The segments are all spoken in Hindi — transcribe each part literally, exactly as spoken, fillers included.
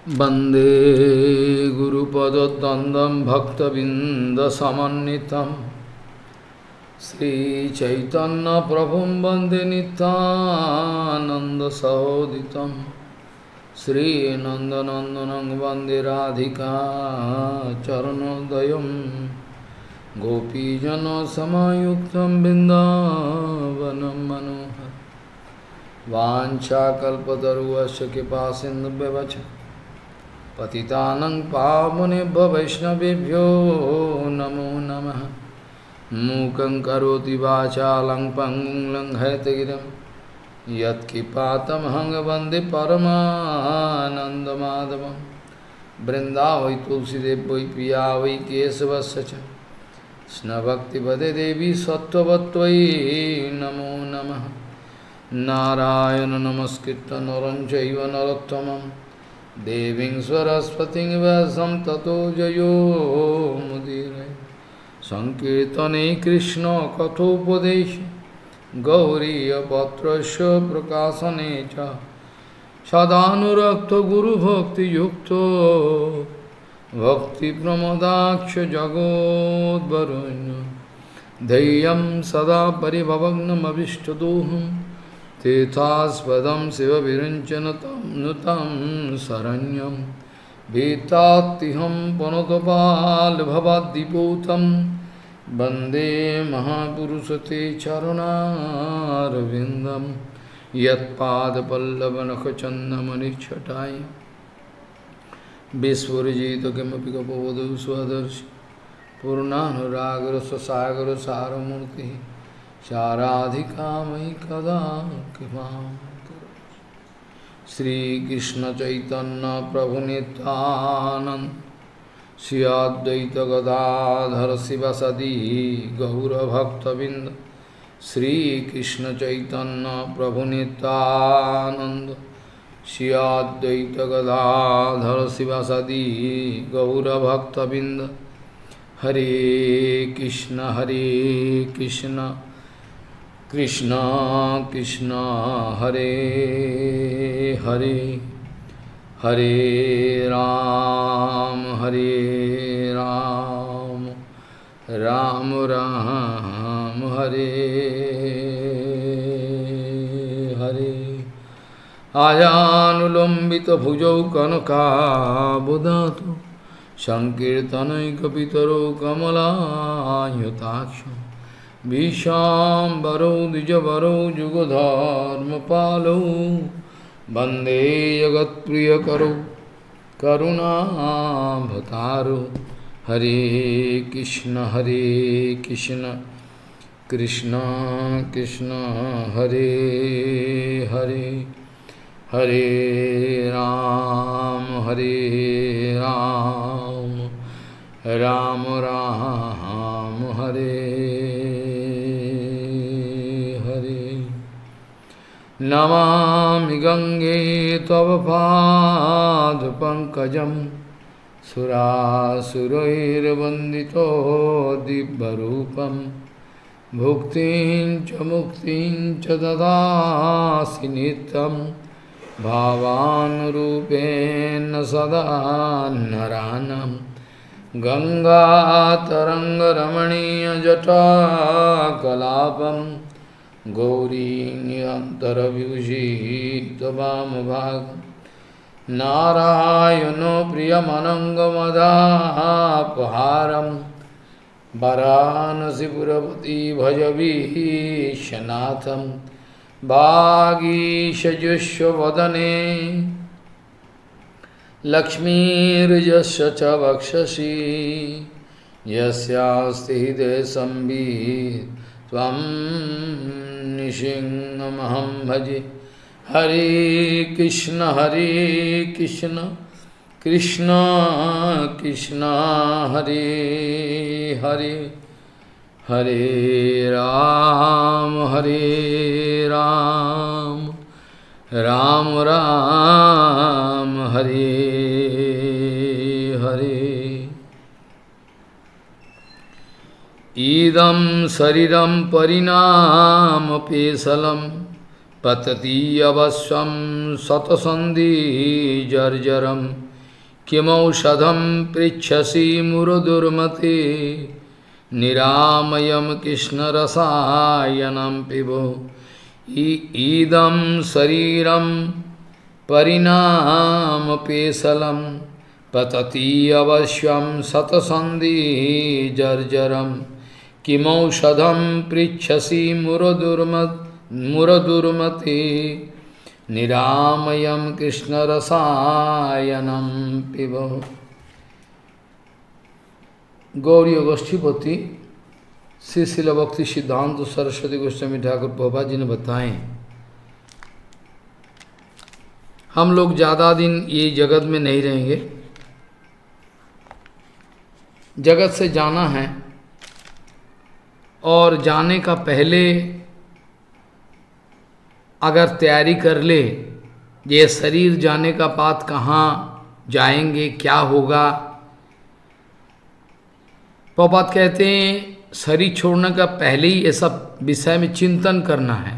वंदे गुरुपदद्वन्द्वं भक्तबिंदसमन्वितं श्रीचैतन्यप्रभुं वन्दे नित्यानन्दसहोदितं श्रीनन्दनन्दनं वन्दे राधिका चरणोदयं गोपीजनसमायुक्तं बिन्दावनं मनोहर वाञ्छाकल्पतरुश्च कृपासिन्धुभ्यश्च पतितानं पावनेभ्यो वैष्णवेभ्यो नमो नमः। मूकं करोति वाचालं पङ्गुं लङ्घयतगिरिं यत्किपातमहं वन्दे परमानन्दमाधवं। वृन्दावै तुलसीदेव वै पिया वै केशवस्य च कृष्णभक्तिपदे देवी सत्त्ववत्त्वयि नमो नमः। नारायण नमस्कृत्य नरं चैव नरोत्तमं देवीं सरस्वतीं व्यासं ततो जयो मुदीरये। संकीर्तने कृष्ण कथोपदेशे गौरीयपत्रस्य प्रकाशने च सदानुरक्तो गुरुभक्तियुक्तो भक्तिप्रमोदाक्ष जगोद्वरुण्य धैर्यं सदा परिभवग्नमभिष्टदोहं तीर्थास्पदं शिवविरञ्चनुतं शरण्यं भीतात्तिहं पुनतपालभवाद्दिपूतं वन्दे महापुरुषते चरणारविन्दं यत्पादपल्लवनखचन्दमनिच्छटाय विस्फुरिजित किमपि कपवधू स्वदर्शि पूर्णानुरागरससागरसारमूर्तिः साराधिका मयि कदा कृपां करोतु। श्रीकृष्ण चैतन्य प्रभु नित्यानंद श्री अद्वैत गदाधर शिवसदि गौरभक्तबिंद। श्रीकृष्ण चैतन्य प्रभु नित्यानंद श्री अद्वैत गदाधर शिवसदि गौरभक्तबिंद। हरे कृष्ण हरे कृष्ण कृष्ण कृष्ण हरे हरे हरे राम हरे राम राम राम हरे हरे। आजानुलंबित भुजौ कनकाबुदातो संकीर्तनैकपितरो कमलायताक्षो विशाम्बरो द्विजवरो जुगधर्मपालो वन्दे जगत्प्रियकरो करुणाभतारो। हरे कृष्ण हरे कृष्ण कृष्ण कृष्ण हरे हरे हरे राम हरे राम राम राम हरे हरे। नमामि गंगे तव पादपङ्कजं सुरासुरैर्वन्दितो दिव्यरूपं भुक्तिं च मुक्तिं च ददासि नित्यं भावानुरूपेण सदा नरानं। गंगातरङ्गरमणीयजटाकलापं गौरी निरन्तरविभूषितवामभागं नारायणो प्रियमनङ्गमदापहारं वाराणसीपुरपति भजवीशनाथं। वागीशजुष्वदने लक्ष्मीर्यस्य च वक्षसि यस्यास्ति हृदये संवित् त्वं नृसिंहमहं भजे। हरे कृष्ण हरे कृष्ण कृष्ण कृष्ण हरे हरे हरे राम हरे राम राम राम हरे हरे। इदं शरीरं परिणामपेशलं पतति अवश्यं शतसन्धि जर्जरं किमौषधम पृच्छसि मुरुदुर्मते निरामयम कृष्ण रसायनम पिबो ईदम शरीरम परिणाम पेशलम पतति अवश्यम सतसंधि जर्जरम किमौषधम पृच्छसि मुरुदुर्मत मुरुदुर्मते निरामयम कृष्ण रसायनम पिबो। गौरी गोष्ठीपति श्री शिल भक्ति सिद्धांत सरस्वती गोस्वामी ठाकुर प्रभुपाद जी ने बताए, हम लोग ज़्यादा दिन ये जगत में नहीं रहेंगे, जगत से जाना है और जाने का पहले अगर तैयारी कर ले, ये शरीर जाने का बात कहाँ जाएंगे, क्या होगा। प्रभुपाद कहते हैं शरीर छोड़ने का पहले ही ये सब विषय में चिंतन करना है।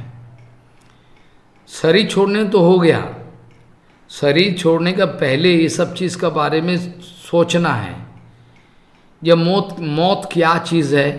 शरीर छोड़ने तो हो गया, शरीर छोड़ने का पहले ये सब चीज़ का बारे में सोचना है। यह मौत मौत क्या चीज़ है,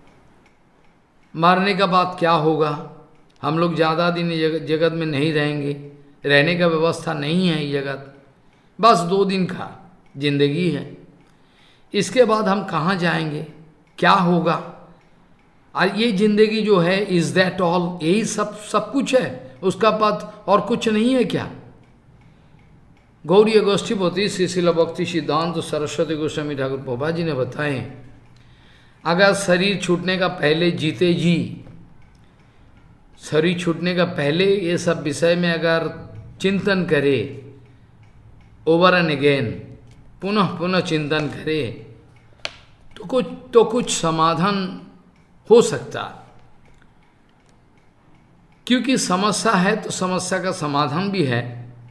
मरने का बाद क्या होगा। हम लोग ज़्यादा दिन जगत, जगत में नहीं रहेंगे, रहने का व्यवस्था नहीं है ये जगत, बस दो दिन का जिंदगी है। इसके बाद हम कहाँ जाएंगे, क्या होगा। और ये जिंदगी जो है, इज दैट ऑल, यही सब सब कुछ है, उसका बाद और कुछ नहीं है क्या। गौरी गोष्ठीपति श्री शिल भक्ति सिद्धांत सरस्वती गोस्वामी ठाकुर प्रभुपाद जी ने बताए, अगर शरीर छूटने का पहले जीते जी, शरीर छूटने का पहले ये सब विषय में अगर चिंतन करे, ओवर एंड अगेन पुनः पुनः चिंतन करे, तो कुछ तो कुछ समाधान हो सकता। क्योंकि समस्या है तो समस्या का समाधान भी है।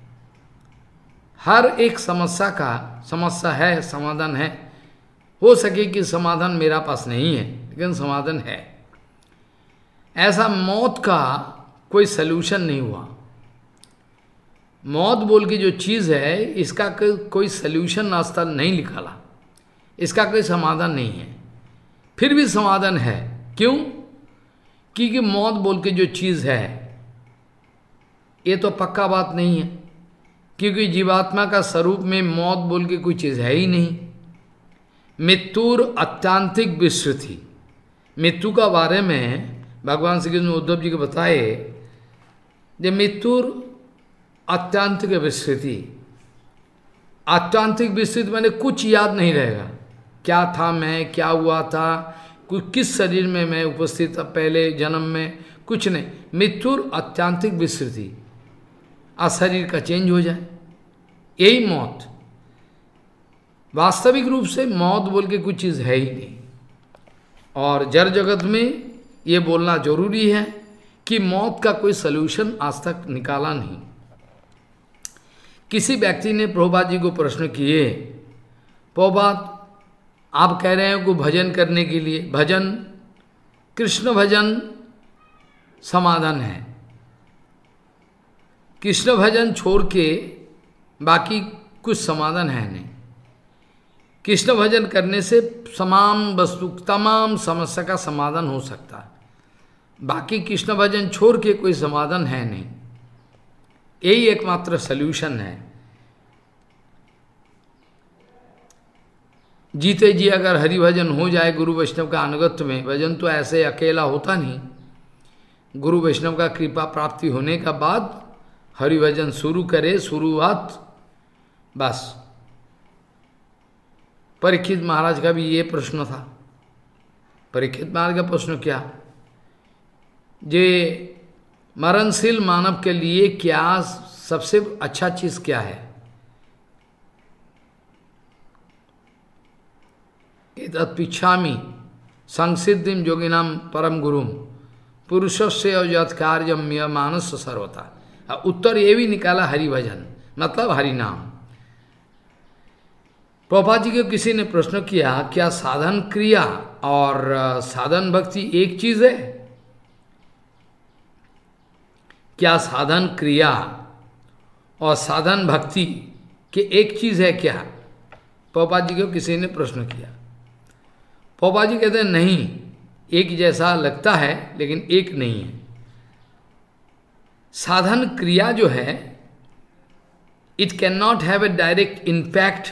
हर एक समस्या का समस्या है, समाधान है। हो सके कि समाधान मेरा पास नहीं है, लेकिन समाधान है। ऐसा मौत का कोई सलूशन नहीं हुआ। मौत बोल के जो चीज़ है, इसका कोई सलूशन नाश्ता नहीं निकाला, इसका कोई समाधान नहीं है। फिर भी समाधान है, क्यों? क्योंकि मौत बोल के जो चीज़ है, ये तो पक्का बात नहीं है। क्योंकि जीवात्मा का स्वरूप में मौत बोल के कोई चीज़ है ही नहीं। मृत्युर अत्यांतिक विस्तृति, मृत्यु का बारे में भगवान श्री कृष्ण उद्धव जी को बताए, जब मृत्युर अत्यांतिक विस्तृति, अत्यांतिक विस्तृति मैंने कुछ याद नहीं रहेगा, क्या था मैं, क्या हुआ था, कुछ किस शरीर में मैं उपस्थित था पहले जन्म में, कुछ नहीं। मृत्युर अत्यांतिक विस्तृति, आ शरीर का चेंज हो जाए, यही मौत। वास्तविक रूप से मौत बोल के कुछ चीज़ है ही नहीं। और जड़ जगत में ये बोलना जरूरी है कि मौत का कोई सलूशन आज तक निकाला नहीं। किसी व्यक्ति ने प्रभुपाद जी को प्रश्न किए, प्रभुपाद आप कह रहे हैं कि भजन करने के लिए, भजन कृष्ण भजन समाधान है, कृष्ण भजन छोड़ के बाकी कुछ समाधान है नहीं। कृष्ण भजन करने से तमाम वस्तु तमाम समस्या का समाधान हो सकता है, बाकी कृष्ण भजन छोड़ के कोई समाधान है नहीं। यही एकमात्र सल्यूशन है। जीते जी अगर हरि भजन हो जाए गुरु वैष्णव का अनुगत्य में, भजन तो ऐसे अकेला होता नहीं, गुरु वैष्णव का कृपा प्राप्ति होने का बाद हरि भजन शुरू करे, शुरुआत बस। परीक्षित महाराज का भी ये प्रश्न था। परीक्षित महाराज का प्रश्न क्या, जे मरणशील मानव के लिए क्या सबसे अच्छा चीज क्या है? एतत् पिच्छामि संसिद्धिम योगिनाम परम गुरुम पुरुषस्य यत् कार्यम मानस सर्वथा। उत्तर ये भी निकाला हरि भजन, मतलब हरि नाम। प्रभुपाद जी को किसी ने प्रश्न किया, क्या साधन क्रिया और साधन भक्ति एक चीज है? क्या साधन क्रिया और साधन भक्ति के एक चीज है क्या? प्रभुपाद जी को किसी ने प्रश्न किया। प्रभुपाद जी कहते हैं नहीं, एक जैसा लगता है लेकिन एक नहीं है। साधन क्रिया जो है, it can not have a direct impact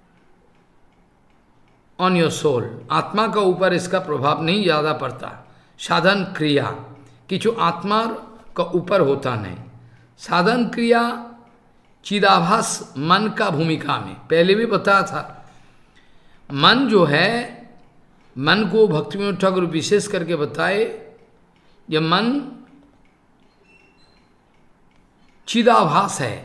on your soul. आत्मा का ऊपर इसका प्रभाव नहीं ज़्यादा पड़ता। साधन क्रिया किचु आत्मा का ऊपर होता नहीं। साधन क्रिया चिदाभास मन का भूमिका में, पहले भी बताया था, मन जो है, मन को भक्ति विनोद ठाकुर विशेष करके बताए, जब मन चिदाभास है,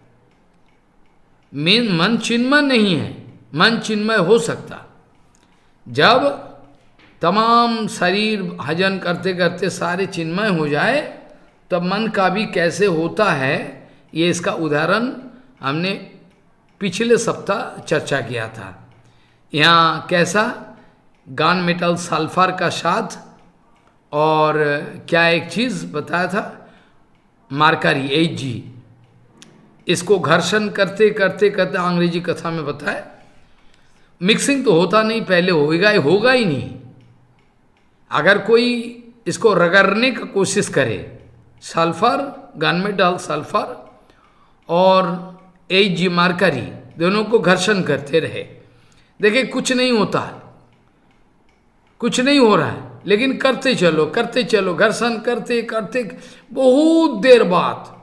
मेन मन चिन्मय नहीं है। मन चिन्मय हो सकता जब तमाम शरीर हजन करते करते सारे चिन्मय हो जाए, तब मन का भी कैसे होता है, ये इसका उदाहरण हमने पिछले सप्ताह चर्चा किया था। यहाँ कैसा गान मेटल सल्फर का साथ और क्या एक चीज़ बताया था, मार्करी एच जी, इसको घर्षण करते करते करते अंग्रेजी कथा में बताया, मिक्सिंग तो होता नहीं, पहले होगा ही होगा ही नहीं। अगर कोई इसको रगड़ने का कोशिश करे, सल्फर गन मेटल सल्फर और एच जी मार्करी दोनों को घर्षण करते रहे, देखिए कुछ नहीं होता है, कुछ नहीं हो रहा है, लेकिन करते चलो करते चलो, घर्षण करते करते बहुत देर बाद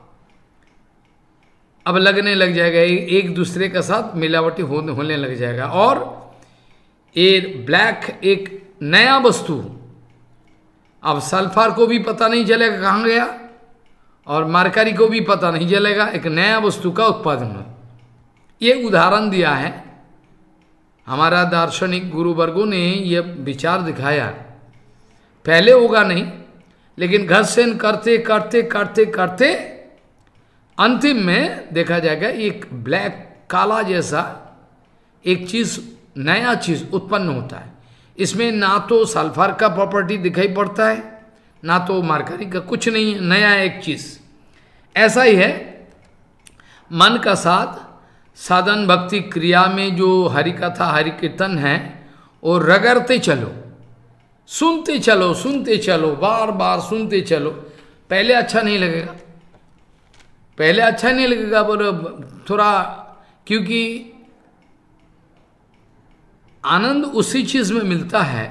अब लगने लग जाएगा, एक दूसरे के साथ मिलावटी होने होने लग जाएगा। और ये ब्लैक एक नया वस्तु, अब सल्फर को भी पता नहीं चलेगा कहाँ गया और मार्करी को भी पता नहीं चलेगा, एक नया वस्तु का उत्पादन हो। ये उदाहरण दिया है हमारा दार्शनिक गुरुवर्गों ने, ये विचार दिखाया, पहले होगा नहीं, लेकिन घर्षण करते करते करते करते अंतिम में देखा जाएगा एक ब्लैक काला जैसा एक चीज, नया चीज उत्पन्न होता है। इसमें ना तो सल्फर का प्रॉपर्टी दिखाई पड़ता है, ना तो मार्करी का, कुछ नहीं है, नया एक चीज। ऐसा ही है मन का साथ साधन भक्ति क्रिया में जो हरि कथा हरि कीर्तन है, वो रगड़ते चलो, सुनते चलो सुनते चलो, बार बार सुनते चलो। पहले अच्छा नहीं लगेगा, पहले अच्छा नहीं लगेगा, पर थोड़ा, क्योंकि आनंद उसी चीज में मिलता है,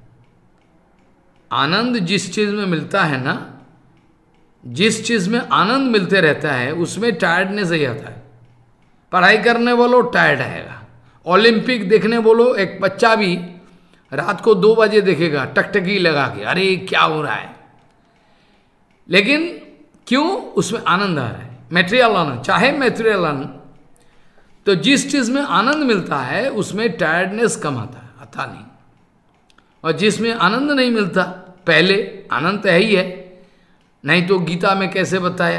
आनंद जिस चीज में मिलता है ना, जिस चीज में आनंद मिलते रहता है उसमें टायर्डनेस ही आता है। पढ़ाई करने बोलो टायर्ड आएगा, ओलंपिक देखने बोलो, एक बच्चा भी रात को दो बजे देखेगा टकटकी लगा के, अरे क्या हो रहा है, लेकिन क्यों, उसमें आनंद आ रहा है, मैटेरियल आनंद, चाहे मैटेरियल आनंद। तो जिस चीज में आनंद मिलता है उसमें टायर्डनेस कम आता है, आता नहीं। और जिसमें आनंद नहीं मिलता, पहले आनंद तो है ही है, नहीं तो गीता में कैसे बताया,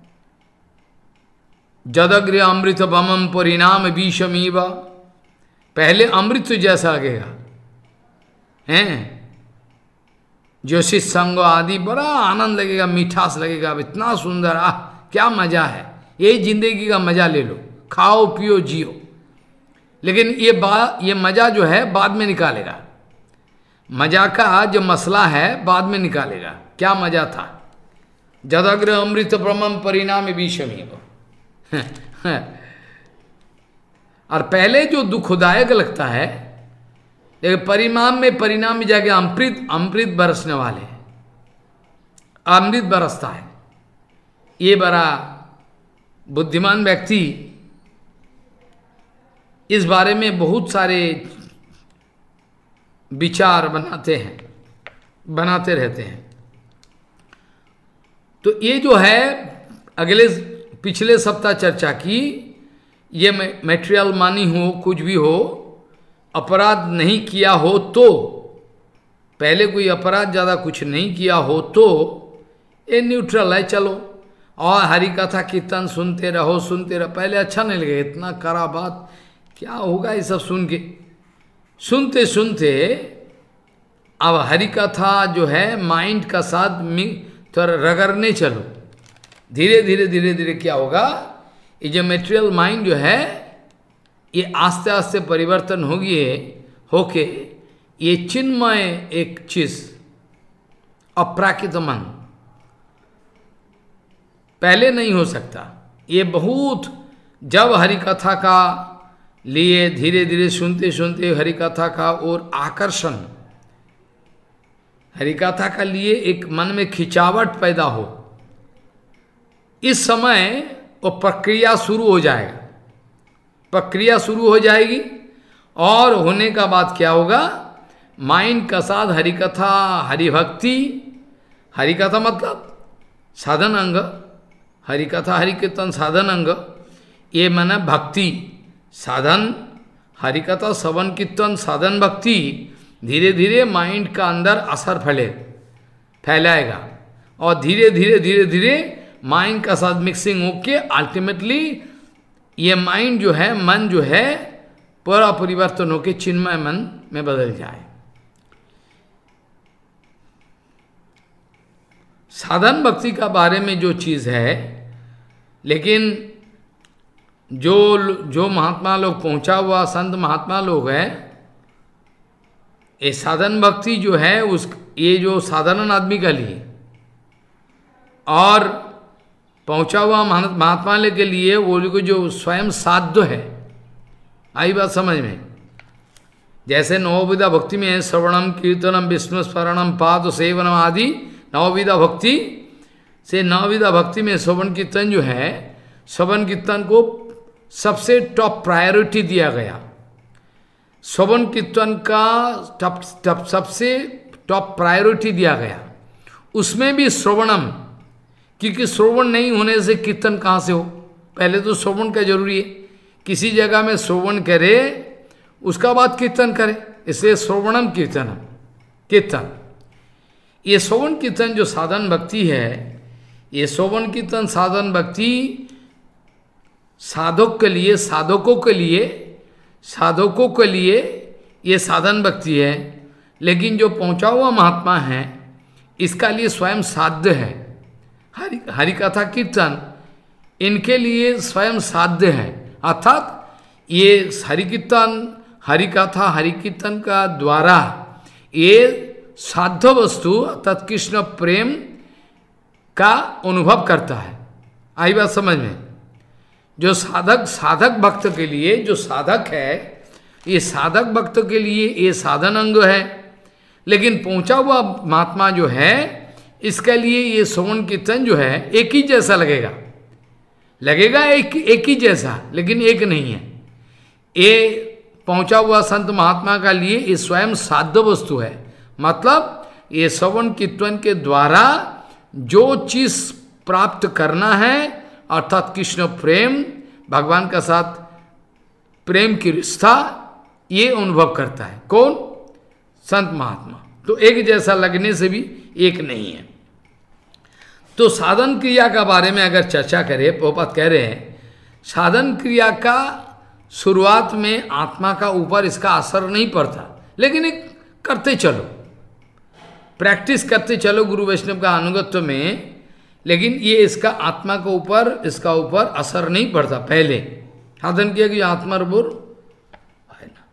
जदग्र अमृत बमम परिणाम विषमीव, पहले अमृत जैसा लगेगा हैं, जोशी संग आदि, बड़ा आनंद लगेगा, मिठास लगेगा, अब इतना सुंदर, आह क्या मजा है, यही जिंदगी का मजा ले लो, खाओ पियो जियो। लेकिन ये बा ये मजा जो है बाद में निकालेगा, मजा का जो मसला है बाद में निकालेगा, क्या मजा था। जदग्र अमृत ब्रह्म परिणाम विषमीव, और पहले जो दुखदायक लगता है, लेकिन परिणाम में परिणाम में जाके अमृत अमृत बरसने वाले, अमृत बरसता है। ये बड़ा बुद्धिमान व्यक्ति इस बारे में बहुत सारे विचार बनाते हैं, बनाते रहते हैं। तो ये जो है अगले पिछले सप्ताह चर्चा की, ये मटेरियल मानी हो, कुछ भी हो, अपराध नहीं किया हो तो, पहले कोई अपराध ज़्यादा कुछ नहीं किया हो तो ये न्यूट्रल है, चलो, और हरि कथा कीर्तन सुनते रहो सुनते रहो। पहले अच्छा नहीं लगेगा, इतना कड़ा बात क्या होगा ये सब सुन के, सुनते सुनते अब हरि कथा जो है माइंड का साथ में थोड़ा रगड़ने चलो, धीरे धीरे धीरे धीरे क्या होगा, ये जो मेटेरियल माइंड जो है ये आस्ते आस्ते परिवर्तन हो गए होके ये चिन्मय एक चीज अप्राकृत मन पहले नहीं हो सकता। ये बहुत जब हरि कथा का लिए धीरे धीरे सुनते सुनते हरि कथा का और आकर्षण हरि कथा का लिए एक मन में खिंचावट पैदा हो, इस समय वो प्रक्रिया शुरू हो जाएगा। प्रक्रिया शुरू हो जाएगी और होने का बाद क्या होगा, माइंड का साथ हरिकथा हरिभक्ति, हरिकथा मतलब साधन अंग, हरिकथा हरिकीर्तन साधन अंग, ये माना भक्ति साधन, हरिकथा श्रवण कीर्तन साधन भक्ति धीरे धीरे माइंड का अंदर असर फैले फैलाएगा और धीरे धीरे धीरे धीरे माइंड का साथ मिक्सिंग होके अल्टीमेटली ये माइंड जो है, मन जो है, पूरा परिवर्तन होके चिन्मय मन में बदल जाए। साधन भक्ति का बारे में जो चीज है, लेकिन जो जो महात्मा लोग पहुंचा हुआ संत महात्मा लोग है, ये साधन भक्ति जो है उस ये जो साधारण आदमी का लिए और पहुंचा हुआ महात्मा के लिए वो जो स्वयं साध्य है, आई बात समझ में। जैसे नवविधा भक्ति में श्रवणम कीर्तनम विष्णु स्मरणम पाद सेवनम आदि नवविधा भक्ति से, नवविधा भक्ति में श्रवण कीर्तन जो है, श्रवण कीर्तन को सबसे टॉप प्रायोरिटी दिया गया। श्रवण कीर्तन का टॉप टॉप सबसे टॉप प्रायोरिटी दिया गया, उसमें भी श्रवणम, क्योंकि श्रवण नहीं होने से कीर्तन कहाँ से हो, पहले तो श्रवण का जरूरी है। किसी जगह में श्रवण करे उसका बाद कीर्तन करे, इसलिए श्रवणम कीर्तनम कीर्तन। ये श्रवण कीर्तन जो साधन भक्ति है, ये श्रवण कीर्तन साधन भक्ति साधक के लिए, साधकों के लिए, साधकों के लिए ये साधन भक्ति है। लेकिन जो पहुंचा हुआ महात्मा है इसका लिए स्वयं साध्य है। हरि हरिकथा कीर्तन इनके लिए स्वयं साध्य है, अर्थात ये हरिकीर्तन हरिकथा हरिकीर्तन का द्वारा ये साध्य वस्तु अर्थात कृष्ण प्रेम का अनुभव करता है। आई बात समझ में। जो साधक साधक भक्त के लिए, जो साधक है, ये साधक भक्त के लिए ये साधन अंग है। लेकिन पहुंचा हुआ महात्मा जो है इसके लिए ये श्रवण कीर्तन जो है एक ही जैसा लगेगा, लगेगा एक एक ही जैसा, लेकिन एक नहीं है। ये पहुंचा हुआ संत महात्मा का लिए ये स्वयं साध्य वस्तु है। मतलब ये श्रवण कीर्तन के द्वारा जो चीज प्राप्त करना है, अर्थात कृष्ण प्रेम, भगवान का साथ प्रेम की रिश्ता, ये अनुभव करता है। कौन? संत महात्मा। तो एक जैसा लगने से भी एक नहीं है। तो साधन क्रिया का बारे में अगर चर्चा करें, प्रभुपाद कह रहे हैं साधन क्रिया का शुरुआत में आत्मा का ऊपर इसका असर नहीं पड़ता, लेकिन एक करते चलो, प्रैक्टिस करते चलो गुरु वैष्णव का अनुगत्य में, लेकिन ये इसका आत्मा के ऊपर इसका ऊपर असर नहीं पड़ता। पहले साधन किया कि आत्मा रूप है ना।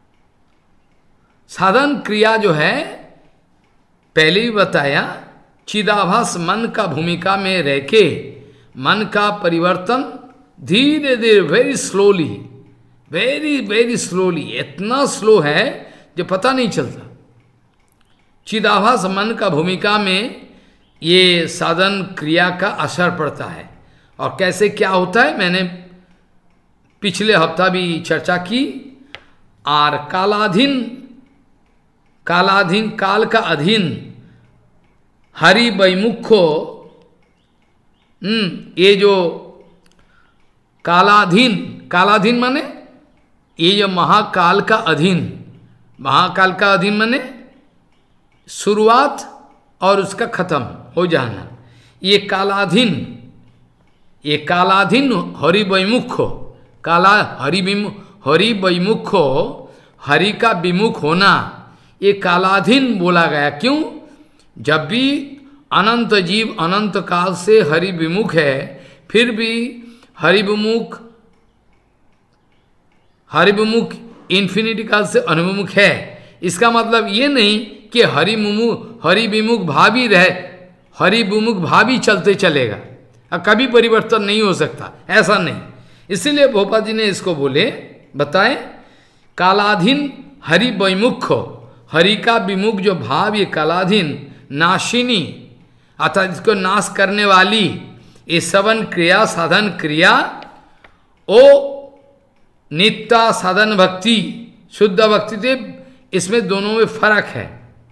साधन क्रिया जो है पहले ही बताया, चिदाभास मन का भूमिका में रह के मन का परिवर्तन धीरे धीरे, very slowly, very very slowly, इतना स्लो है जो पता नहीं चलता। चिदाभास मन का भूमिका में ये साधन क्रिया का असर पड़ता है। और कैसे क्या होता है मैंने पिछले हफ्ता भी चर्चा की। और कालाधीन, कालाधीन काल का अधीन हरि वैमुख्यो, हम्म ये जो कालाधीन, कालाधीन माने ये जो महाकाल का अधीन, महाकाल का अधीन माने शुरुआत और उसका खत्म हो जाना, ये कालाधीन, ये कालाधीन हरि वैमुख्यो, काला हरि विमुख, हरि वैमुख्यो, हरि का विमुख होना, ये कालाधीन बोला गया। क्यों? जब भी अनंत जीव अनंत काल से हरि विमुख है, फिर भी हरि विमुख हरिविमुख इन्फिनिटी काल से अनुविमुख है, इसका मतलब ये नहीं कि हरिमुमुख हरिविमुख भावी रहे, हरिविमुख भावी चलते चलेगा, कभी परिवर्तन नहीं हो सकता, ऐसा नहीं। इसीलिए भोपा जी ने इसको बोले, बताएं, कालाधीन हरि विमुख, हरि का विमुख जो भाव, ये कालाधीन नाशिनी अर्थात इसको नाश करने वाली, ये सवन क्रिया साधन क्रिया, ओ नित्या साधन भक्ति शुद्ध भक्ति थे, इसमें दोनों में फर्क है।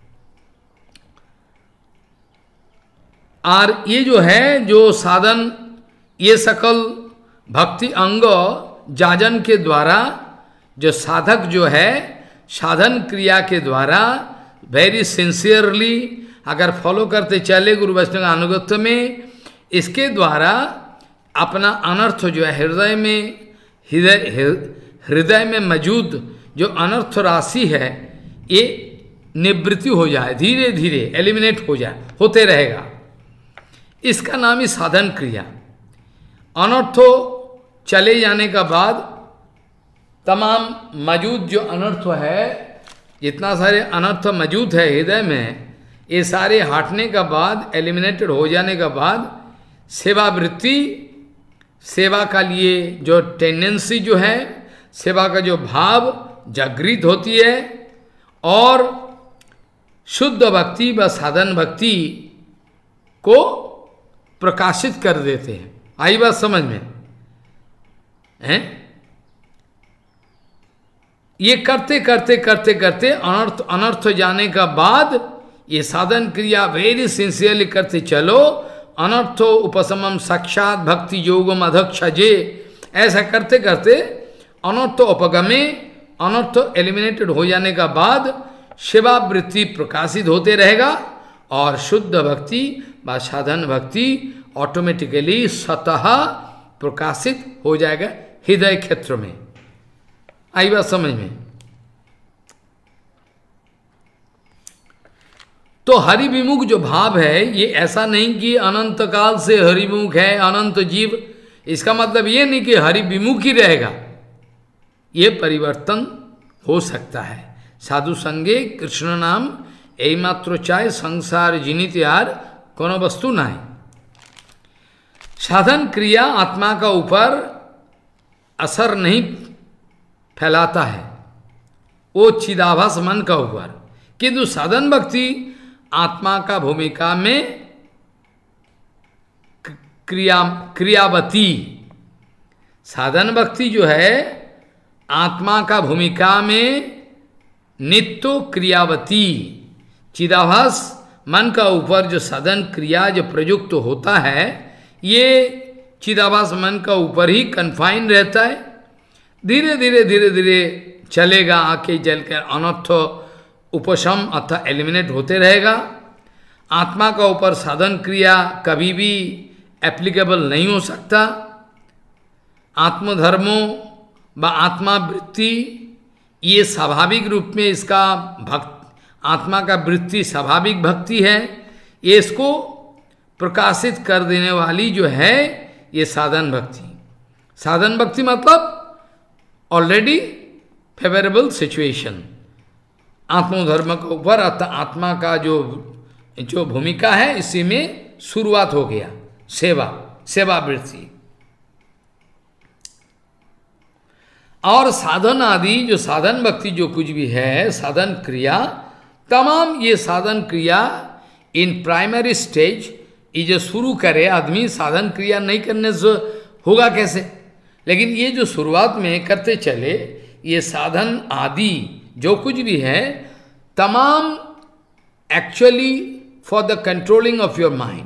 और ये जो है जो साधन, ये सकल भक्ति अंग जाजन के द्वारा जो साधक जो है साधन क्रिया के द्वारा वेरी सिंसियरली अगर फॉलो करते चले गुरु वैष्णव अनुगत्य में, इसके द्वारा अपना अनर्थ जो है हृदय में हृदय हृदय में मौजूद जो अनर्थ राशि है ये निवृत्ति हो जाए, धीरे धीरे एलिमिनेट हो जाए, होते रहेगा। इसका नाम ही साधन क्रिया। अनर्थो चले जाने का बाद तमाम मौजूद जो अनर्थ है, जितना सारे अनर्थ मौजूद है हृदय में, ये सारे हटने का बाद, एलिमिनेटेड हो जाने का बाद, सेवा वृत्ति, सेवा का लिए जो टेंडेंसी जो है, सेवा का जो भाव जागृत होती है, और शुद्ध भक्ति व साधन भक्ति को प्रकाशित कर देते हैं। आई बात समझ में हैं? ये करते करते करते करते अनर्थ अनर्थ जाने का बाद ये साधन क्रिया वेरी सिंसियरली करते चलो, अनर्थो उपशमम साक्षात भक्ति योगम अधक्षजे, ऐसा करते करते अनर्थ उपगमे, अनर्थ एलिमिनेटेड हो जाने का बाद सेवा वृत्ति प्रकाशित होते रहेगा, और शुद्ध भक्ति व साधन भक्ति ऑटोमेटिकली स्वतः प्रकाशित हो जाएगा हृदय क्षेत्र में। आई बात समझ में? तो हरिविमुख जो भाव है, ये ऐसा नहीं कि अनंत काल से हरिविमुख है, अनंत जीव, इसका मतलब ये नहीं कि हरिविमुख ही रहेगा, ये परिवर्तन हो सकता है। साधु संगे कृष्ण नाम यही मात्र चाहे संसार जिनित यार कोनो वस्तु ना है। साधन क्रिया आत्मा का ऊपर असर नहीं फैलाता है, वो चिदाभास मन का ऊपर, किंतु साधन भक्ति आत्मा का भूमिका में क्रिया क्रियावती, साधन भक्ति जो है आत्मा का भूमिका में नित्य क्रियावती, चिदाभास मन का ऊपर जो साधन क्रिया जो प्रयुक्त होता है, ये चिदाभास मन का ऊपर ही कन्फाइन रहता है, धीरे धीरे धीरे धीरे चलेगा, आके जलकर अनर्थ उपशम अर्थात एलिमिनेट होते रहेगा। आत्मा का ऊपर साधन क्रिया कभी भी एप्लीकेबल नहीं हो सकता। आत्मधर्मों व आत्मा वृत्ति ये स्वाभाविक रूप में इसका भक्त आत्मा का वृत्ति स्वाभाविक भक्ति है, ये इसको प्रकाशित कर देने वाली जो है ये साधन भक्ति। साधन भक्ति मतलब ऑलरेडी फेवरेबल सिचुएशन, आत्मधर्म के ऊपर अर्थात आत्मा का जो जो भूमिका है इसी में शुरुआत हो गया सेवा सेवा वृत्ति। और साधन आदि जो साधन भक्ति जो कुछ भी है साधन क्रिया, तमाम ये साधन क्रिया इन प्राइमरी स्टेज, ये जो शुरू करे आदमी साधन क्रिया नहीं करने से होगा कैसे, लेकिन ये जो शुरुआत में करते चले ये साधन आदि जो कुछ भी है तमाम actually for the controlling of your mind,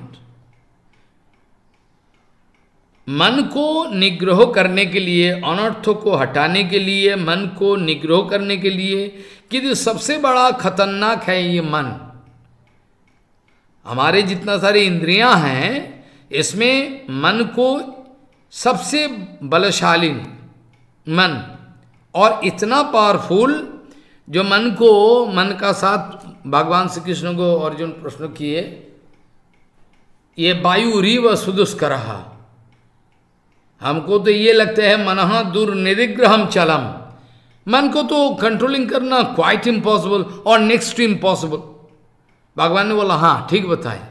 मन को निग्रह करने के लिए, अनर्थ को हटाने के लिए, मन को निग्रह करने के लिए, कि सबसे बड़ा खतरनाक है ये मन। हमारे जितना सारे इंद्रियां हैं इसमें मन को सबसे बलशाली मन, और इतना पावरफुल जो मन को मन का साथ भगवान श्री कृष्ण को अर्जुन प्रश्न किए, ये वायु रीव सुदुष्करहा, हमको तो ये लगता है मनः दुर्निग्रहम चलम, मन को तो कंट्रोलिंग करना क्वाइट इम्पॉसिबल और नेक्स्ट टू इम्पॉसिबल। भगवान ने बोला हाँ ठीक बताया,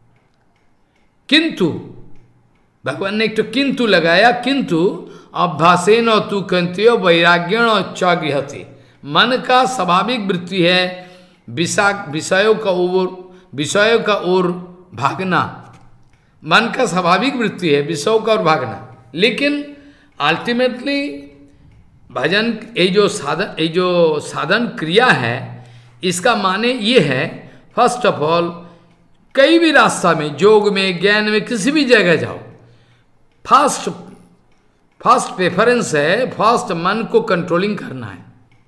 किंतु भगवान ने एक तो किंतु लगाया, किंतु अभ्यासेन तु कंत्यो वैराग्यण च मन का स्वाभाविक वृत्ति है विषयों का ओर विषयों का ओर भागना। मन का स्वाभाविक वृत्ति है विषयों का ओर भागना, लेकिन अल्टीमेटली भजन ये जो साधन ये जो साधन क्रिया है इसका माने ये है, फर्स्ट ऑफ ऑल कई भी रास्ता में, योग में, ज्ञान में, किसी भी जगह जाओ, फर्स्ट फर्स्ट प्रेफरेंस है फर्स्ट मन को कंट्रोलिंग करना है।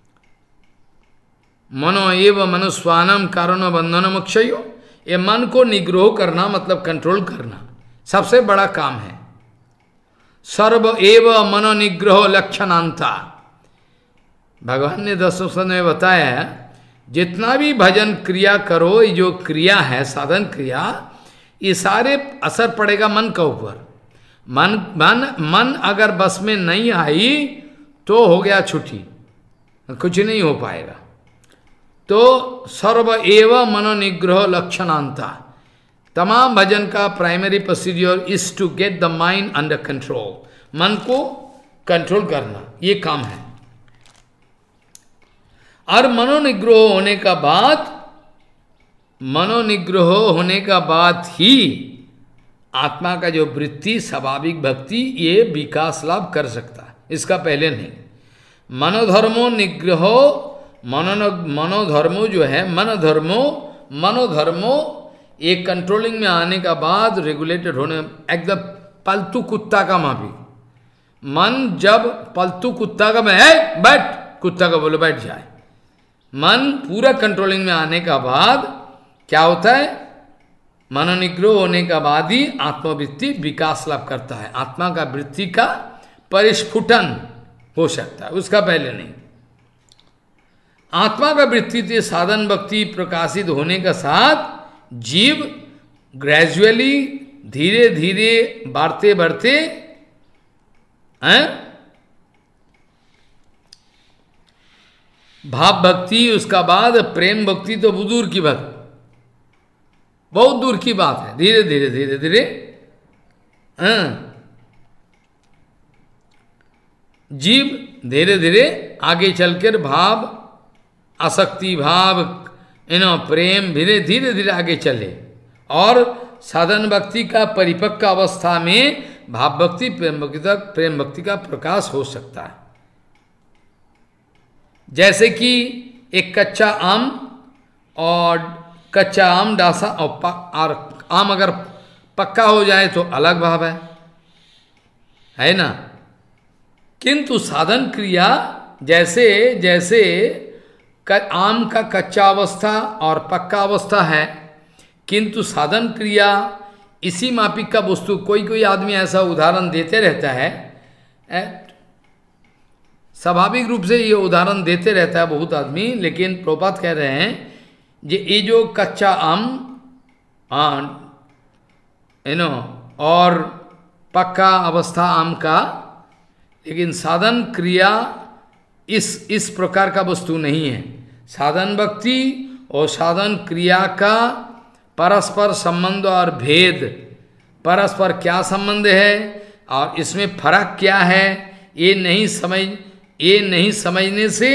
मनो एव मनुस्वानम कारण बंधन मोक्षयो, ये मन को निग्रह करना मतलब कंट्रोल करना सबसे बड़ा काम है। सर्व एव मनो निग्रह लक्षणांता, भगवान ने दसवें स्कंद में बताया जितना भी भजन क्रिया करो, ये जो क्रिया है साधन क्रिया, ये सारे असर पड़ेगा मन का ऊपर। मन मन मन अगर बस में नहीं आई तो हो गया छुट्टी, कुछ नहीं हो पाएगा। तो सर्व एव मनोनिग्रह लक्षणांता, तमाम भजन का primary procedure is to get the mind under control, मन को कंट्रोल करना ये काम है। और मनोनिग्रह होने का बाद मनोनिग्रह होने का बाद ही आत्मा का जो वृत्ति स्वाभाविक भक्ति ये विकास लाभ कर सकता है, इसका पहले नहीं। मनोधर्मो निग्रहो मनो मनोधर्मो जो है मनोधर्मो मनोधर्मो एक कंट्रोलिंग में आने का बाद रेगुलेटेड होने, एकदम पालतू कुत्ता का माफी। मन जब पालतू कुत्ता का मैं है बैठ, कुत्ता का बोलो बैठ जाए, मन पूरा कंट्रोलिंग में आने का बाद क्या होता है, मनोनिग्रह होने का बाद ही आत्मवृत्ति विकास लाभ करता है, आत्मा का वृत्ति का परिस्फुटन हो सकता है, उसका पहले नहीं। आत्मा का वृत्ति से साधन भक्ति प्रकाशित होने का साथ जीव ग्रेजुअली धीरे धीरे बढ़ते बढ़ते हैं भाव भक्ति, उसका बाद प्रेम भक्ति तो दूर की बात, बहुत दूर की बात है, धीरे धीरे धीरे धीरे जीव धीरे धीरे आगे चलकर भाव आसक्ति भाव नो प्रेम धीरे धीरे धीरे आगे चले और साधन भक्ति का परिपक्व अवस्था में भाव भक्ति प्रेम भक्ति तक प्रेम भक्ति का प्रकाश हो सकता है। जैसे कि एक कच्चा आम और कच्चा आम डासा और, और आम अगर पक्का हो जाए तो अलग भाव है, है ना। किंतु साधन क्रिया जैसे जैसे आम का कच्चा अवस्था और पक्का अवस्था है, किंतु साधन क्रिया इसी मापिक का वस्तु। कोई कोई आदमी ऐसा उदाहरण देते रहता है, स्वाभाविक रूप से ये उदाहरण देते रहता है बहुत आदमी, लेकिन प्रभुपाद कह रहे हैं जे ये जो कच्चा आम यू नो और पक्का अवस्था आम का, लेकिन साधन क्रिया इस इस प्रकार का वस्तु नहीं है। साधन भक्ति और साधन क्रिया का परस्पर संबंध और भेद, परस्पर क्या संबंध है और इसमें फर्क क्या है, ये नहीं समझ ये नहीं समझने से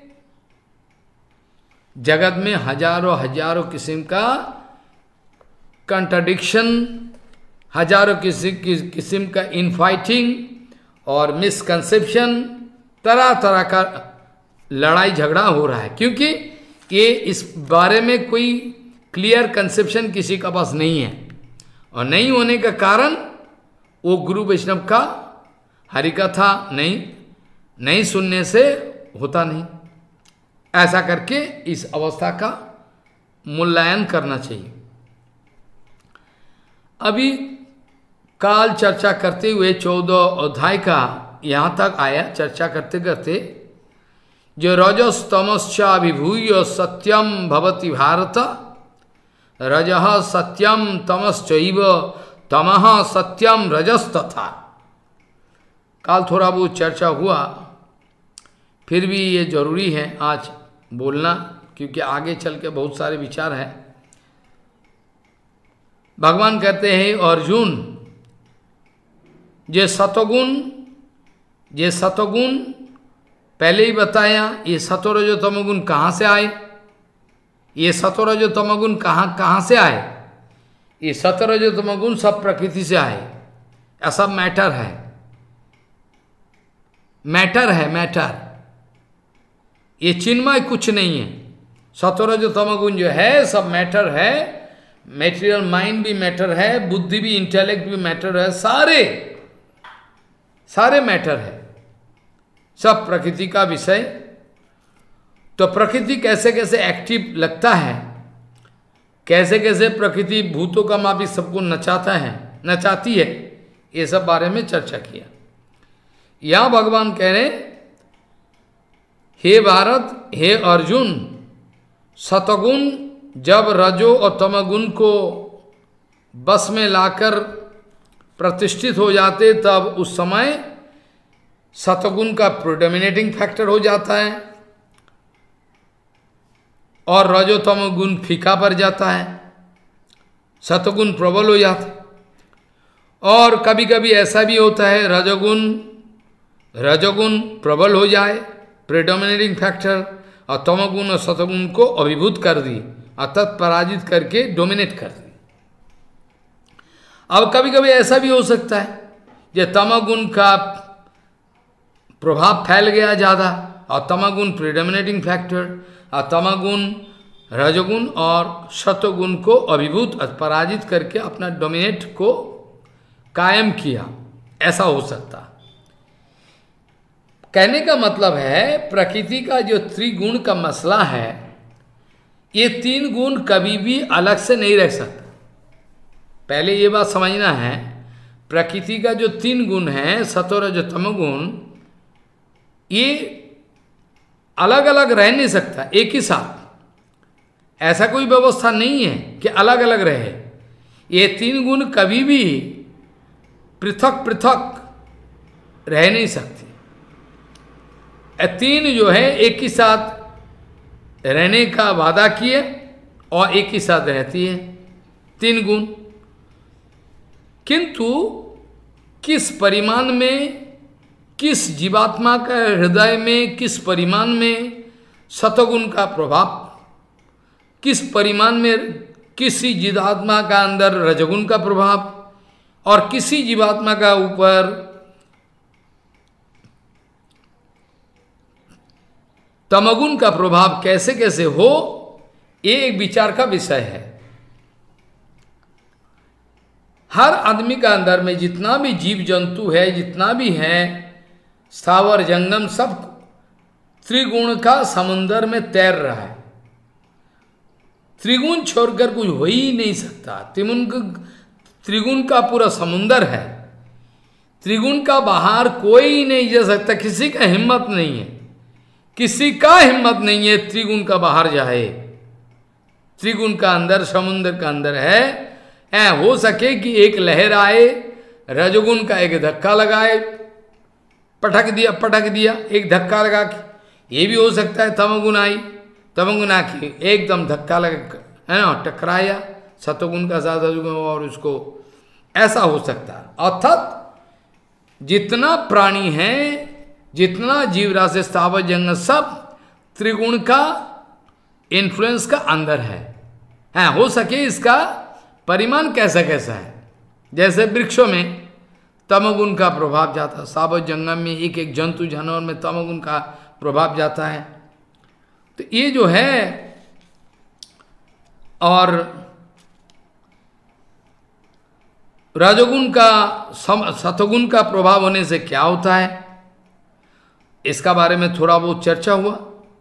जगत में हजारों हजारों किस्म का कंट्राडिक्शन, हजारों किस्म किस्म का इनफाइटिंग और मिसकंसेप्शन, तरह तरह का लड़ाई झगड़ा हो रहा है, क्योंकि ये इस बारे में कोई क्लियर कंसेप्शन किसी का पास नहीं है। और नहीं होने का कारण वो गुरु वैष्णव का हरिकथा नहीं नहीं सुनने से होता नहीं। ऐसा करके इस अवस्था का मूल्यांकन करना चाहिए। अभी काल चर्चा करते हुए चौदह अध्याय का यहाँ तक आया, चर्चा करते करते जो रजस तमश्चा विभूय सत्यम भवति भारत, रजः सत्यम तमश्चैव तमः सत्यम रजस तथा। काल थोड़ा बहुत चर्चा हुआ फिर भी ये जरूरी है आज बोलना, क्योंकि आगे चल के बहुत सारे विचार हैं। भगवान कहते हैं अर्जुन, ये सतोगुण, ये सतोगुण पहले ही बताया, ये सतोरजो तमोगुण कहाँ से आए, ये सतोरजो तमोगुण कहाँ कहाँ से आए, ये सतोरजो तमोगुण सब प्रकृति से आए, ऐसा मैटर है, मैटर है मैटर, ये चिन्मय कुछ नहीं है। सतोरजो तमोगुण जो है सब मैटर है, मेटीरियल माइंड भी मैटर है, बुद्धि भी, इंटेलेक्ट भी मैटर है, सारे सारे मैटर है, सब प्रकृति का विषय। तो प्रकृति कैसे कैसे एक्टिव लगता है, कैसे कैसे प्रकृति भूतों का मापी सबको नचाता है, नचाती है, ये सब बारे में चर्चा किया। यहां भगवान कह रहे, हे भारत, हे अर्जुन, सतगुण जब रजो और तमगुण को बस में लाकर प्रतिष्ठित हो जाते, तब उस समय सतगुण का प्रोडोमिनेटिंग फैक्टर हो जाता है और रजोतम गुण फीका पड़ जाता है, सतगुण प्रबल हो जाता है। और कभी कभी ऐसा भी होता है रजोगुण रजोगुण प्रबल हो जाए, प्रेडोमिनेटिंग फैक्टर, और तमोगुण और सतगुण को अभिभूत कर दी, अर्थात पराजित करके डोमिनेट कर दी। अब कभी कभी ऐसा भी हो सकता है जो तमोगुण का प्रभाव फैल गया ज़्यादा, और तमोगुण प्रेडोमिनेटिंग फैक्टर, और तमोगुण रजोगुण और सतोगुण को अभिभूत पराजित करके अपना डोमिनेट को कायम किया, ऐसा हो सकता। कहने का मतलब है प्रकृति का जो त्रिगुण का मसला है, ये तीन गुण कभी भी अलग से नहीं रह सकता। पहले ये बात समझना है, प्रकृति का जो तीन गुण है सतो रजो तमोगुण, ये अलग अलग रह नहीं सकता एक ही साथ, ऐसा कोई व्यवस्था नहीं है कि अलग अलग रहे। ये तीन गुण कभी भी पृथक पृथक रह नहीं सकते। तीन जो है एक ही साथ रहने का वादा किए और एक ही साथ रहती है, तीन गुण। किंतु किस परिमाण में, किस जीवात्मा का हृदय में, किस परिमाण में सतगुण का प्रभाव, किस परिमाण में किसी जीवात्मा का अंदर रजगुण का प्रभाव, और किसी जीवात्मा का ऊपर तमोगुण का प्रभाव कैसे कैसे हो, ये एक विचार का विषय है। हर आदमी का अंदर में जितना भी जीव जंतु है, जितना भी है स्थावर जंगम, सब त्रिगुण का समुंदर में तैर रहा है। त्रिगुण छोड़कर कुछ हो ही नहीं सकता। त्रिगुण त्रिगुण का पूरा समुंदर है, त्रिगुण का बाहर कोई नहीं जा सकता, किसी का हिम्मत नहीं है, किसी का हिम्मत नहीं है त्रिगुण का बाहर जाए। त्रिगुण का अंदर, समुद्र का अंदर है, ऐ हो सके कि एक लहर आए, रजोगुण का एक धक्का लगाए, पटक दिया पटक दिया एक धक्का लगा के, ये भी हो सकता है तमोगुण आई, तमोगुण आके एकदम धक्का लगा, है ना, टकराया सतोगुण का साथ रजोगुण, और उसको ऐसा हो सकता है। अर्थात जितना प्राणी है, जितना जीवराशि स्थावर जंगल, सब त्रिगुण का इन्फ्लुएंस का अंदर है। है हो सके इसका परिमाण कैसा कैसा है, जैसे वृक्षों में तमोगुण का प्रभाव जाता है, स्थावर जंगम में एक एक जंतु जानवर में तमोगुण का प्रभाव जाता है। तो ये जो है, और रजोगुण का सतोगुण का प्रभाव होने से क्या होता है, इसका बारे में थोड़ा बहुत चर्चा हुआ।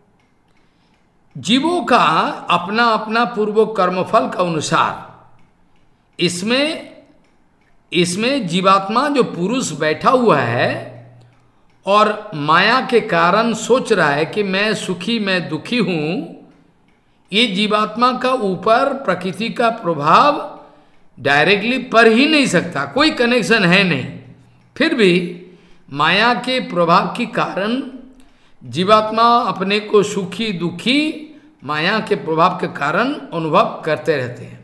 जीवों का अपना अपना पूर्व कर्मफल का अनुसार इसमें इसमें जीवात्मा जो पुरुष बैठा हुआ है और माया के कारण सोच रहा है कि मैं सुखी, मैं दुखी हूं, ये जीवात्मा का ऊपर प्रकृति का प्रभाव डायरेक्टली पड़ ही नहीं सकता, कोई कनेक्शन है नहीं। फिर भी माया के प्रभाव के कारण जीवात्मा अपने को सुखी दुखी माया के प्रभाव के कारण अनुभव करते रहते हैं,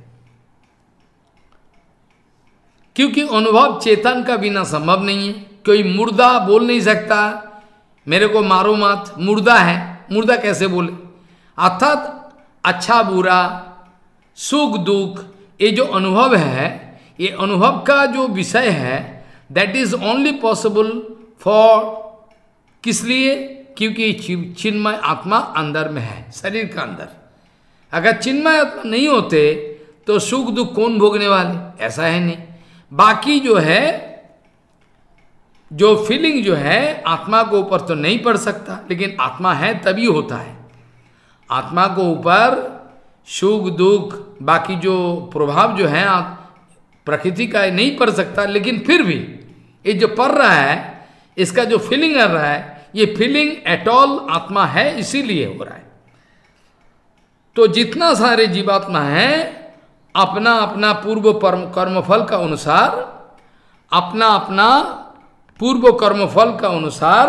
क्योंकि अनुभव चेतन का बिना संभव नहीं है। कोई मुर्दा बोल नहीं सकता मेरे को मारो मत, मुर्दा है, मुर्दा कैसे बोले। अर्थात अच्छा बुरा सुख दुख ये जो अनुभव है, ये अनुभव का जो विषय है, that is only possible for, किस लिए, क्योंकि चिन्मय आत्मा अंदर में है, शरीर का अंदर। अगर चिन्मय आत्मा नहीं होते तो सुख दुख कौन भोगने वाले, ऐसा है नहीं। बाकी जो है, जो फीलिंग जो है आत्मा को ऊपर तो नहीं पड़ सकता, लेकिन आत्मा है तभी होता है। आत्मा को ऊपर सुख दुख बाकी जो प्रभाव जो है प्रकृति का नहीं पड़ सकता, लेकिन फिर भी ये जो पड़ रहा है, इसका जो फीलिंग आ रहा है, ये फीलिंग एट ऑल आत्मा है, इसीलिए हो रहा है। तो जितना सारे जीवात्मा है अपना अपना पूर्व कर्मफल का अनुसार, अपना अपना पूर्व कर्मफल का अनुसार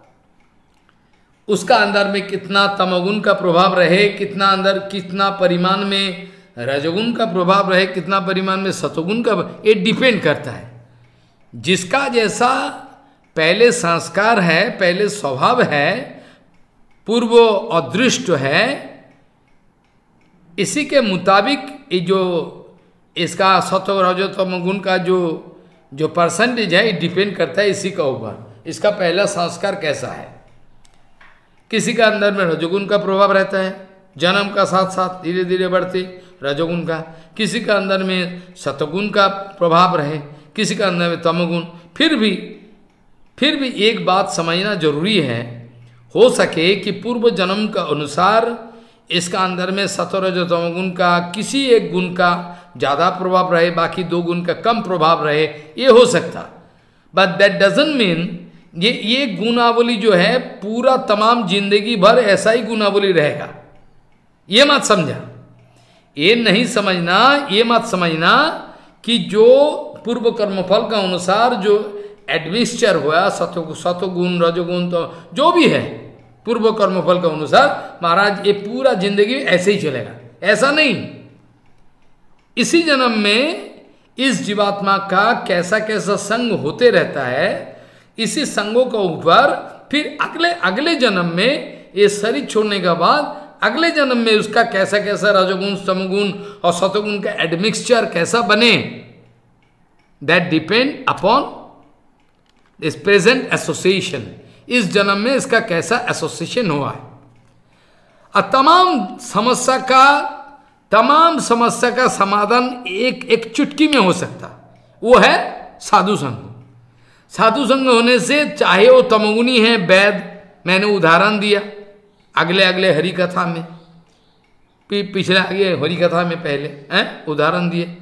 उसका अंदर में कितना तमोगुण का प्रभाव रहे, कितना अंदर कितना परिमाण में रजोगुण का प्रभाव रहे, कितना परिमाण में सतोगुण का, ये डिपेंड करता है। जिसका जैसा पहले संस्कार है, पहले स्वभाव है, पूर्व अदृष्ट है, इसी के मुताबिक ये जो इसका सतो रजो तमोगुण का जो जो परसेंटेज है, ये डिपेंड करता है इसी का ऊपर, इसका पहला संस्कार कैसा है। किसी का अंदर में रजोगुण का प्रभाव रहता है, जन्म का साथ साथ धीरे धीरे बढ़ते रजोगुण का, किसी का अंदर में सतोगुण का प्रभाव रहे, किसी का अंदर में तमोगुण। फिर भी फिर भी एक बात समझना जरूरी है, हो सके कि पूर्व जन्म का अनुसार इसका अंदर में सतोरजो तमोगुण का किसी एक गुण का ज्यादा प्रभाव रहे, बाकी दो गुण का कम प्रभाव रहे, ये हो सकता। बट दैट डजंट मीन ये ये गुणावली जो है पूरा तमाम जिंदगी भर ऐसा ही गुणावली रहेगा, ये मत समझा। ये नहीं समझना, ये मत समझना कि जो पूर्व कर्मफल का अनुसार जो एडमिक्सचर हुआ सतो सतोगुण रजोगुण तो जो भी है पूर्व कर्मफल का अनुसार, महाराज ये पूरा जिंदगी ऐसे ही चलेगा, ऐसा नहीं। इसी जन्म में इस जीवात्मा का कैसा कैसा संग होते रहता है, इसी संगों का ऊपर फिर अगले अगले जन्म में ये शरीर छोड़ने के बाद अगले जन्म में उसका कैसा कैसा रजोगुण तमोगुण और सतोगुण का एडमिक्सचर कैसा बने, that depend upon this present association. इस जन्म में इसका कैसा एसोसिएशन हुआ है। और तमाम समस्या का तमाम समस्या का समाधान एक एक चुटकी में हो सकता, वो है साधु संग। साधु संग होने से चाहे वो तमोगुणी है वैद, मैंने उदाहरण दिया अगले अगले हरि कथा में, पिछले आगे हरि कथा में पहले हैं उदाहरण दिए।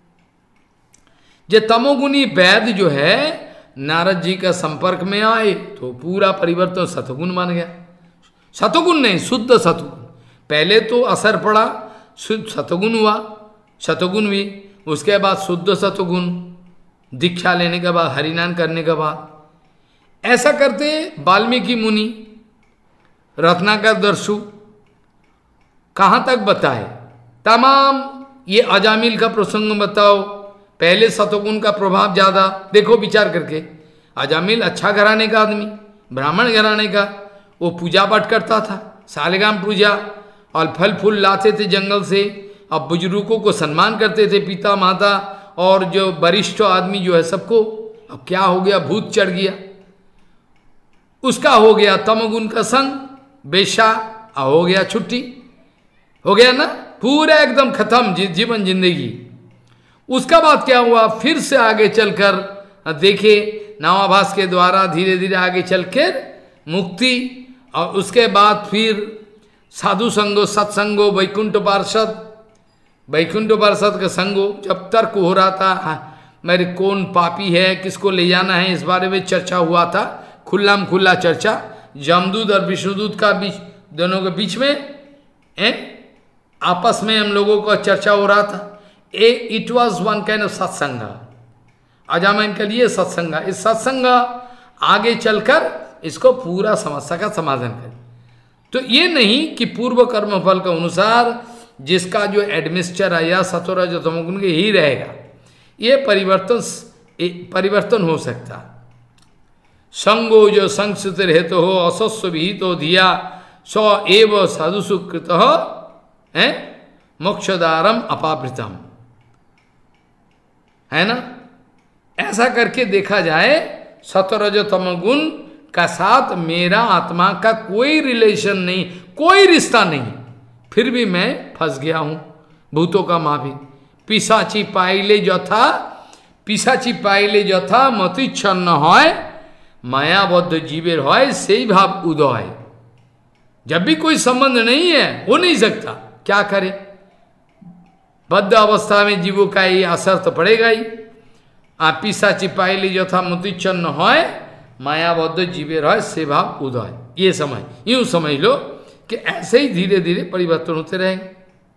जो तमोगुणी वैद जो है नारद जी का संपर्क में आए तो पूरा परिवर्तन सतगुण बन गया। सतगुण नहीं, शुद्ध सतगुण। पहले तो असर पड़ा, शुद्ध सतगुण हुआ, सतगुण भी, उसके बाद शुद्ध सतगुण, दीक्षा लेने के बाद, हरिनाम करने के बाद। ऐसा करते वाल्मीकि मुनि रत्नाकर दर्शु कहाँ तक बताए, तमाम ये अजामिल का प्रसंग बताओ। पहले सतोगुण का प्रभाव ज्यादा, देखो विचार करके, अजामिल अच्छा घराने का आदमी, ब्राह्मण घराने का, वो पूजा पाठ करता था, सालगाम पूजा, और फल फूल लाते थे जंगल से, अब बुजुर्गों को सम्मान करते थे, पिता माता और जो वरिष्ठ आदमी जो है सबको। अब क्या हो गया, भूत चढ़ गया, उसका हो गया तमोगुण का संग, बेशा हो गया छुट्टी, हो गया ना, पूरा एकदम खत्म जीवन जिंदगी। उसका बाद क्या हुआ, फिर से आगे चलकर देखे नामाभास के द्वारा धीरे धीरे आगे चलकर मुक्ति, और उसके बाद फिर साधु संगो सत्संगो वैकुंठ पार्षद, वैकुंठ पार्षद का संगो, जब तर्क हो रहा था हाँ, मेरे कौन पापी है, किसको ले जाना है, इस बारे में चर्चा हुआ था, खुला में खुला चर्चा, जमदूत और विष्णुदूत का बीच, दोनों के बीच में ए, आपस में हम लोगों का चर्चा हो रहा था। A it was one kind of satsang, Ajamil के लिए सत्संग। इस सत्संग आगे चलकर इसको पूरा समस्या का समाधान करें। तो ये नहीं कि पूर्व कर्म फल के अनुसार जिसका जो एडमिनिस्टर आया सत्वरज तमोगुण के ही रहेगा, ये परिवर्तन परिवर्तन हो सकता। संगो जो संस्कृत हेतु हो असस्व विहित हो धिया स एव साधु सुकृत है मोक्षदारम अपावृतम, है ना। ऐसा करके देखा जाए सत्वरज तमोगुण का साथ मेरा आत्मा का कोई रिलेशन नहीं, कोई रिश्ता नहीं, फिर भी मैं फंस गया हूं भूतों का माफी। पिशाची पाइले जथा पिशाची पाइले जथा मतिच्छन्न হয় मायाबद्ध जीवेर হয় সেই भाव उदय। जब भी कोई संबंध नहीं है, हो नहीं सकता, क्या करे, बद्ध अवस्था में जीवों का ये असर तो पड़ेगा ही। आप पिशाची पाइले जथा मतिच्छन्न হয় मायाबद्ध जीवेर হয় से भाव उदय। ये समझ, यूं समझ लो कि ऐसे ही धीरे धीरे परिवर्तन होते रहेंगे।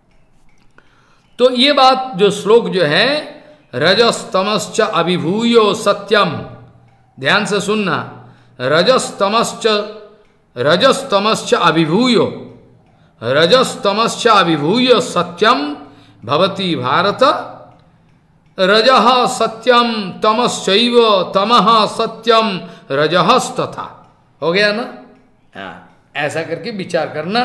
तो ये बात जो श्लोक जो है रजस्तमश्च अभिभूयो सत्यम, ध्यान से सुनना, रजस्तमश्च रजस्तमश्च अभिभूयो रजस्तमश्च अभिभूयो सत्यम भवति भारत, रजः सत्यम तमश्चैव तमः सत्यम रजहस्तथा। हो गया ना। हाँ, ऐसा करके विचार करना।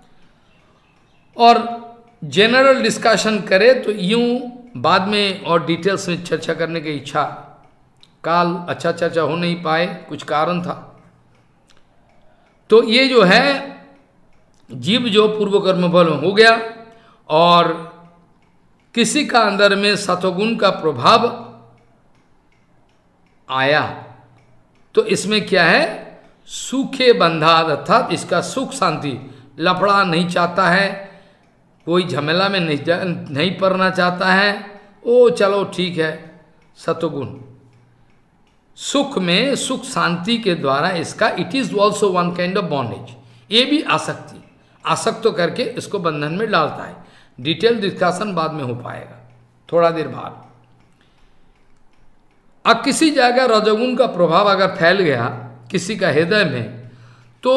और जनरल डिस्कशन करे तो यूं बाद में और डिटेल्स में चर्चा करने की इच्छा, काल अच्छा चर्चा हो नहीं पाए, कुछ कारण था। तो ये जो है जीव जो पूर्व कर्म फल हो गया और किसी का अंदर में सतोगुण का प्रभाव आया, तो इसमें क्या है, सुखे बंधा, अर्थात इसका सुख शांति, लफड़ा नहीं चाहता है, कोई झमेला में नहीं नहीं पड़ना चाहता है, ओ चलो ठीक है, सतोगुण सुख में सुख शांति के द्वारा इसका it is also one kind of bondage. ये भी आसक्ति, आसक्त तो करके इसको बंधन में डालता है। डिटेल डिस्कशन बाद में हो पाएगा थोड़ा देर बाद। अब किसी जगह रजोगुण का प्रभाव अगर फैल गया किसी का हृदय में, तो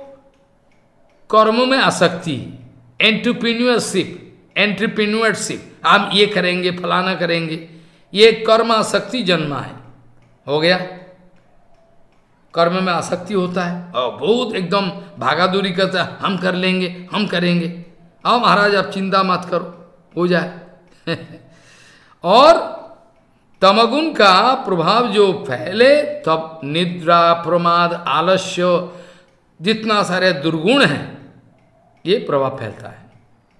कर्म में आसक्ति, एंटरप्रेन्योरशिप एंटरप्रेन्योरशिप हम ये करेंगे, फलाना करेंगे, ये कर्म आसक्ति जन्मा है। हो गया, कर्म में आसक्ति होता है और बहुत एकदम भागादौड़ी करता है, हम कर लेंगे, हम करेंगे, आओ महाराज आप चिंता मत करो, हो जाए। और तमगुण का प्रभाव जो फैले तब निद्रा, प्रमाद, आलस्य, जितना सारे दुर्गुण हैं, ये प्रभाव फैलता है।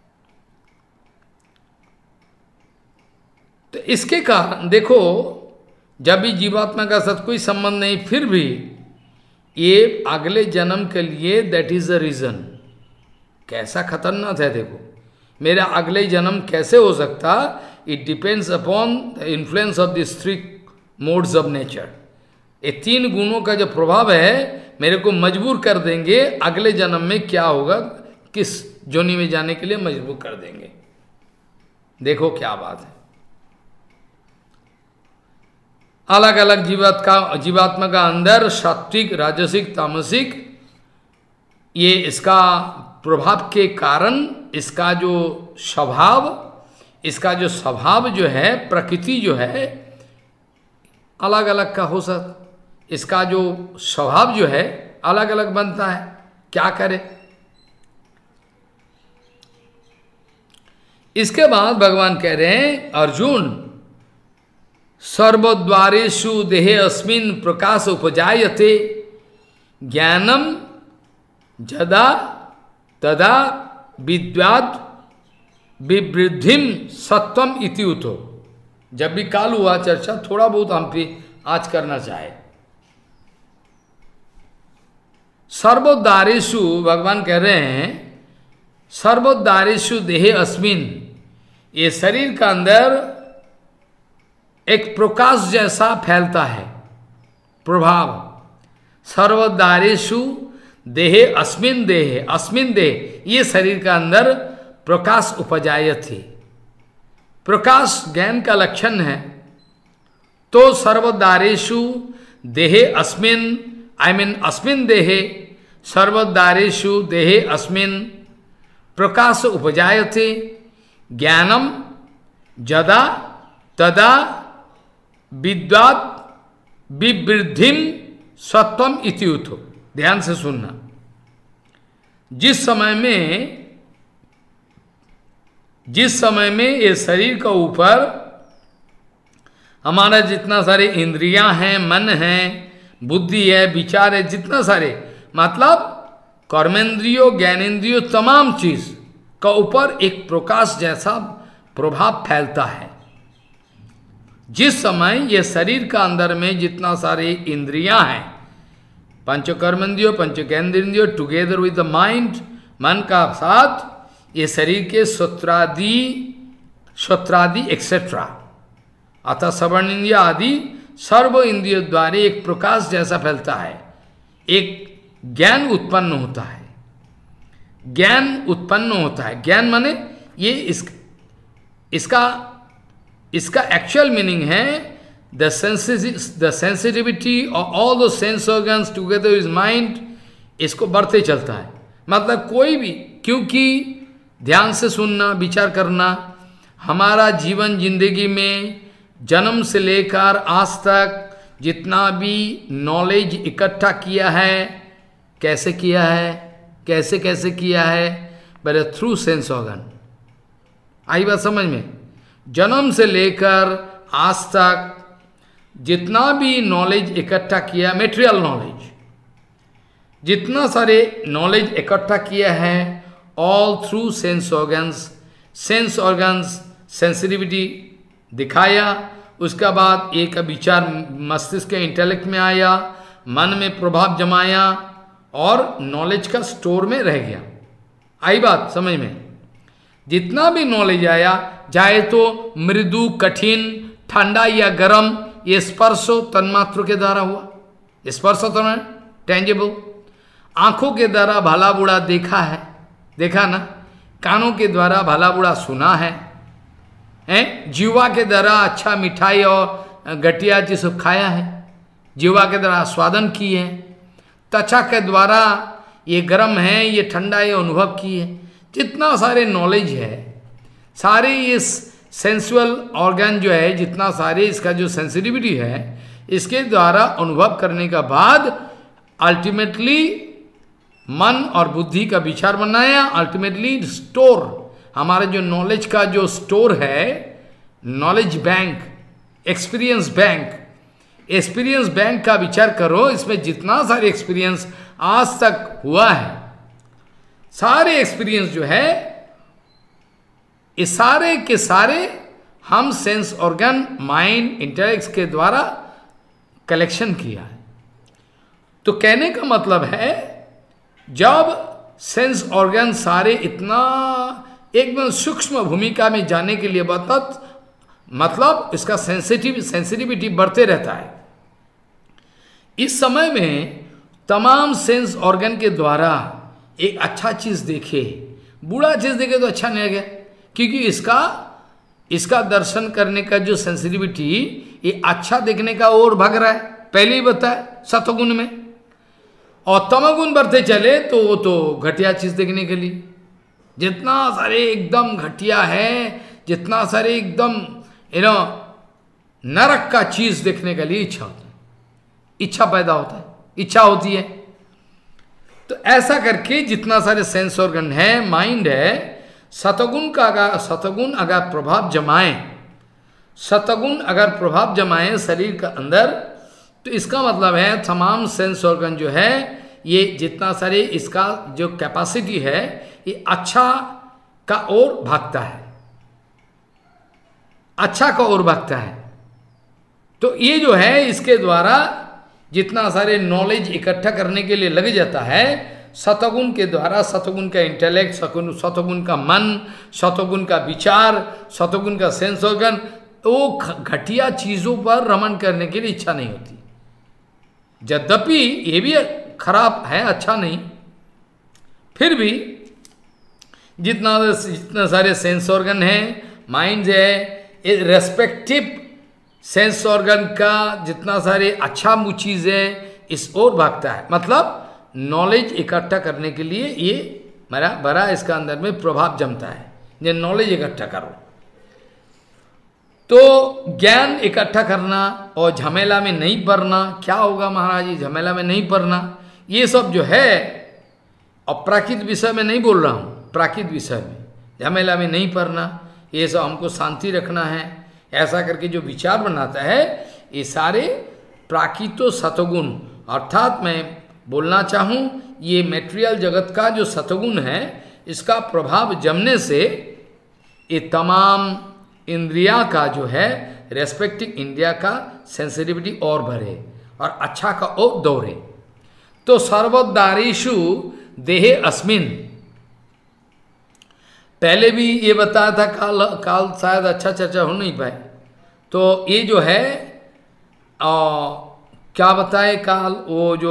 तो इसके कारण देखो, जब भी जीवात्मा का साथ कोई संबंध नहीं, फिर भी ये अगले जन्म के लिए दैट इज द रीजन। कैसा खतरनाक है देखो, मेरा अगले जन्म कैसे हो सकता, it depends upon the influence of this three modes of nature. ये तीन गुणों का जो प्रभाव है मेरे को मजबूर कर देंगे अगले जन्म में क्या होगा, किस जोनी में जाने के लिए मजबूर कर देंगे। देखो क्या बात है। अलग अलग जीवात का जीवात्मा का अंदर सात्विक, राजसिक, तामसिक, ये इसका प्रभाव के कारण इसका जो स्वभाव इसका जो स्वभाव जो है, प्रकृति जो है अलग अलग का हो सकता, इसका जो स्वभाव जो है अलग अलग बनता है, क्या करे। इसके बाद भगवान कह रहे हैं, अर्जुन सर्वद्वारेषु देहे अस्मिन् प्रकाश उपजायते ज्ञानम जदा तदा विद्वाद विवृद्धिम सत्वम इति उतो। जब भी काल हुआ चर्चा थोड़ा बहुत हम पे आज करना चाहे। सर्वोद्धारेषु भगवान कह रहे हैं, सर्वोद्धारेषु देहे अस्मिन्, ये शरीर का अंदर एक प्रकाश जैसा फैलता है प्रभाव। सर्वोद्धारेषु देहे अस्मिन् देहे, अस्मिन् देह, ये शरीर का अंदर प्रकाश उपजायते। प्रकाश ज्ञान का लक्षण है। तो सर्वोद्धारेषु देहे अस्मिन् आई मीन अस्मिन देहे सर्वद्वारेषु देहे अस्मिन प्रकाश उपजायते ज्ञानम जदा तदा विद्वात् विवृद्धिम सत्वम इत्युतो। ध्यान से सुनना, जिस समय में जिस समय में ये शरीर का ऊपर हमारा जितना सारे इंद्रियां हैं, मन है, बुद्धि है, विचार है, जितना सारे मतलब कर्मेंद्रियों, ज्ञानेन्द्रियों, तमाम चीज का ऊपर एक प्रकाश जैसा प्रभाव फैलता है। जिस समय ये शरीर का अंदर में जितना सारे इंद्रियां हैं, पंच कर्मेंद्रियों, पंच ज्ञानेन्द्रियों, टुगेदर विद द माइंड, मन का साथ ये शरीर के श्रोत्रादि श्रोत्रादि एक्सेट्रा अतः श्रवण इंद्रिय आदि सर्व इंद्रियों द्वारा एक प्रकाश जैसा फैलता है, एक ज्ञान उत्पन्न होता है। ज्ञान उत्पन्न होता है, ज्ञान माने ये इस, इसका इसका एक्चुअल मीनिंग है the the sensitivity of all the sense organs together with mind, इसको बढ़ते चलता है। मतलब कोई भी, क्योंकि ध्यान से सुनना, विचार करना, हमारा जीवन जिंदगी में जन्म से लेकर आज तक जितना भी नॉलेज इकट्ठा किया है, कैसे किया है, कैसे कैसे किया है, पहले थ्रू सेंस ऑर्गन। आई बात समझ में? जन्म से लेकर आज तक जितना भी नॉलेज इकट्ठा किया, मेटेरियल नॉलेज, जितना सारे नॉलेज इकट्ठा किया है, all through sense organs. Sense organs sensitivity दिखाया, उसका बाद एक विचार मस्तिष्क के इंटेलेक्ट में आया, मन में प्रभाव जमाया और नॉलेज का स्टोर में रह गया। आई बात समझ में? जितना भी नॉलेज आया, चाहे तो मृदु, कठिन, ठंडा या गर्म, ये स्पर्श तन्मात्र के द्वारा हुआ। स्पर्श तो ना टेंजेबल, आंखों के द्वारा भला बुरा देखा है, देखा ना, कानों के द्वारा भला बुरा सुना है, हैं? जीवा के द्वारा अच्छा मिठाई और घटिया चीज सब खाया है, जीवा के द्वारा आस्वादन किए है, त्वचा के द्वारा ये गर्म है, ये ठंडा, ये अनुभव किए है। जितना सारे नॉलेज है, सारे ये सेंसुअल ऑर्गन जो है, जितना सारे इसका जो सेंसिटिविटी है, इसके द्वारा अनुभव करने का बाद अल्टीमेटली मन और बुद्धि का विचार बनाया, अल्टीमेटली स्टोर, हमारा जो नॉलेज का जो स्टोर है, knowledge bank, experience bank, experience bank का विचार करो। इसमें जितना सारे एक्सपीरियंस आज तक हुआ है, सारे एक्सपीरियंस जो है, ये सारे के सारे हम सेंस ऑर्गन, माइंड, इंटेलेक्ट के द्वारा कलेक्शन किया है। तो कहने का मतलब है, जब सेंस ऑर्गन सारे इतना एकदम सूक्ष्म भूमिका में जाने के लिए बता, मतलब इसका सेंसिटिव सेंसिटिविटी बढ़ते रहता है। इस समय में तमाम सेंस ऑर्गन के द्वारा एक अच्छा चीज देखे, बुरा चीज देखे तो अच्छा नहीं लगे, क्योंकि इसका इसका दर्शन करने का जो सेंसिटिविटी, ये अच्छा देखने का और भाग रहा है। पहले ही बताया सतगुण में, और तमगुण बढ़ते चले तो वो तो घटिया चीज देखने के लिए, जितना सारे एकदम घटिया है, जितना सारे एकदम यू नो नरक का चीज देखने के लिए इच्छा होता है, इच्छा पैदा होता है, इच्छा होती है। तो ऐसा करके जितना सारे सेंस ऑर्गन है, माइंड है, सतगुण का अगर सतगुण अगर प्रभाव जमाए, सतगुण अगर प्रभाव जमाए शरीर के अंदर, तो इसका मतलब है तमाम सेंस ऑर्गन जो है, ये जितना सारे इसका जो कैपेसिटी है, ये अच्छा का ओर भागता है, अच्छा का ओर भागता है। तो ये जो है, इसके द्वारा जितना सारे नॉलेज इकट्ठा करने के लिए लग जाता है, सतगुण के द्वारा, सतगुण का इंटेलेक्ट, सतगुण सतगुण का मन, सतगुण का विचार, सतगुण का सेंस ऑर्गन, वो घटिया चीजों पर रमन करने के लिए इच्छा नहीं होती। यद्यपि ये भी खराब है, अच्छा नहीं, फिर भी जितना जितना सारे सेंस ऑर्गन है, माइंड है, रेस्पेक्टिव सेंस ऑर्गन का जितना सारे अच्छा चीज है, इस ओर भागता है, मतलब नॉलेज इकट्ठा करने के लिए ये मेरा बड़ा इसका अंदर में प्रभाव जमता है, ये नॉलेज इकट्ठा करो। तो ज्ञान इकट्ठा करना और झमेला में नहीं पड़ना, क्या होगा महाराज जी झमेला में नहीं पड़ना, ये सब जो है अप्राकृत विषय में नहीं बोल रहा हूँ, प्राकृत विषय में झमेला में नहीं पड़ना, ये सब हमको शांति रखना है, ऐसा करके जो विचार बनाता है ये सारे प्राकृतो सतगुण, अर्थात मैं बोलना चाहूँ ये मेटेरियल जगत का जो सतगुण है इसका प्रभाव जमने से ये तमाम इंद्रिया का जो है रेस्पेक्टिव इंडिया का सेंसिटिविटी और बढ़े और अच्छा का और दौड़े। तो सर्वोद्धारेषु देहे अस्मिन, पहले भी ये बताया था, काल काल शायद अच्छा चर्चा हो नहीं पाए, तो ये जो है आ, क्या बताए काल, वो जो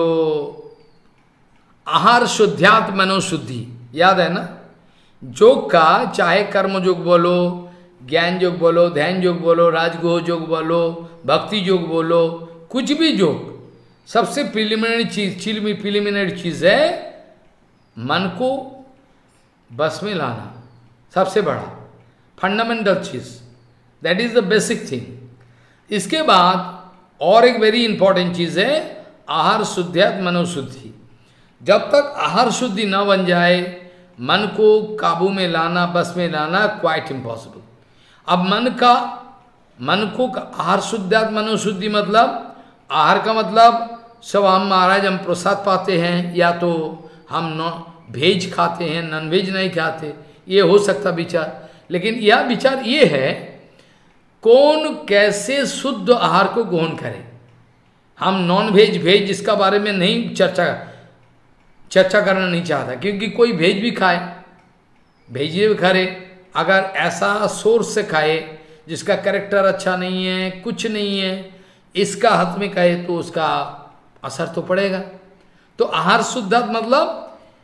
आहार शुद्ध्यात मनोशुद्धि याद है ना, योग का चाहे कर्म योग बोलो, ज्ञान योग बोलो, ध्यान योग बोलो, राजगुह योग बोलो, भक्ति योग बोलो, कुछ भी योग, सबसे प्रिलिमिनरी चीज चिलमी प्रिलिमिनरी चीज है मन को बस में लाना, सबसे बड़ा फंडामेंटल चीज, that is the basic thing. इसके बाद और एक वेरी इंपॉर्टेंट चीज है आहार शुद्धियात मनोशुद्धि। जब तक आहार शुद्धि न बन जाए मन को काबू में लाना, बस में लाना क्वाइट इम्पॉसिबल। अब मन का मन को आहार शुद्धियात मनोशुद्धि मतलब आहार का मतलब सब हम महाराज हम प्रसाद पाते हैं, या तो हम नॉन वेज खाते हैं, नॉन वेज नहीं खाते, ये हो सकता विचार, लेकिन यह विचार ये है कौन कैसे शुद्ध आहार को ग्रहण करे। हम नॉन वेज वेज इसका बारे में नहीं चर्चा चर्चा करना नहीं चाहता, क्योंकि कोई वेज भी खाए, वेज भी खाए, अगर ऐसा सोर्स से खाए जिसका कैरेक्टर अच्छा नहीं है, कुछ नहीं है, इसका हाथ में खाए तो उसका असर तो पड़ेगा। तो आहार शुद्धा मतलब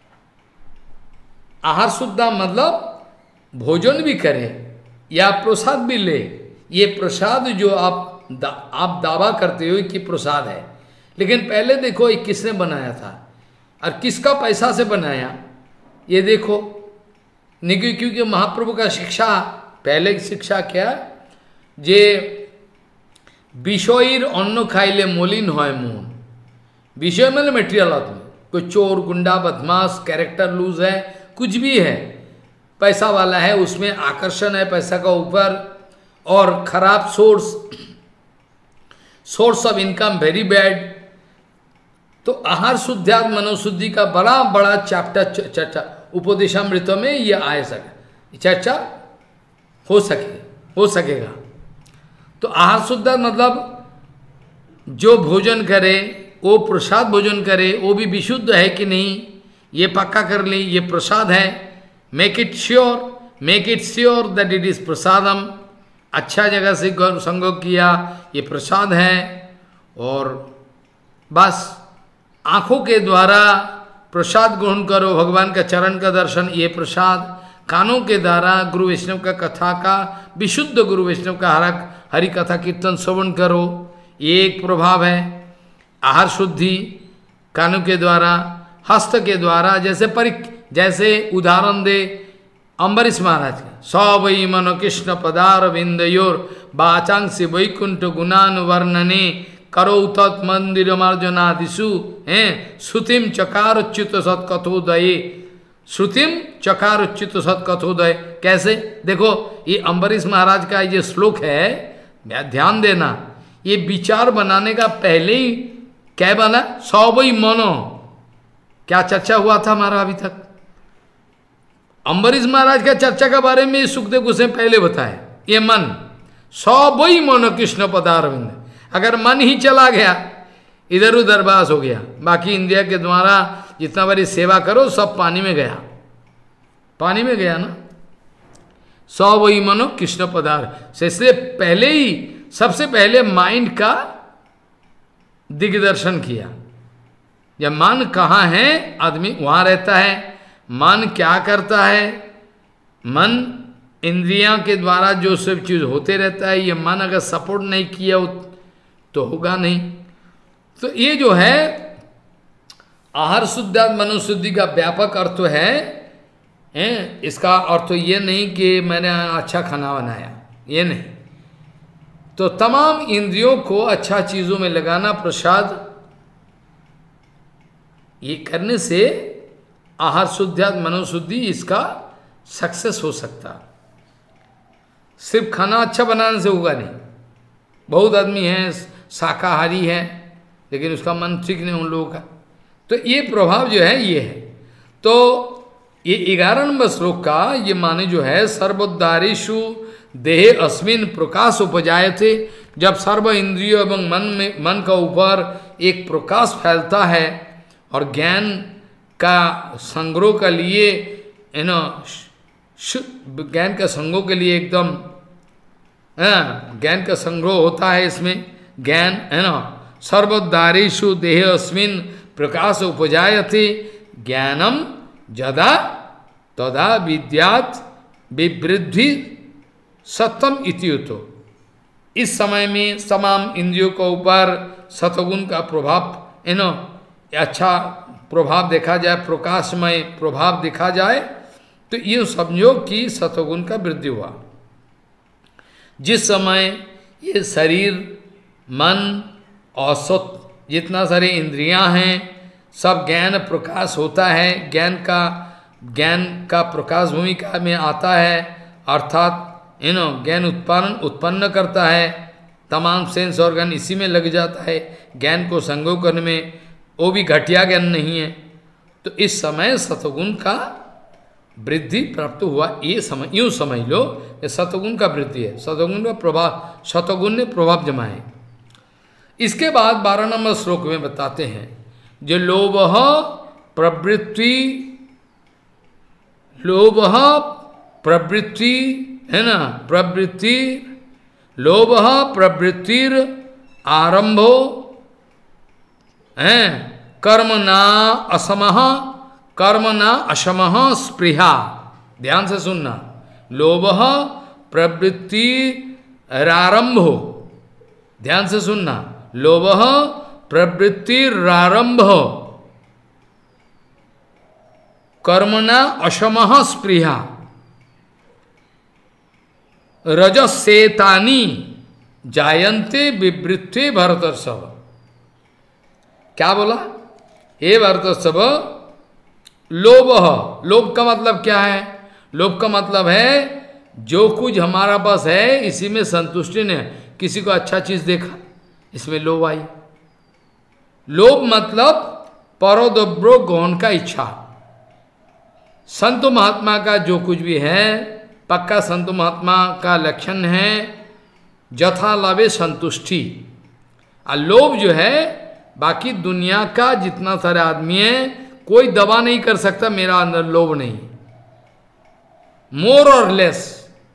आहार शुद्धा मतलब भोजन भी करे या प्रसाद भी ले, ये प्रसाद जो आप दा, आप दावा करते हो कि प्रसाद है, लेकिन पहले देखो ये किसने बनाया था और किसका पैसा से बनाया, ये देखो। नहीं क्योंकि महाप्रभु का शिक्षा पहले की शिक्षा क्या, जे विषयीर अन्न खाइले मलिन है मन, विषय मतलब मेटेरियल आदमी, कोई चोर गुंडा बदमाश कैरेक्टर लूज है, कुछ भी है, पैसा वाला है, उसमें आकर्षण है पैसा का ऊपर, और खराब source source of income very bad. तो आहार शुद्धियात मनोशुद्धि का बड़ा बड़ा चैप्टर चर्चा उपदेशामृत में ये आए सके चर्चा हो सके हो सकेगा। तो आहार शुद्धियात मतलब जो भोजन करे वो प्रसाद भोजन करे, वो भी विशुद्ध है कि नहीं ये पक्का कर ले, ये प्रसाद है, make it sure make it sure that it is prasadam, अच्छा जगह से संयोग किया ये प्रसाद है। और बस आंखों के द्वारा प्रसाद ग्रहण करो, भगवान का चरण का दर्शन ये प्रसाद, कानों के द्वारा गुरु वैष्णव का कथा का विशुद्ध गुरु वैष्णव का हर हरि कथा कीर्तन श्रवण करो, ये एक प्रभाव है आहार शुद्धि। कानों के द्वारा, हस्त के द्वारा, जैसे परिक जैसे उदाहरण दे अम्बरीश महाराज का, सौ वही मनो कृष्ण पदार बिंदयोर बाचांसी वैकुंठ गुणान वर्णने करो तत् मंदिर मार्जनादिशु हैं श्रुतिम चकार उच्युत सत्कथोदये, श्रुतिम चकार उच्युत सत्कथोदय। कैसे देखो ये अम्बरीश महाराज का ये श्लोक है, ध्यान देना, ये विचार बनाने का पहले ही क्या बना, सौ वही मनो, क्या चर्चा हुआ था हमारा अभी तक, अम्बरीश महाराज का चर्चा के बारे में सुखदेव गोस्वामी पहले बताए, ये मन सौ वही मनो कृष्ण पदारविंद, अगर मन ही चला गया इधर उधर बास हो गया, बाकी इंद्रिया के द्वारा जितना बारी सेवा करो सब पानी में गया, पानी में गया ना। सौ वही मनो कृष्ण पदार्थ से इसलिए पहले ही सबसे पहले माइंड का दिग्दर्शन किया, जब मन कहाँ है आदमी वहां रहता है, मन क्या करता है, मन इंद्रियों के द्वारा जो सब चीज होते रहता है, ये मन अगर सपोर्ट नहीं किया तो होगा नहीं। तो ये जो है आहार शुद्धात मनोशुद्धि का व्यापक अर्थ है, है? इसका अर्थ तो ये नहीं कि मैंने अच्छा खाना बनाया, ये नहीं। तो तमाम इंद्रियों को अच्छा चीजों में लगाना, प्रसाद, ये करने से आहार शुद्धात मनोशुद्धि इसका सक्सेस हो सकता। सिर्फ खाना अच्छा बनाने से होगा नहीं। बहुत आदमी हैं शाकाहारी है लेकिन उसका मन ठीक नहीं उन लोगों का, तो ये प्रभाव जो है ये है। तो ये ग्यारह नंबर श्लोक का ये माने जो है सर्वोद्धारेषु देहे अस्मिन प्रकाश उपजाए थे। जब सर्व इंद्रियों एवं मन में मन का ऊपर एक प्रकाश फैलता है और ज्ञान का संग्रह के लिए है ना, ज्ञान का संग्रह के लिए एकदम ज्ञान का संग्रह होता है, इसमें ज्ञान है ना, सर्वोद्धारेषु देहे अस्मिन प्रकाश उपजायते ज्ञानम जदा तदा विद्यात विवृद्धि सत्यम इत्युतो। इस समय में तमाम इंद्रियों के ऊपर सतगुण का प्रभाव है ना, अच्छा प्रभाव देखा जाए, प्रकाशमय प्रभाव देखा जाए, तो ये समझो कि सतगुण का वृद्धि हुआ। जिस समय ये शरीर, मन और सत जितना सारे इंद्रियां हैं, सब ज्ञान प्रकाश होता है, ज्ञान का ज्ञान का प्रकाश भूमिका में आता है, अर्थात यू नो ज्ञान उत्पादन उत्पन्न करता है, तमाम सेंस ऑर्गन इसी में लग जाता है ज्ञान को संग्रह करने में, वो भी घटिया ज्ञान नहीं है। तो इस समय सतगुण का वृद्धि प्राप्त हुआ, ये समझ यूँ समझ लो, ये सतगुण का वृद्धि है, सतगुण का प्रभाव, सतगुण ने प्रभाव जमाए। इसके बाद बारह नंबर श्लोक में बताते हैं जो लोभ प्रवृत्ति, लोभ प्रवृत्ति है ना, प्रवृत्ति लोभ प्रवृत्तिर आरंभो है कर्मणा असमः, कर्मणा असमः स्पृहा। ध्यान से सुनना, लोभ प्रवृत्ति रारंभो, ध्यान से सुनना, लोभ प्रवृत्तिरारंभ कर्मणा असमः स्पृहा रजसेतानि जायन्ते विवृत्ते भरतर्षभ। क्या बोला? हे भरतर्षभ, लोभ, लोभ का मतलब क्या है? लोभ का मतलब है जो कुछ हमारा पास है इसी में संतुष्टि ने, किसी को अच्छा चीज देखा इसमें लोभ आई। लोभ मतलब परोद्रव्य गौण का इच्छा। संत महात्मा का जो कुछ भी है, पक्का संत महात्मा का लक्षण है जथा लाभे संतुष्टि। और लोभ जो है, बाकी दुनिया का जितना सारे आदमी है कोई दबा नहीं कर सकता मेरा अंदर लोभ नहीं, मोर और लेस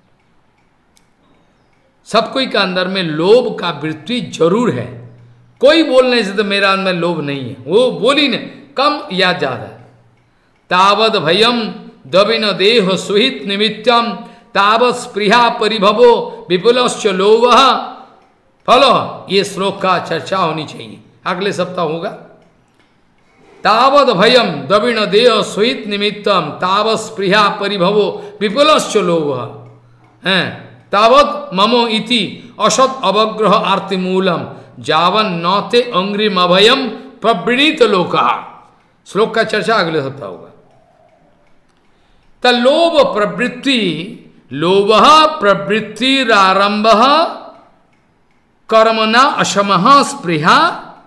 सब कोई का अंदर में लोभ का वृत्ति जरूर है। कोई बोल नहीं सकता मेरा अंदर लोभ नहीं है, वो बोल ही नहीं, कम या ज्यादा। तावद भयम दबिन देह सुहित निमित्तम तावत स्पृहा परिभवो विपुलश्च लोभ फलो। ये श्लोक का चर्चा होनी चाहिए, अगले सप्ताह होगा। तावद भयम दबिन देह सुहित निमित्तम तावत स्पृहा परिभवो विपुलश्च लोभ हैं तावत ममो इति असत अवग्रह आर्तिमूलम जावन नौते अंग्रिम अभयम प्रवृणीत लोका। श्लोक का चर्चा अगले सप्ताह होगा। लोभ प्रवृत्ति, लोभ प्रवृत्तिरारंभ कर्मणा असमः स्पृहा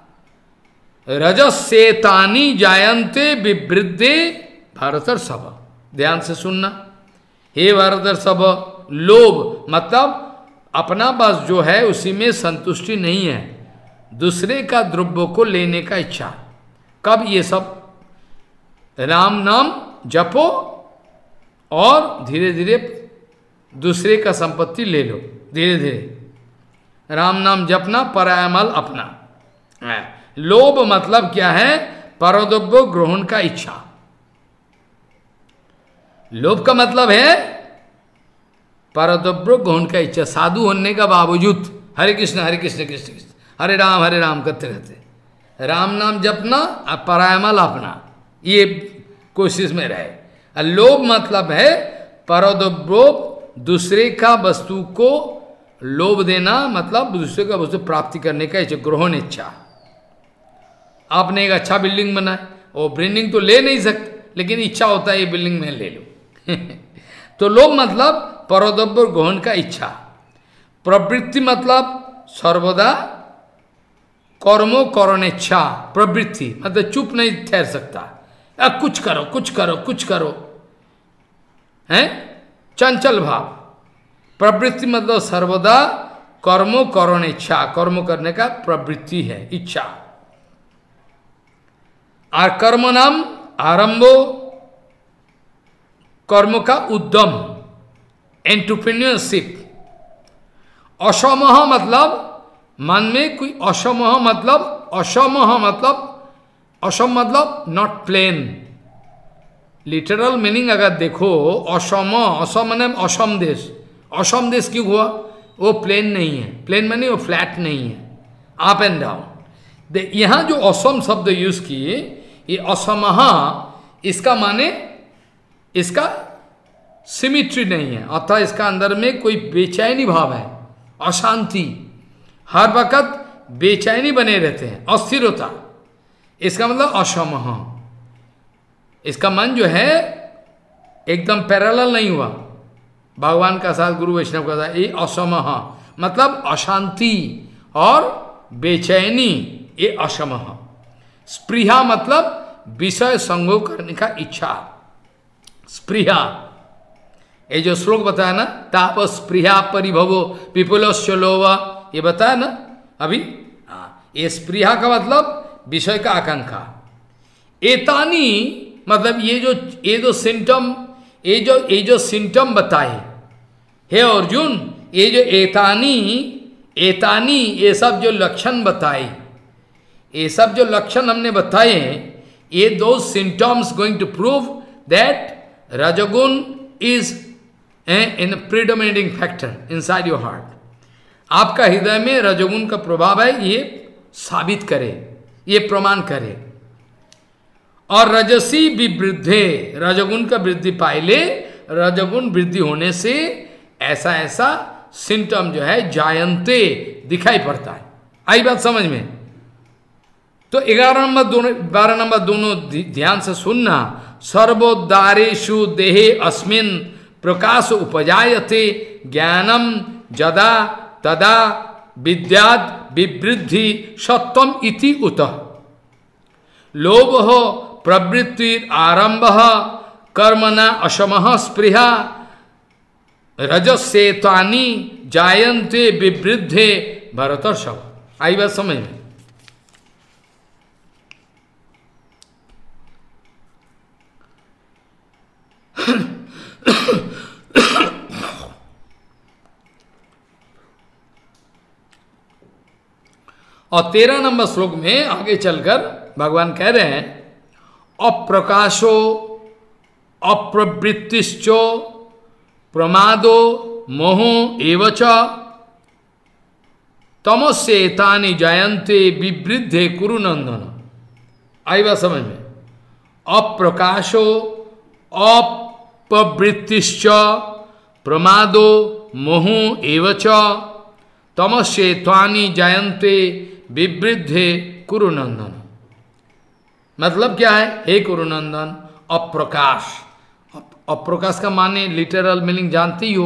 रजसेतानि जायन्ते विवृद्धे भरतर्षभ। ध्यान से सुनना, हे भरतर्षभ, लोभ मतलब अपना पास जो है उसी में संतुष्टि नहीं है, दूसरे का द्रव्य को लेने का इच्छा। कब? ये सब राम नाम जपो और धीरे धीरे दूसरे का संपत्ति ले लो, धीरे धीरे राम नाम जपना, परायमल अपना। लोभ मतलब क्या है? परद्रव्य ग्रहण का इच्छा। लोभ का मतलब है परद्रव्य ग्रहण का इच्छा। साधु होने का बावजूद हरे कृष्ण हरे कृष्ण कृष्ण कृष्ण हरे राम हरे राम करते रहते, राम नाम जपना और परायमल अपना, ये कोशिश में रहे। और लोभ मतलब है परोद्रोप, दूसरे का वस्तु को लोभ देना, मतलब दूसरे का वस्तु प्राप्ति करने का इच्छा, ग्रहण इच्छा। आपने एक अच्छा बिल्डिंग बनाए, वो बिल्डिंग तो ले नहीं सकते, लेकिन इच्छा होता है ये बिल्डिंग में ले लो। तो लोभ मतलब परोद्रोप ग्रहण का इच्छा। प्रवृत्ति मतलब सर्वदा कर्मो करण इच्छा, प्रवृत्ति मतलब चुप नहीं ठहर सकता, अब कुछ करो कुछ करो कुछ करो, हैं, चंचल भाव। प्रवृत्ति मतलब सर्वदा कर्मो करण इच्छा, कर्म करने का प्रवृत्ति है, इच्छा। और कर्म नाम आरंभो, कर्म का उद्यम, एंटरप्रेन्योरशिप। असमह मतलब मन में कोई, असमह मतलब, असमह मतलब, असम मतलब नॉट प्लेन। लिटरल मीनिंग अगर देखो, असम, असम माने असम देश। असम देश क्यों हुआ? वो प्लेन नहीं है, प्लेन माने वो फ्लैट नहीं है, अप एंड डाउन। यहां जो असम शब्द यूज किए, ये असमह, इसका माने इसका सिमिट्री नहीं है, अर्थात इसका अंदर में कोई बेचैनी भाव है, अशांति, हर वक्त बेचैनी बने रहते हैं, अस्थिरता, इसका मतलब असमह। इसका मन जो है एकदम पैरेलल नहीं हुआ भगवान का साथ, गुरु वैष्णव का साथ, ये असमह मतलब अशांति और बेचैनी, ये असमह। स्पृहा मतलब विषय संयोग करने का इच्छा, स्पृहा। ये जो श्लोक बताया ना, ताप स्पृहा परिभवो विपुलस्य लोभ, ये बताया ना अभी। हाँ, ये स्पृहा का मतलब विषय का आकांक्षा। एतानी मतलब ये जो ये जो सिम्टम, ये जो ये जो सिम्टम बताए, हे अर्जुन, ये जो एतानी एतानी ये सब जो लक्षण बताए, ये सब जो लक्षण हमने बताए, ये दो symptoms going to prove that rajoguna is in predominating factor inside your heart. आपका हृदय में रजोगुण का प्रभाव है, ये साबित करे, ये प्रमाण करे। और रजसी विवृद्धे, रजोगुण का वृद्धि पाइले, रजोगुण वृद्धि होने से ऐसा ऐसा सिम्टम जो है जायंते दिखाई पड़ता है। आई बात समझ में? तो ग्यारह नंबर दोनों, बारह नंबर दोनों ध्यान से सुनना। सर्वोद्धारेषु देहे अस्मिन प्रकाश उपजायते ज्ञानम जदा तदा विद्याद विवृद्धि सत्वम इति उत। लोभ प्रवृत्ति आरंभ कर्मणा असमः स्पृहा रजस्से तानि जायन्ते विवृद्धे भरतर्षभ। आई बात समझ में? और तेरह नंबर श्लोक में आगे चलकर भगवान कह रहे हैं, अप्रकाशो अप्रवृत्तिश्चो प्रमादो मोहो एवच तमस्येतानि जायन्ते विवृद्धे कुरुनंदन। आई बात समझ में? अप्रकाशो अप्रवृत्तिश्च प्रमादो मोहो एवच तमस्येतानि जायन्ते विवृद्धे कुरुनंदन। मतलब क्या है? हे कुरुनंदन, अप्रकाश, अप्रकाश का माने लिटरल मीनिंग जानते ही हो।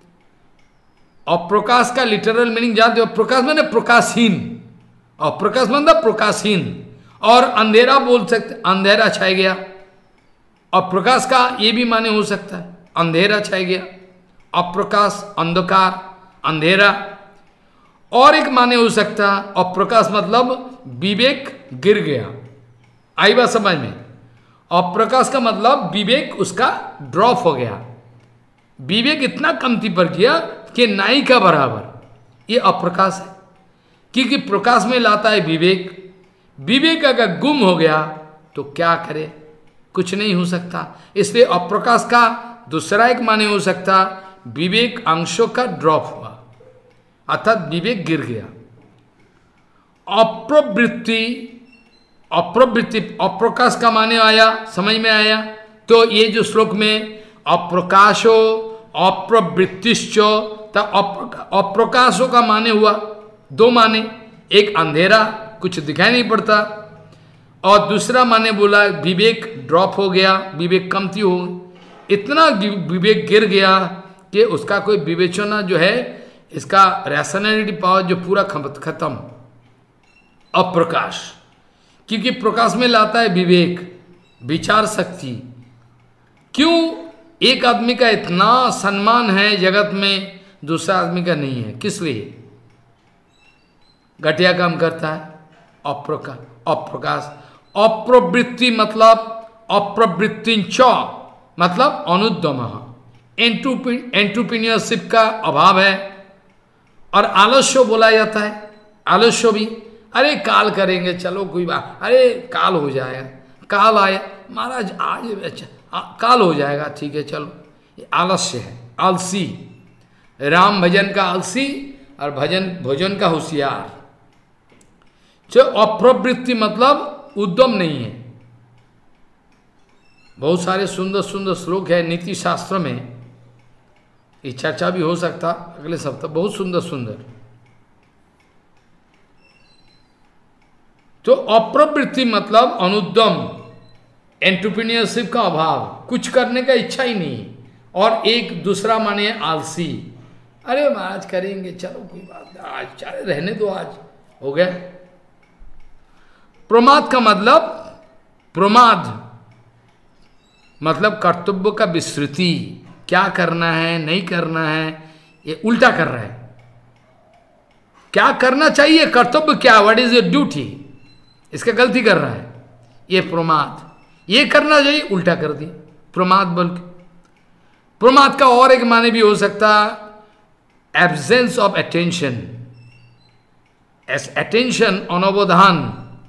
अप्रकाश का लिटरल मीनिंग जानते हो? प्रकाश माने प्रकाशहीन, अप्रकाश मतलब प्रकाशहीन। और अंधेरा बोल सकते, अंधेरा छाय गया। अप्रकाश का ये भी माने हो सकता है, अंधेरा छाय गया, अप्रकाश अंधकार, अंधेरा। और एक माने हो सकता है, अप्रकाश मतलब विवेक गिर गया। आई बात समझ में? अप्रकाश का मतलब विवेक उसका ड्रॉप हो गया, विवेक इतना कमती पर गया कि नाई का बराबर। ये अप्रकाश है, क्योंकि प्रकाश में लाता है विवेक। विवेक अगर गुम हो गया तो क्या करे? कुछ नहीं हो सकता। इसलिए अप्रकाश का दूसरा एक माने हो सकता, विवेक अंशों का ड्रॉप हुआ, अर्थात विवेक गिर गया। अप्रवृत्ति अप्रवृत्ति, अप्रकाश का माने आया, समझ में आया। तो ये जो श्लोक में अप्रकाशो अप्रवृत्तिश्च, तो अप्रकाशो का माने हुआ दो माने, एक अंधेरा, कुछ दिखाई नहीं पड़ता, और दूसरा माने बोला विवेक ड्रॉप हो गया, विवेक कमती हो, इतना विवेक गिर गया कि उसका कोई विवेचना जो है, इसका रैशनैलिटी पावर जो पूरा खत्म। अप्रकाश, क्योंकि प्रकाश में लाता है विवेक, विचार शक्ति। क्यों एक आदमी का इतना सम्मान है जगत में, दूसरा आदमी का नहीं है? किस लिए? घटिया काम करता है, अप्रकाश। अप्रकाश, अप्रवृत्ति मतलब अप्रवृत्तिंच मतलब अनुद्यम, एंटरप्रेन्योरशिप का अभाव है। और आलस्य बोला जाता है, आलस्य भी, अरे काल करेंगे, चलो कोई बात, अरे काल हो जाएगा, काल आए महाराज आज, अच्छा काल हो जाएगा, ठीक है चलो, ये आलस्य है, आलसी। राम भजन का आलसी और भजन भोजन का होशियार। जो अप्रवृत्ति मतलब उद्यम नहीं है। बहुत सारे सुंदर सुंदर श्लोक है नीति शास्त्र में, ये चर्चा भी हो सकता अगले सप्ताह, बहुत सुंदर सुंदर। तो अप्रवृत्ति मतलब अनुद्यम, एंटरप्रेन्योरशिप का अभाव, कुछ करने का इच्छा ही नहीं। और एक दूसरा माने आलसी, अरे महाराज करेंगे, चलो कोई बात नहीं, आज चले रहने दो, आज हो गया। प्रमाद का मतलब, प्रमाद मतलब कर्तव्य का विस्मृति, क्या करना है नहीं करना है, ये उल्टा कर रहा है। क्या करना चाहिए, कर्तव्य क्या, व्हाट इज योर ड्यूटी, इसका गलती कर रहा है, ये प्रमाद। ये करना चाहिए, उल्टा कर दिया, प्रमाद बोल के। प्रमाद का और एक माने भी हो सकता, absence of attention, as attention, अनवधान।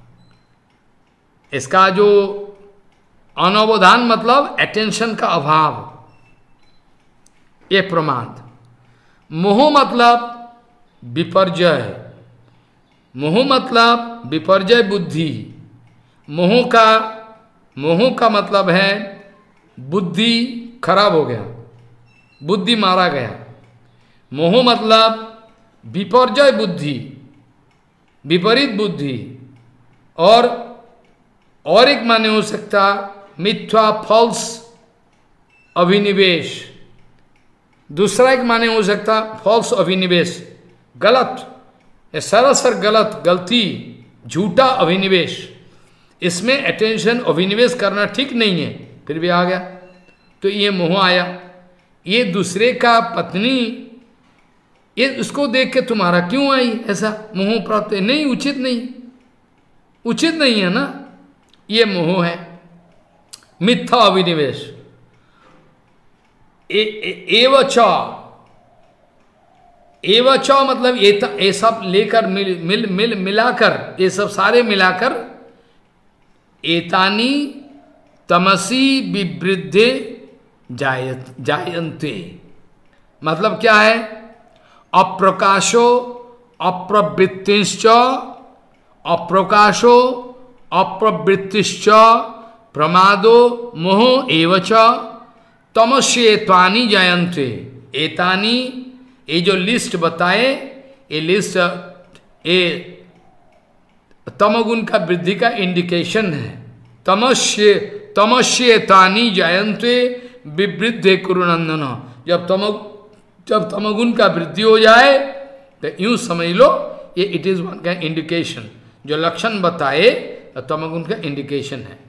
इसका जो अनवधान मतलब अटेंशन का अभाव, ये प्रमाद। मोह मतलब विपर्जय, मोह मतलब विपर्जय बुद्धि। मोह का मोह का मतलब है बुद्धि खराब हो गया, बुद्धि मारा गया। मोह मतलब विपर्जय बुद्धि, विपरीत बुद्धि। और और एक माने हो सकता मिथ्या, फॉल्स अभिनिवेश। दूसरा एक माने हो सकता फॉल्स अभिनिवेश, गलत, सरासर गलत, गलती, झूठा अभिनिवेश। इसमें अटेंशन अभिनिवेश करना ठीक नहीं है, फिर भी आ गया, तो ये मोह आया। ये दूसरे का पत्नी, ये उसको देख के तुम्हारा क्यों आई ऐसा मोह प्राप्त, नहीं, उचित नहीं, उचित नहीं है ना, ये मोह है, मिथ्या अभिनिवेश। एवच, एवच मतलब ये सब लेकर मिल मिल मिल मिलाकर, ये सब सारे मिलाकर, एतानी तमसी विवृद्धे जायत जायन्ते, मतलब क्या है, अप्रकाशो अप्रवृत्तिश्च, अप्रकाशो अप्रवृत्तिश्च प्रमादो मोह एवच तमस्ये त्वानि जायन्ते। एतानी, ये जो लिस्ट बताए, ये लिस्ट ये तमगुण का वृद्धि का इंडिकेशन है। तमस्ये तमस्ये तानि जायन्ते विवृद्धे कुरुनंदन। जब तम जब तमगुण का वृद्धि हो जाए तो यूं समझ लो ये इट इज वन का इंडिकेशन, जो लक्षण बताए तमगुण का इंडिकेशन है।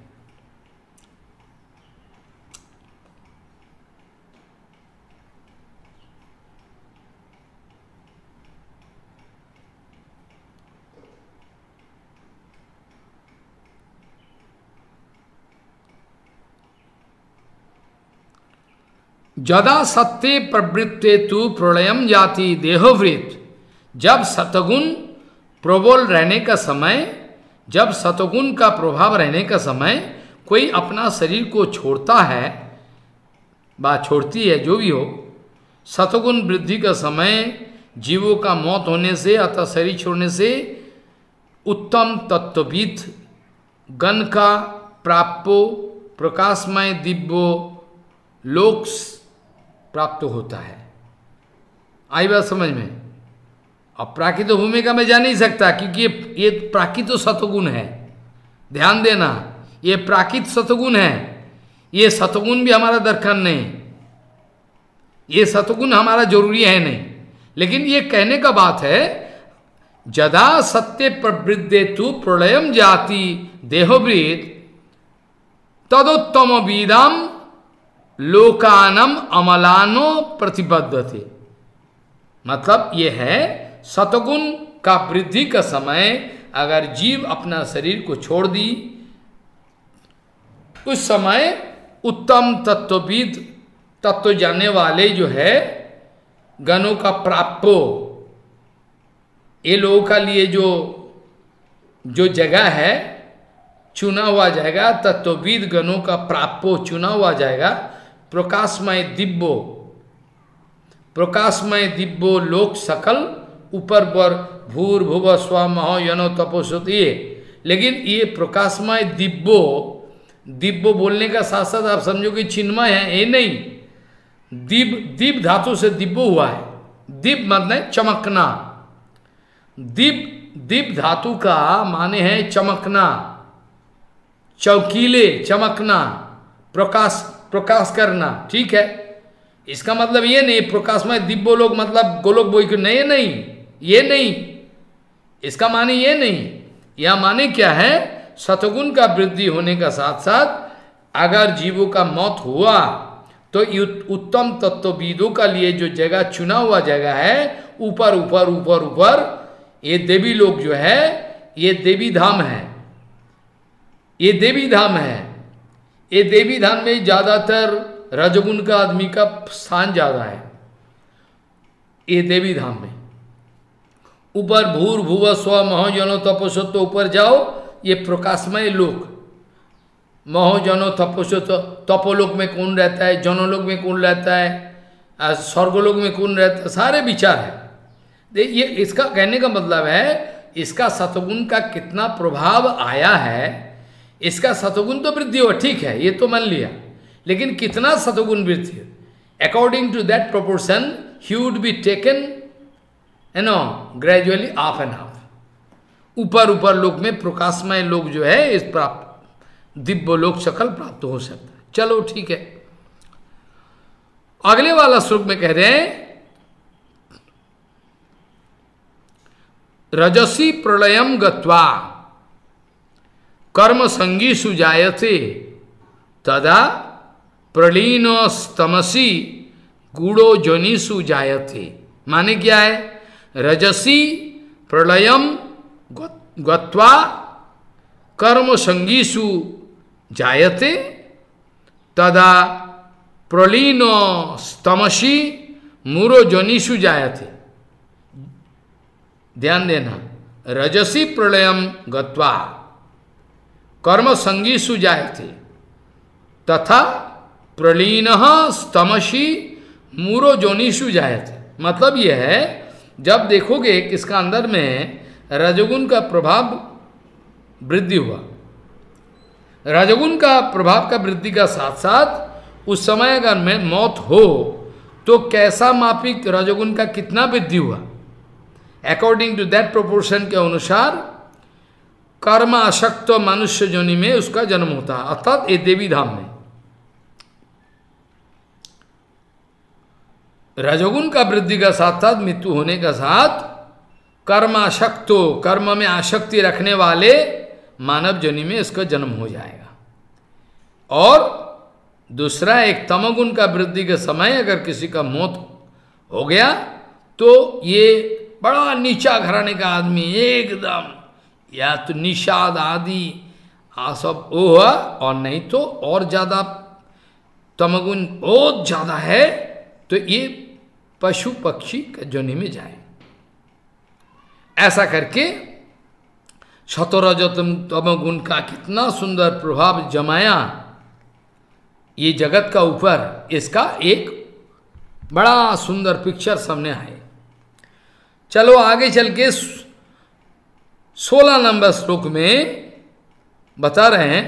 जदा सत्य प्रवृत्ते तु प्रलयम जाति देहोवृत। जब सतगुण प्रबल रहने का समय, जब सतगुण का प्रभाव रहने का समय कोई अपना शरीर को छोड़ता है, बात छोड़ती है, जो भी हो, सतगुण वृद्धि का समय जीवों का मौत होने से अथवा शरीर छोड़ने से उत्तम तत्वविद गण का प्राप्यो प्रकाशमय दिव्यो लोक प्राप्त होता है। आई बात समझ में? अब प्राकृत भूमिका में जा नहीं सकता, क्योंकि ये ये प्राकृत सतगुण है। ध्यान देना, ये प्राकृत सतगुण है, ये सतगुण भी हमारा दरकार नहीं, ये सतगुण हमारा जरूरी है नहीं। लेकिन ये कहने का बात है, जदा सत्य प्रवृद्धे तु प्रलयम जाति देहोवृत तदोत्तम वीदम लोकानम अमलानो प्रतिबद्धते। मतलब ये है, सतगुण का वृद्धि का समय अगर जीव अपना शरीर को छोड़ दी, उस समय उत्तम तत्वविद तत्व जानने वाले जो है गणों का प्राप्यो, ये लोगों का लिए जो जो जगह है चुना हुआ जाएगा, तत्वविद गणों का प्राप्यो चुना हुआ जाएगा। प्रकाशमय दिव्यो, प्रकाशमय दिव्यो लोक सकल ऊपर पर भूर भुव स्व महो यनो तपोसत, ये लेकिन ये प्रकाशमय दिव्यो, दिव्य बोलने का साथ साथ आप समझो कि चिन्मय है, ये नहीं। दिव दिव धातु से दिव्य हुआ है। दिव मतलब चमकना, दिव दिव धातु का माने है चमकना, चौकीले, चमकना, प्रकाश प्रकाश करना। ठीक है, इसका मतलब ये नहीं प्रकाशमय दिव्य लोग मतलब गोलोक बोई नहीं, नहीं ये नहीं, इसका माने ये नहीं। यह माने क्या है, सतगुण का वृद्धि होने का साथ साथ अगर जीवों का मौत हुआ तो उत्तम तत्वविदों का लिए जो जगह चुना हुआ जगह है, ऊपर ऊपर ऊपर ऊपर ये देवी लोग जो है, ये देवी धाम है, ये देवी धाम है। ये देवी धाम में ज्यादातर रजगुण का आदमी का स्थान ज्यादा है। ये देवी धाम में ऊपर भूर भुव स्व महो जनो तपस्व, तो ऊपर जाओ, ये प्रकाशमय लोक, महो जनो तपस्व, तपोलोक में कौन रहता है, जनोलोक में कौन रहता है, स्वर्गलोक में कौन रहता है, सारे विचार है। ये इसका कहने का मतलब है, इसका सतगुण का कितना प्रभाव आया है, इसका सतगुण तो वृद्धि हो, ठीक है, ये तो मान लिया, लेकिन कितना सतगुण वृद्धि, अकॉर्डिंग टू दैट प्रोपोर्शन ही would be taken you know gradually off and off. ऊपर ऊपर लोक में प्रकाशमय लोग जो है, इस प्राप्त दिव्य लोक सकल प्राप्त हो सकता है। चलो ठीक है, अगले वाला श्लोक में कह रहे हैं, रजसी प्रलयम गत्वा कर्म संगीषु जायते तदा प्रलीनस्तमसी गूढ़ो जोनिषु जायते। माने क्या है, रजसी प्रलयम गत्वा कर्म संगीषु जायते तदा प्रलीनस्तमसी मूरो जोनिषु जायते। ध्यान देना, रजसी प्रलयम गत्वा कर्म संगीषु जायते तथा प्रलीनः स्तमसी मूरो जोनिषु जायते। मतलब यह है, जब देखोगे कि इसका अंदर में रजोगुण का प्रभाव वृद्धि हुआ, रजोगुण का प्रभाव का वृद्धि का साथ साथ उस समय अगर में मौत हो तो कैसा मापिक रजोगुण का कितना वृद्धि हुआ, अकॉर्डिंग टू दैट प्रोपोर्शन के अनुसार कर्म आसक्त मनुष्य जोनि में उसका जन्म होता है, अर्थात ये देवी धाम में। रजोगुण का वृद्धि का साथ साथ मृत्यु होने का साथ कर्म आसक्तो, कर्म में आसक्ति रखने वाले मानव जोनि में इसका जन्म हो जाएगा। और दूसरा एक तमोगुण का वृद्धि के समय अगर किसी का मौत हो गया तो ये बड़ा नीचा घराने का आदमी, एकदम या तो निषाद आदि आ सब वो हुआ, और नहीं तो और ज्यादा तमगुण बहुत ज्यादा है तो ये पशु पक्षी का जोनि में जाए। ऐसा करके शतरजतम तमगुण का कितना सुंदर प्रभाव जमाया ये जगत का ऊपर, इसका एक बड़ा सुंदर पिक्चर सामने आए। चलो आगे चल के सोलह नंबर श्लोक में बता रहे हैं,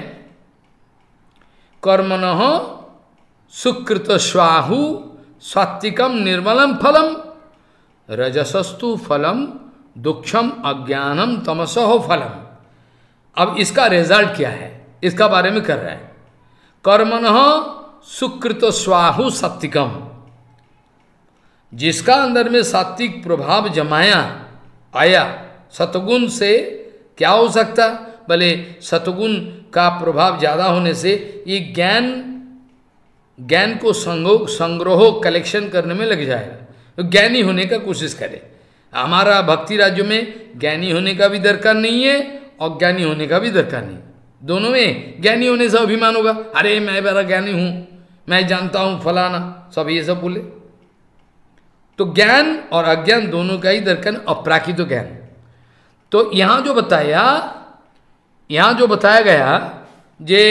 कर्मणः सुकृत स्वाहु सात्विकम निर्मलम फलम रजसस्तु फलम दुक्षम अज्ञानम तमसो फलम। अब इसका रिजल्ट क्या है, इसका बारे में कर रहा है। कर्मणः सुकृत स्वाहु सात्विकम, जिसका अंदर में सात्विक प्रभाव जमाया आया, सतगुण से क्या हो सकता, भले सतगुण का प्रभाव ज्यादा होने से ये ज्ञान ज्ञान को संग्रह संग्रह कलेक्शन करने में लग जाएगा, तो ज्ञानी होने का कोशिश करे। हमारा भक्ति राज्य में ज्ञानी होने का भी दरकार नहीं है और ज्ञानी होने का भी दरकार नहीं, दोनों में ज्ञानी होने से अभिमान होगा, अरे मैं बड़ा ज्ञानी हूं, मैं जानता हूं फलाना, सब ये सब बोले। तो ज्ञान और अज्ञान दोनों का ही दरकार, अप्राकृत ज्ञान। तो यहां जो बताया यहां जो बताया गया, जे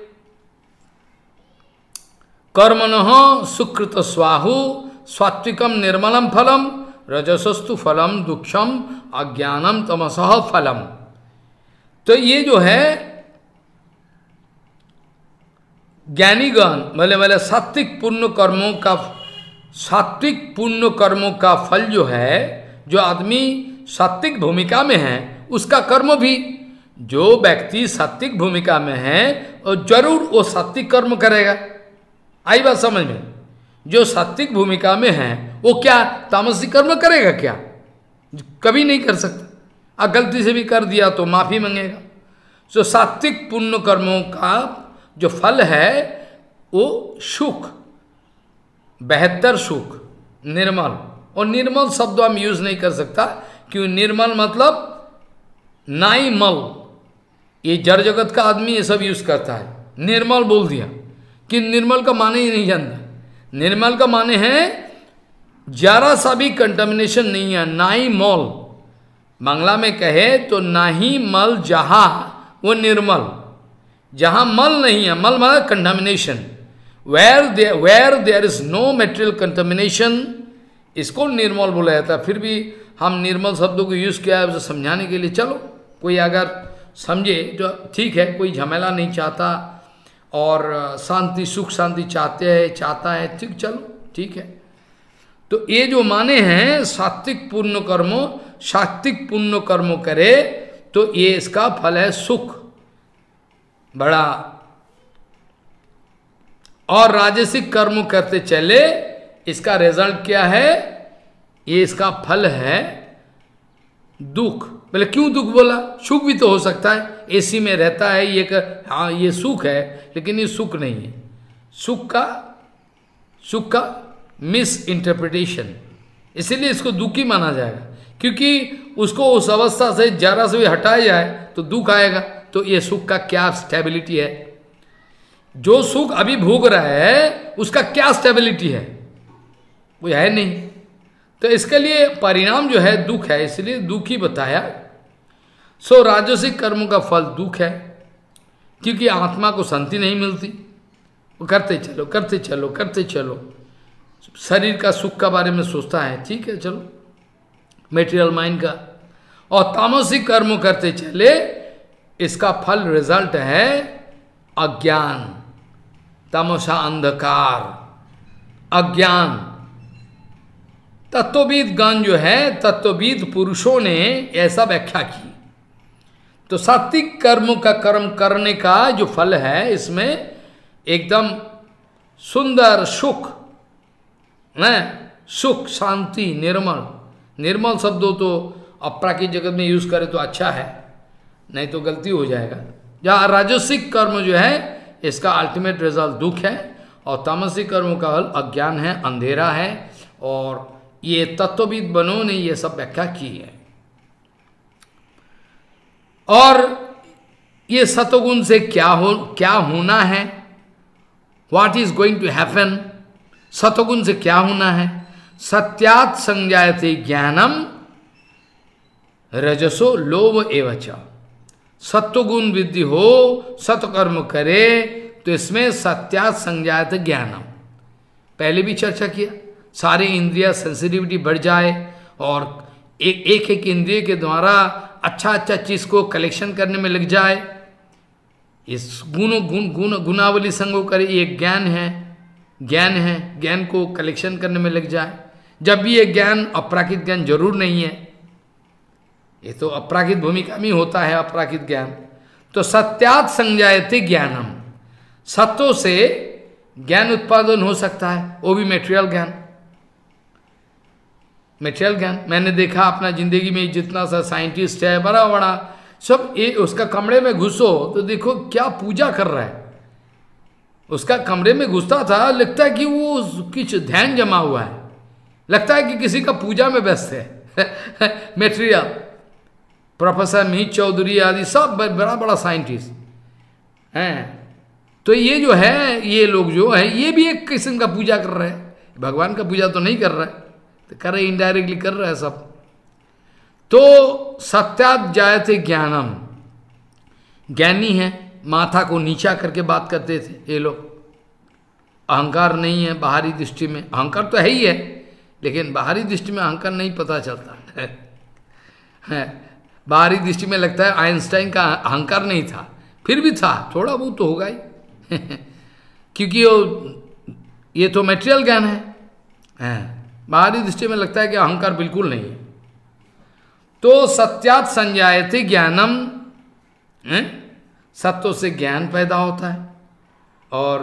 कर्मणः सुकृत स्वाहु सात्विकम निर्मलम फलम रजसस्तु फलम दुक्षम अज्ञानम तमसः फलम। तो ये जो है ज्ञानीगण भले भले सात्विक पुण्य कर्मों का सात्विक पुण्य कर्मों का फल जो है, जो आदमी सात्विक भूमिका में है उसका कर्म भी, जो व्यक्ति सात्विक भूमिका में है और जरूर वो सात्विक कर्म करेगा। आई बात समझ में? जो सात्विक भूमिका में है वो क्या तामसिक कर्म करेगा क्या? कभी नहीं कर सकता। और गलती से भी कर दिया तो माफी मांगेगा। तो सात्विक पुण्य कर्मों का जो फल है वो सुख, बेहतर सुख, निर्मल। और निर्मल शब्द हम यूज नहीं कर सकता, क्यों? निर्मल मतलब नाई मल, ये जड़ जगत का आदमी ये सब यूज करता है। निर्मल बोल दिया कि निर्मल का माने ही नहीं जानता। निर्मल का माने है जरा सा भी कंटामिनेशन नहीं है, नाई मल। बांग्ला में कहे तो नाही मल जहा, वो निर्मल। जहां मल नहीं है, मल मतलब contamination, where there where there is no material contamination, इसको निर्मल बोला जाता है। फिर भी हम निर्मल शब्दों को यूज किया है उसे समझाने के लिए। चलो कोई अगर समझे तो ठीक है, कोई झमेला नहीं चाहता और शांति सुख शांति चाहते हैं चाहता है ठीक, चलो ठीक है। तो ये जो माने हैं सात्विक पुण्य कर्मों, सात्विक पुण्य कर्मों करे तो ये इसका फल है सुख बड़ा। और राजसिक कर्म करते चले, इसका रिजल्ट क्या है? ये इसका फल है दुख। बोले क्यों दुख बोला? सुख भी तो हो सकता है, एसी में रहता है ये कर, हाँ ये सुख है, लेकिन ये सुख नहीं है। सुख का सुख का मिस इंटरप्रिटेशन, इसीलिए इसको दुख ही माना जाएगा। क्योंकि उसको उस अवस्था से जरा से भी हटाया जाए तो दुख आएगा। तो ये सुख का क्या स्टेबिलिटी है? जो सुख अभी भोग रहा है उसका क्या स्टेबिलिटी है? वो है नहीं। तो इसके लिए परिणाम जो है दुख है, इसलिए दुख ही बताया। सो राजसिक कर्मों का फल दुख है, क्योंकि आत्मा को शांति नहीं मिलती। वो करते चलो करते चलो करते चलो, शरीर का सुख का बारे में सोचता है, ठीक है चलो, मेटेरियल माइंड का। और तामसिक कर्म करते चले, इसका फल रिजल्ट है अज्ञान, तमसा अंधकार, अज्ञान। तत्वविद गण जो है, तत्वविद पुरुषों ने ऐसा व्याख्या की। तो सात्विक कर्म का कर्म करने का जो फल है, इसमें एकदम सुंदर सुख, है सुख, शांति, निर्मल। निर्मल शब्दों तो अपराकृत जगत में यूज करे तो अच्छा है, नहीं तो गलती हो जाएगा। जहाँ राजसिक कर्म जो है इसका अल्टीमेट रिजल्ट दुख है, और तामसिक कर्म का फल अज्ञान है, अंधेरा है। और ये तत्वविद बनों ने ये सब व्याख्या की है। और ये सतोगुण से क्या हो क्या होना है, what is going to happen, सतोगुण से क्या होना है? सत्यात् संजायते ज्ञानम रजसो लोभ एवच। सत्वगुण वृद्धि हो, सत्कर्म करे तो इसमें सत्यात् संजायते ज्ञानम, पहले भी चर्चा किया। सारे इंद्रिया सेंसिटिविटी बढ़ जाए और एक एक एक इंद्रिय के द्वारा अच्छा अच्छा चीज को कलेक्शन करने में लग जाए, इस गुण गुण गुण गुणावली संगो करे, ये ज्ञान है, ज्ञान है, ज्ञान को कलेक्शन करने में लग जाए। जब भी ये ज्ञान अपराकित ज्ञान जरूर नहीं है, ये तो अपराकित भूमिका में होता है अपराकित ज्ञान। तो सत्यात संजायते ज्ञानम, सत्यों से ज्ञान उत्पादन हो सकता है, वो भी मेटेरियल ज्ञान। मेटेरियल ज्ञान मैंने देखा अपना जिंदगी में, जितना सा साइंटिस्ट है बड़ा बड़ा सब, ये उसका कमरे में घुसो तो देखो क्या पूजा कर रहा है। उसका कमरे में घुसता था, लगता है कि वो कुछ ध्यान जमा हुआ है, लगता है कि किसी का पूजा में व्यस्त है। मेटेरियल प्रोफेसर मीत चौधरी आदि सब बड़ा बड़ा साइंटिस्ट हैं। तो ये जो है, ये लोग जो है, ये भी एक किस्म का पूजा कर रहे हैं, भगवान का पूजा तो नहीं कर रहा है, तो कर रहे इनडायरेक्टली कर रहा है सब। तो सत्यात जायते ज्ञानम, ज्ञानी है, माथा को नीचा करके बात करते थे ये लोग। अहंकार नहीं है बाहरी दृष्टि में, अहंकार तो है ही है, लेकिन बाहरी दृष्टि में अहंकार नहीं पता चलता है, है। बाहरी दृष्टि में लगता है आइंस्टाइन का अहंकार नहीं था, फिर भी था, थोड़ा बहुत तो होगा ही। क्योंकि वो ये तो मेटेरियल ज्ञान है, है। बाहरी दृष्टि में लगता है कि अहंकार बिल्कुल नहीं है। तो सत्यात संजायते ज्ञानम, सत्यों से ज्ञान पैदा होता है। और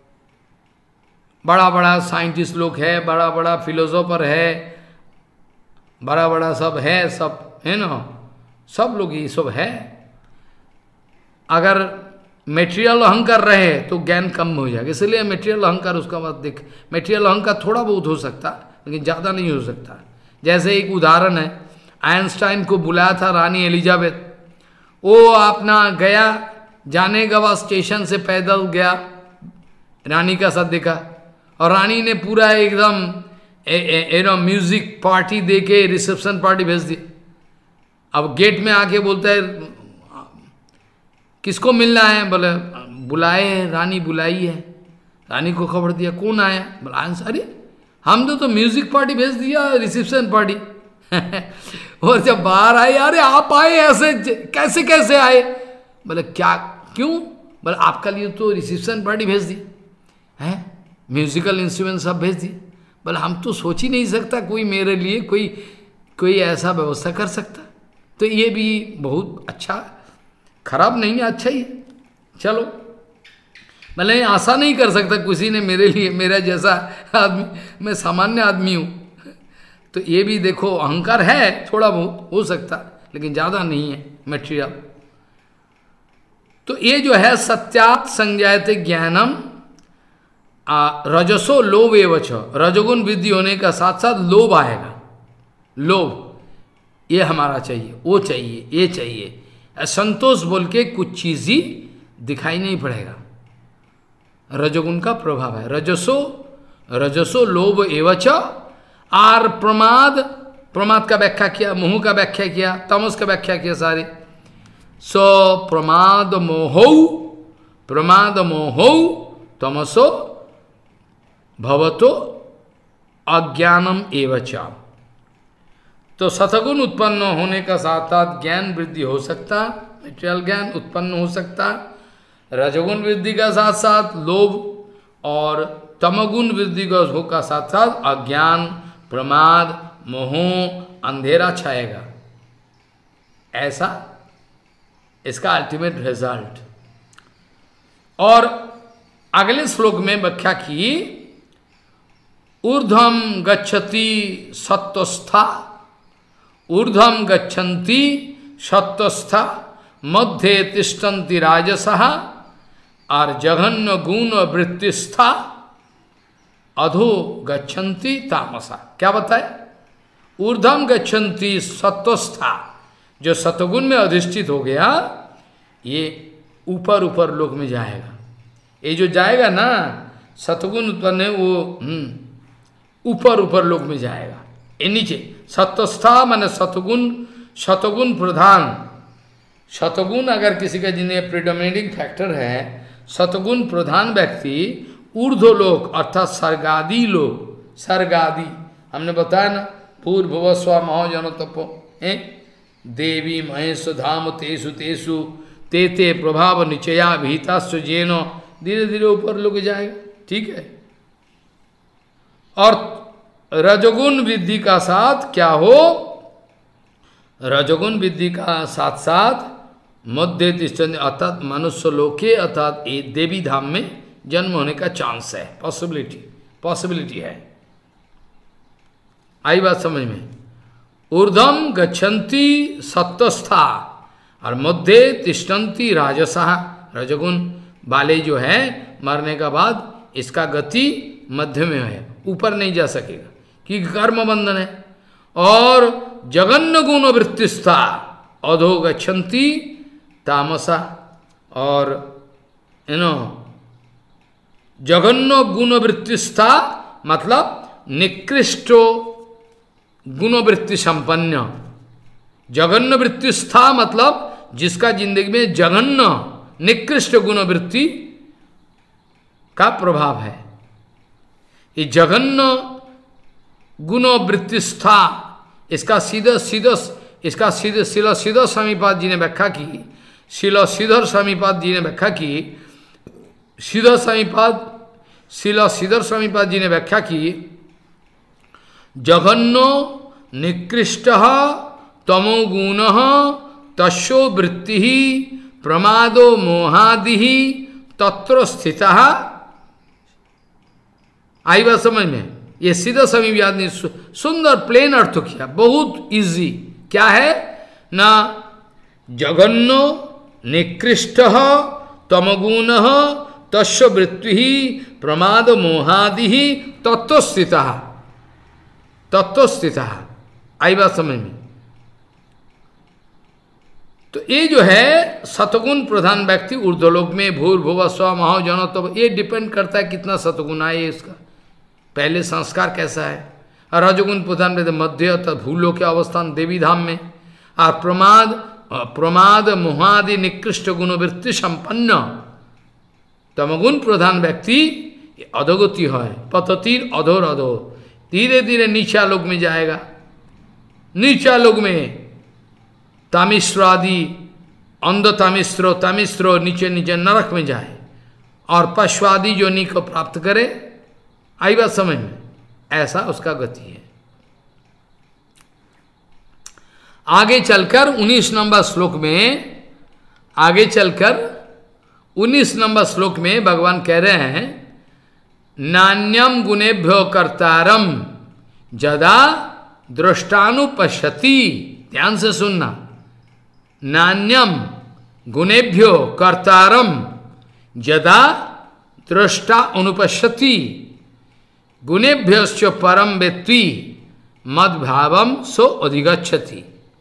बड़ा बड़ा साइंटिस्ट लोग है, बड़ा बड़ा फिलोसोफर है, बड़ा बड़ा सब है, सब है ना, सब लोग ये सब है। अगर मेटेरियल अहंकार रहे तो ज्ञान कम हो जाएगा, इसलिए मेटेरियल अहंकार, उसका बात देख, मेटेरियल अहंकार थोड़ा बहुत हो सकता लेकिन ज़्यादा नहीं हो सकता। जैसे एक उदाहरण है, आइंस्टाइन को बुलाया था रानी एलिजाबेथ, वो अपना गया, जाने का वह स्टेशन से पैदल गया, रानी का साथ देखा, और रानी ने पूरा एकदम म्यूजिक पार्टी दे के रिसेप्शन पार्टी भेज दी। अब गेट में आके बोलता है किसको मिलना है, बोले बुलाए हैं, रानी बुलाई है। रानी को खबर दिया, कौन आया, बोला आंसर, अरे हम तो तो म्यूजिक पार्टी भेज दिया, रिसेप्शन पार्टी। और जब बाहर आए, अरे आप आए ऐसे कैसे कैसे आए, बोले क्या क्यों, बोले आपका लिए तो रिसेप्शन पार्टी भेज दी है, म्यूजिकल इंस्ट्रूमेंट सब भेज दिए। बोले हम तो सोच ही नहीं सकता कोई मेरे लिए कोई कोई ऐसा व्यवस्था कर सकता। तो ये भी बहुत अच्छा, खराब नहीं है, अच्छा ही है। चलो, भले आशा नहीं कर सकता किसी ने मेरे लिए, मेरा जैसा आदमी, मैं सामान्य आदमी हूँ, तो ये भी देखो अहंकार है, थोड़ा बहुत हो सकता, लेकिन ज़्यादा नहीं है मटेरियल। तो ये जो है सत्यात संज्ञायते ज्ञानम, रजसो लोभ एवच, रजोगुण वृद्धि होने का साथ साथ लोभ आएगा। लोभ, ये हमारा चाहिए, वो चाहिए, ये चाहिए, संतोष बोल के कुछ चीज ही दिखाई नहीं पड़ेगा। रजोगुण का प्रभाव है। रजसो रजसो लोभ एवच, आर प्रमाद, प्रमाद का व्याख्या किया, मोह का व्याख्या किया, तमस का व्याख्या किया सारे। सो प्रमाद मोहो, प्रमाद मोहो तमसो भवतो अज्ञानम एवच। तो सतगुण उत्पन्न होने का साथ साथ ज्ञान वृद्धि हो सकता, मेटेरियल ज्ञान उत्पन्न हो सकता। रजोगुण वृद्धि का साथ साथ लोभ, और तमगुण वृद्धि का साथ साथ अज्ञान, प्रमाद, मोह, अंधेरा छाएगा। ऐसा इसका अल्टीमेट रिजल्ट। और अगले श्लोक में व्याख्या की, ऊर्ध्वम गच्छति सत्वस्था, ऊर्ध्वम गच्छन्ति सत्वस्था, मध्य तिष्ठन्ति राजसः, और जघन्य गुण वृत्तिस्था, अधो गच्छन्ति तामसा। क्या बताए? ऊर्ध्वम गच्छन्ति सत्वस्था, जो सतगुण में अधिष्ठित हो गया, ये ऊपर ऊपर लोक में जाएगा। ये जो जाएगा ना, सतगुण उत्पन्न है, वो ऊपर ऊपर लोक में जाएगा। ये नीचे सत्वस्था माने सतगुण, शतगुण प्रधान। शतगुण अगर किसी का जिन्हें प्रिडोमिनेटिंग फैक्टर है, सतगुण प्रधान व्यक्ति ऊर्ध्वलोक अर्थात सर्गादि लोक, सर्गादि हमने बताया ना, पूर्वस्व महाजन तपो, देवी महेश धाम तेसु तेसु ते ते प्रभाव निचया भीता सुजेनो, धीरे धीरे ऊपर लोग जाएगा, ठीक है। और रजोगुण वृद्धि का साथ क्या हो, रजोगुण वृद्धि का साथ साथ मध्य तिष्ठन्ति, अर्थात मनुष्य लोके अर्थात ये देवी धाम में जन्म होने का चांस है, पॉसिबिलिटी पॉसिबिलिटी है। आई बात समझ में। ऊर्ध्वम गच्छन्ति सत्वस्था और मध्य तिष्ठन्ति राजसः, रजोगुण वाले जो है मरने का बाद इसका गति मध्य में है, ऊपर नहीं जा सकेगा क्योंकि कर्म बंधन है। और जगन्न गुण वृत्तिस्था अधो गच्छन्ति तामसा, और यू नो जगन्न गुण वृत्तिस्था मतलब निकृष्टो गुणवृत्ति संपन्न, जगन्न वृत्तिस्था मतलब जिसका जिंदगी में जगन्न निकृष्ट गुणवृत्ति का प्रभाव है। ये जगन्न गुणवृत्तिस्था, इसका सीधा सीधा इसका सीधे शिला सीधर स्वामीपाद जी ने व्याख्या की, शिला सीधर स्वामीपाद जी ने व्याख्या की, सीधर स्वामीपाद शिला सीधर स्वामीपाद जी ने व्याख्या की, जघन्नो निकृष्ट तमोगुण तस्यो वृत्ति प्रमादो मोहादि तत्र स्थित। आई बात समझ में। ये सीधा स्वामीपाद ने सुंदर प्लेन अर्थ किया, बहुत इजी। क्या है ना, जघन्नो निकृष्ट तमगुण तस्य वृत्ति प्रमाद मोहादि तत्वस्थित, तत्वस्थित। आई बात समझ में। तो ये जो है सतगुण प्रधान व्यक्ति ऊर्ध्वलोक में भूर्भुव स्व महाजन, तो ये डिपेंड करता है कितना सतगुण है, इसका पहले संस्कार कैसा है। और रजोगुण प्रधान व्यक्ति मध्य तथा भूलोक के अवस्थान देवी धाम में, और प्रमाद प्रमाद मोहादि निकृष्ट गुणवृत्ति संपन्न तमगुण प्रधान व्यक्ति अधोगति है, पततिर अधोर अधो, धीरे धीरे नीचा लोक में जाएगा। नीचा लोक में तामिश्र आदि अंध तामिश्रो तामिश्रो नीचे नीचे नरक में जाए, और पश्वादि योनि को प्राप्त करे। आई बात समझ में, ऐसा उसका गति है। आगे चलकर उन्नीस नंबर श्लोक में, आगे चलकर उन्नीस नंबर श्लोक में भगवान कह रहे हैं, नान्यम गुणेभ्यो कर्तारम जदा दृष्टानुपश्यति। ध्यान से सुनना, नान्यम गुणेभ्यो कर्तारम जदा दृष्टा अनुपश्यति गुणेभ्यश्च परम वेत्ति मद्भावम सो अधिगच्छति।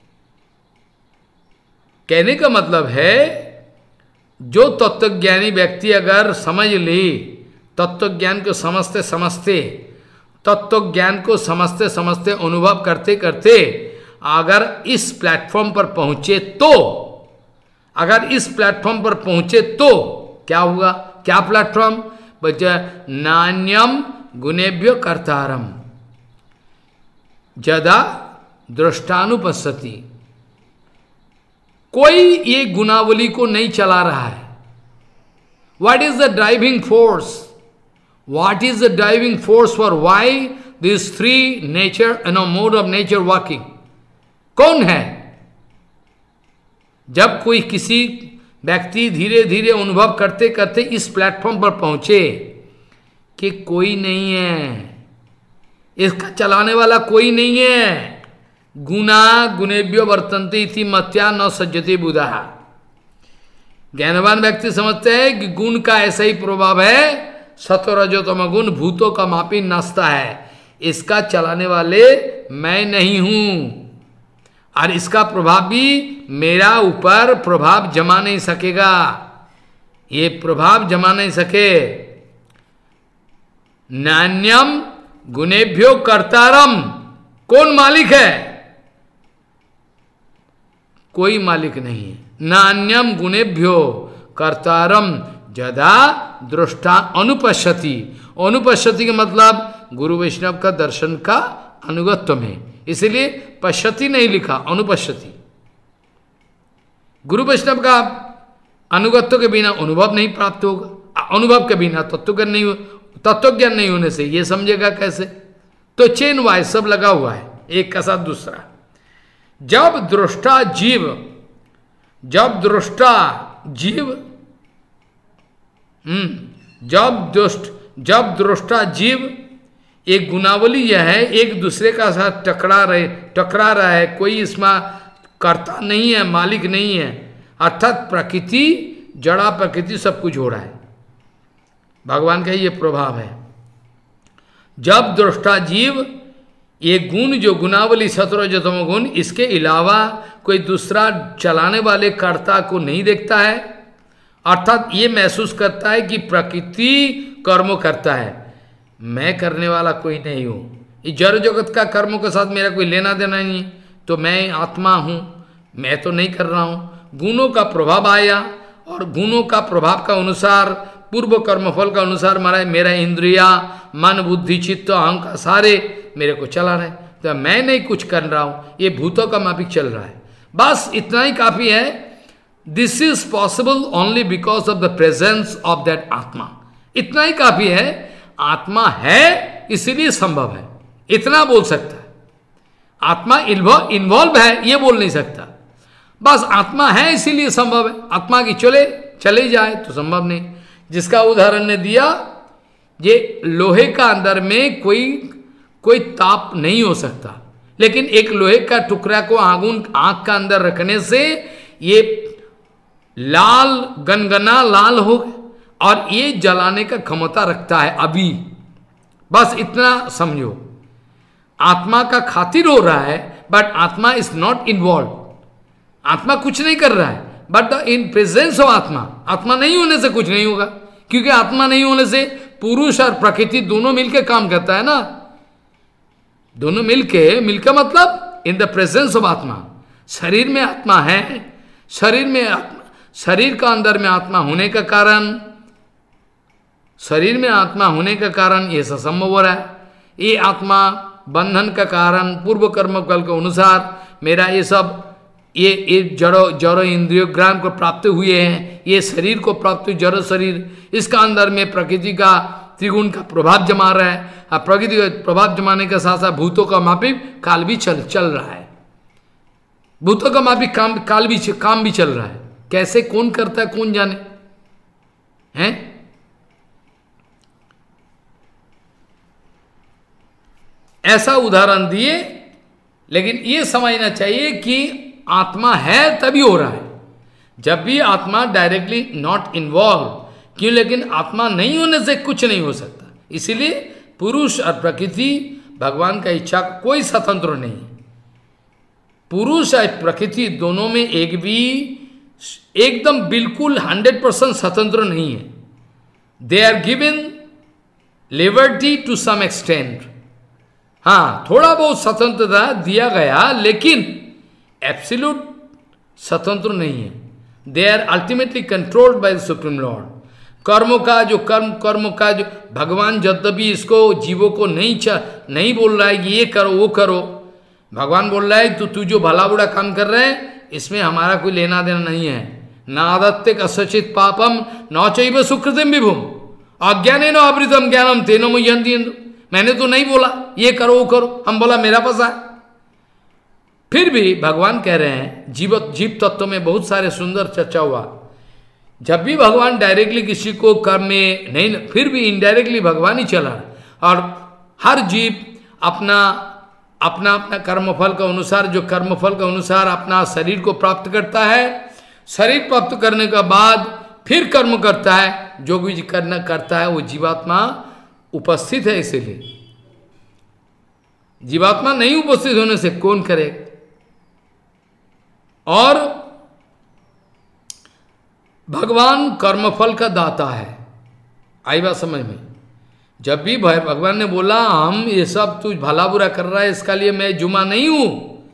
कहने का मतलब है, जो तत्वज्ञानी व्यक्ति अगर समझ ले, तत्वज्ञान को समझते समझते तत्वज्ञान को समझते समझते अनुभव करते करते अगर इस प्लेटफॉर्म पर पहुंचे तो, अगर इस प्लेटफॉर्म पर पहुंचे तो क्या होगा? क्या प्लेटफॉर्म? बच्चा नान्यम गुणेभ्यो कर्तारम जदा दृष्टानुपश्यति। कोई ये गुणावली को नहीं चला रहा है। What is the driving force? What is the driving force for why these three nature, you know, mode of nature working? कौन है? जब कोई किसी व्यक्ति धीरे धीरे अनुभव करते करते इस प्लेटफॉर्म पर पहुंचे कि कोई नहीं है, इसका चलाने वाला कोई नहीं है, गुना गुणेभ्यो वर्तन्ते इति मत्या न सज्जते बुधा। ज्ञानवान व्यक्ति समझते हैं कि गुण का ऐसा ही प्रभाव है, सत्वरजोतम गुण भूतों का मापी नाचता है, इसका चलाने वाले मैं नहीं हूं, और इसका प्रभाव भी मेरा ऊपर प्रभाव जमा नहीं सकेगा, ये प्रभाव जमा नहीं सके। नान्यम गुणेभ्यो कर्तारम, कौन मालिक है? कोई मालिक नहीं है। नान्यम गुणेभ्यो कर्तारम जदा दृष्टा अनुपश्यति। अनुपश्यति का मतलब गुरु वैष्णव का दर्शन का अनुगत्य में, इसलिए पश्यति नहीं लिखा, अनुपश्यति। गुरु वैष्णव का अनुगत्य के बिना अनुभव नहीं प्राप्त होगा, अनुभव के बिना तत्वज्ञान नहीं हो, तत्वज्ञान नहीं होने से ये समझेगा कैसे? तो चेन वाइज सब लगा हुआ है, एक का साथ दूसरा। जब दृष्टा जीव, जब दृष्टा जीव, हम्म जब दुष्ट जब दृष्टा जीव, एक गुनावली यह है, एक दूसरे का साथ टकरा रहे टकरा रहा है, कोई इसमें कर्ता नहीं है, मालिक नहीं है, अर्थात प्रकृति, जड़ा प्रकृति सब कुछ हो रहा है, भगवान का ये प्रभाव है। जब दृष्टा जीव, ये गुण जो गुनावली सतरजतम गुण, इसके अलावा कोई दूसरा चलाने वाले कर्ता को नहीं देखता है, अर्थात ये महसूस करता है कि प्रकृति कर्म करता है, मैं करने वाला कोई नहीं हूँ, इस जड़ जगत का कर्मों के साथ मेरा कोई लेना देना नहीं, तो मैं आत्मा हूँ, मैं तो नहीं कर रहा हूँ। गुणों का प्रभाव आया और गुणों का प्रभाव का अनुसार, पूर्व कर्मफल का अनुसार मारा मेरा इंद्रिया, मन, बुद्धि, चित्त, अहंकार सारे मेरे को चला रहे, तो मैं नहीं कुछ कर रहा हूँ, ये भूतों का माफिक चल रहा है, बस इतना ही काफी है। This is possible only because of the presence of that atma, इतना ही काफी है, आत्मा है इसीलिए संभव है, इतना बोल सकता है। आत्मा इन्वॉल्व है ये बोल नहीं सकता, बस आत्मा है इसीलिए संभव है, आत्मा की चले चले जाए तो संभव नहीं। जिसका उदाहरण ने दिया, ये लोहे का अंदर में कोई कोई ताप नहीं हो सकता, लेकिन एक लोहे का टुकड़ा को आगुन आंख का अंदर रखने से ये लाल गनगना लाल हो और ये जलाने का क्षमता रखता है अभी, बस इतना समझो। आत्मा का खातिर हो रहा है, बट आत्मा इज नॉट इन्वॉल्व, आत्मा कुछ नहीं कर रहा है, बट इन प्रेजेंस ऑफ आत्मा, आत्मा नहीं होने से कुछ नहीं होगा, क्योंकि आत्मा नहीं होने से पुरुष और प्रकृति दोनों मिलकर काम करता है ना, दोनों मिलके मिलकर मतलब इन द प्रेजेंस ऑफ आत्मा। शरीर में आत्मा है, शरीर में आत्मा, शरीर का अंदर में आत्मा होने का कारण, शरीर में आत्मा होने का कारण ये संभव हो रहा है। ये आत्मा बंधन का कारण, पूर्व कर्म कल के अनुसार मेरा ये सब ये ये जड़ो जड़ो इंद्रियो ग्राम को प्राप्त हुए हैं, ये शरीर को प्राप्त हुए जड़ो शरीर, इसका अंदर में प्रकृति का त्रिगुण का प्रभाव जमा रहा है, और प्रकृति का प्रभाव जमाने के साथ साथ भूतों का मापिक काल भी चल चल रहा है, भूतों का मापिक काम काल भी काम भी चल रहा है। कैसे कौन करता है कौन जाने, हैं? ऐसा उदाहरण दिए, लेकिन ये समझना चाहिए कि आत्मा है तभी हो रहा है, जब भी आत्मा डायरेक्टली नॉट इन्वॉल्व, क्यों? लेकिन आत्मा नहीं होने से कुछ नहीं हो सकता, इसीलिए पुरुष और प्रकृति भगवान का इच्छा कोई स्वतंत्र नहीं है। पुरुष और प्रकृति दोनों में एक भी एकदम बिल्कुल हंड्रेड परसेंट स्वतंत्र नहीं है, they are given liberty to some extent, हाँ थोड़ा बहुत स्वतंत्रता दिया गया, लेकिन एब्सोल्यूट स्वतंत्र नहीं है, they are ultimately controlled by the supreme lord. कर्मों का जो कर्म कर्म का जो भगवान यद्यपि इसको जीवों को नहीं चा नहीं बोल रहा है कि ये करो वो करो, भगवान बोल रहा है तो तू जो भला बुरा काम कर रहे हैं इसमें हमारा कोई लेना देना नहीं है, न आदत्ते कसचित पापम न चैव सुकृतिम विभुम अज्ञानेन आवृतम ज्ञानम तेनो मुह्यन्ति, मैंने तो नहीं बोला ये करो वो करो, हम बोला मेरा पास आए। फिर भी भगवान कह रहे हैं, जीव जीव तत्व में बहुत सारे सुंदर चर्चा हुआ, जब भी भगवान डायरेक्टली किसी को कर्म में नहीं, फिर भी इनडायरेक्टली भगवान ही चला, और हर जीव अपना अपना अपना कर्मफल के अनुसार, जो कर्मफल के अनुसार अपना शरीर को प्राप्त करता है, शरीर प्राप्त करने के बाद फिर कर्म करता है, जो भी करना करता है वो जीवात्मा उपस्थित है, इसीलिए जीवात्मा नहीं उपस्थित होने से कौन करे। और भगवान कर्मफल का दाता है, आई बात समझ में। जब भी भगवान ने बोला हम ये सब तू भला बुरा कर रहा है इसका लिए मैं जुमा नहीं हूं,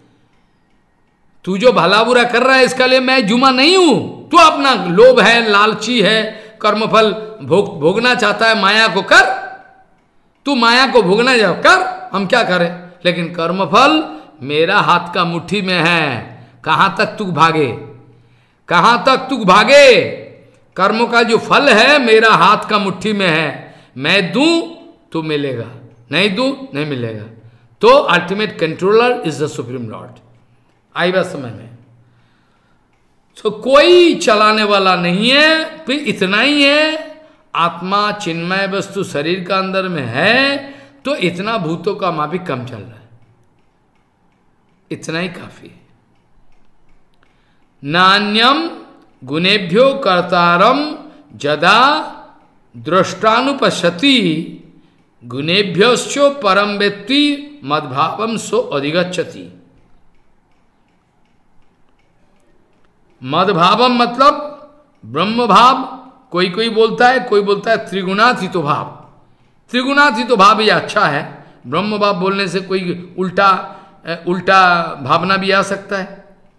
तू जो भला बुरा कर रहा है इसका लिए मैं जुमा नहीं हूं, तू अपना लोभ है, लालची है, कर्मफल भोग भोगना चाहता है, माया को कर, तू माया को भोगना जा कर, हम क्या करें, लेकिन कर्मफल मेरा हाथ का मुट्ठी में है, कहां तक तू भागे, कहां तक तू भागे, कर्मों का जो फल है मेरा हाथ का मुट्ठी में है, मैं दूं तो मिलेगा, नहीं दूं नहीं मिलेगा। तो ultimate controller is the supreme lord. आई बात समझ में? तो कोई चलाने वाला नहीं है, फिर इतना ही है। आत्मा चिन्मय वस्तु शरीर का अंदर में है, तो इतना भूतों का माँ भी कम चल रहा है, इतना ही काफी है। नान्यम गुणेभ्यो कर्तारम जदा दृष्टानुपश्यति गुणेभ्योश्चो परम वेत्ति मद्भावम सो अधिगच्छति। मद्भावम मतलब ब्रह्म भाव, कोई कोई बोलता है, कोई बोलता है त्रिगुणातीतो भाव। त्रिगुणातीतो भाव ये अच्छा है, ब्रह्म भाव बोलने से कोई उल्टा उल्टा भावना भी आ सकता है।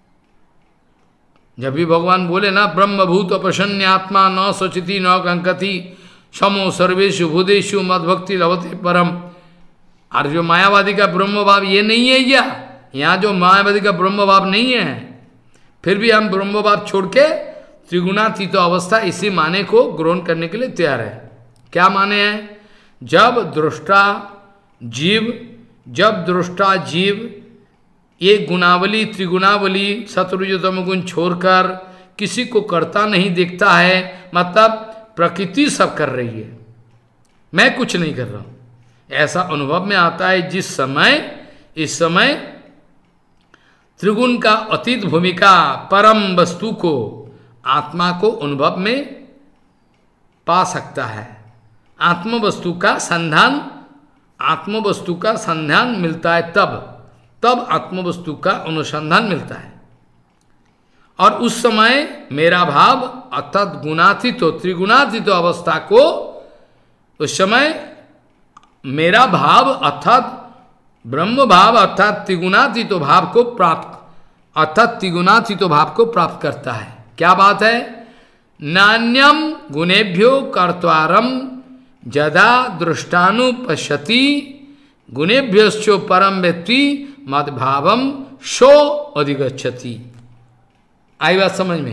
जब भी भगवान बोले ना ब्रह्मभूत प्रसन्न आत्मा न सोचती न कंकति समो सर्वेशु भूतेषु मद्भक्ति लभते परम। और जो मायावादी का ब्रह्म भाव ये नहीं है, या यहाँ जो मायावादी का ब्रह्म भाव नहीं है, फिर भी हम ब्रह्म भाव छोड़ के त्रिगुणातीत अवस्था इसी माने को ग्रहण करने के लिए तैयार है। क्या माने हैं? जब दृष्टा जीव जब दृष्टा जीव ये गुणावली त्रिगुणावली सतरजतम गुण छोड़कर किसी को करता नहीं देखता है, मतलब प्रकृति सब कर रही है, मैं कुछ नहीं कर रहा हूं, ऐसा अनुभव में आता है। जिस समय इस समय त्रिगुण का अतीत भूमिका परम वस्तु को आत्मा को अनुभव में पा सकता है। आत्म वस्तु का संधान आत्म वस्तु का संधान मिलता है, तब तब आत्म वस्तु का अनुसंधान मिलता है। और उस समय मेरा भाव अर्थात गुणातीत त्रिगुणातीत अवस्था को, उस समय मेरा भाव अर्थात ब्रह्म भाव अर्थात त्रिगुणातीत भाव को प्राप्त अर्थात त्रिगुणातीत भाव को प्राप्त करता है। क्या बात है? नान्यम गुणेभ्यो कर्तारम जदा दृष्टानुपश्यति गुणेभ्योश्चो परम वेत्ति मद्भावम शो अधिगच्छति। आई बात समझ में?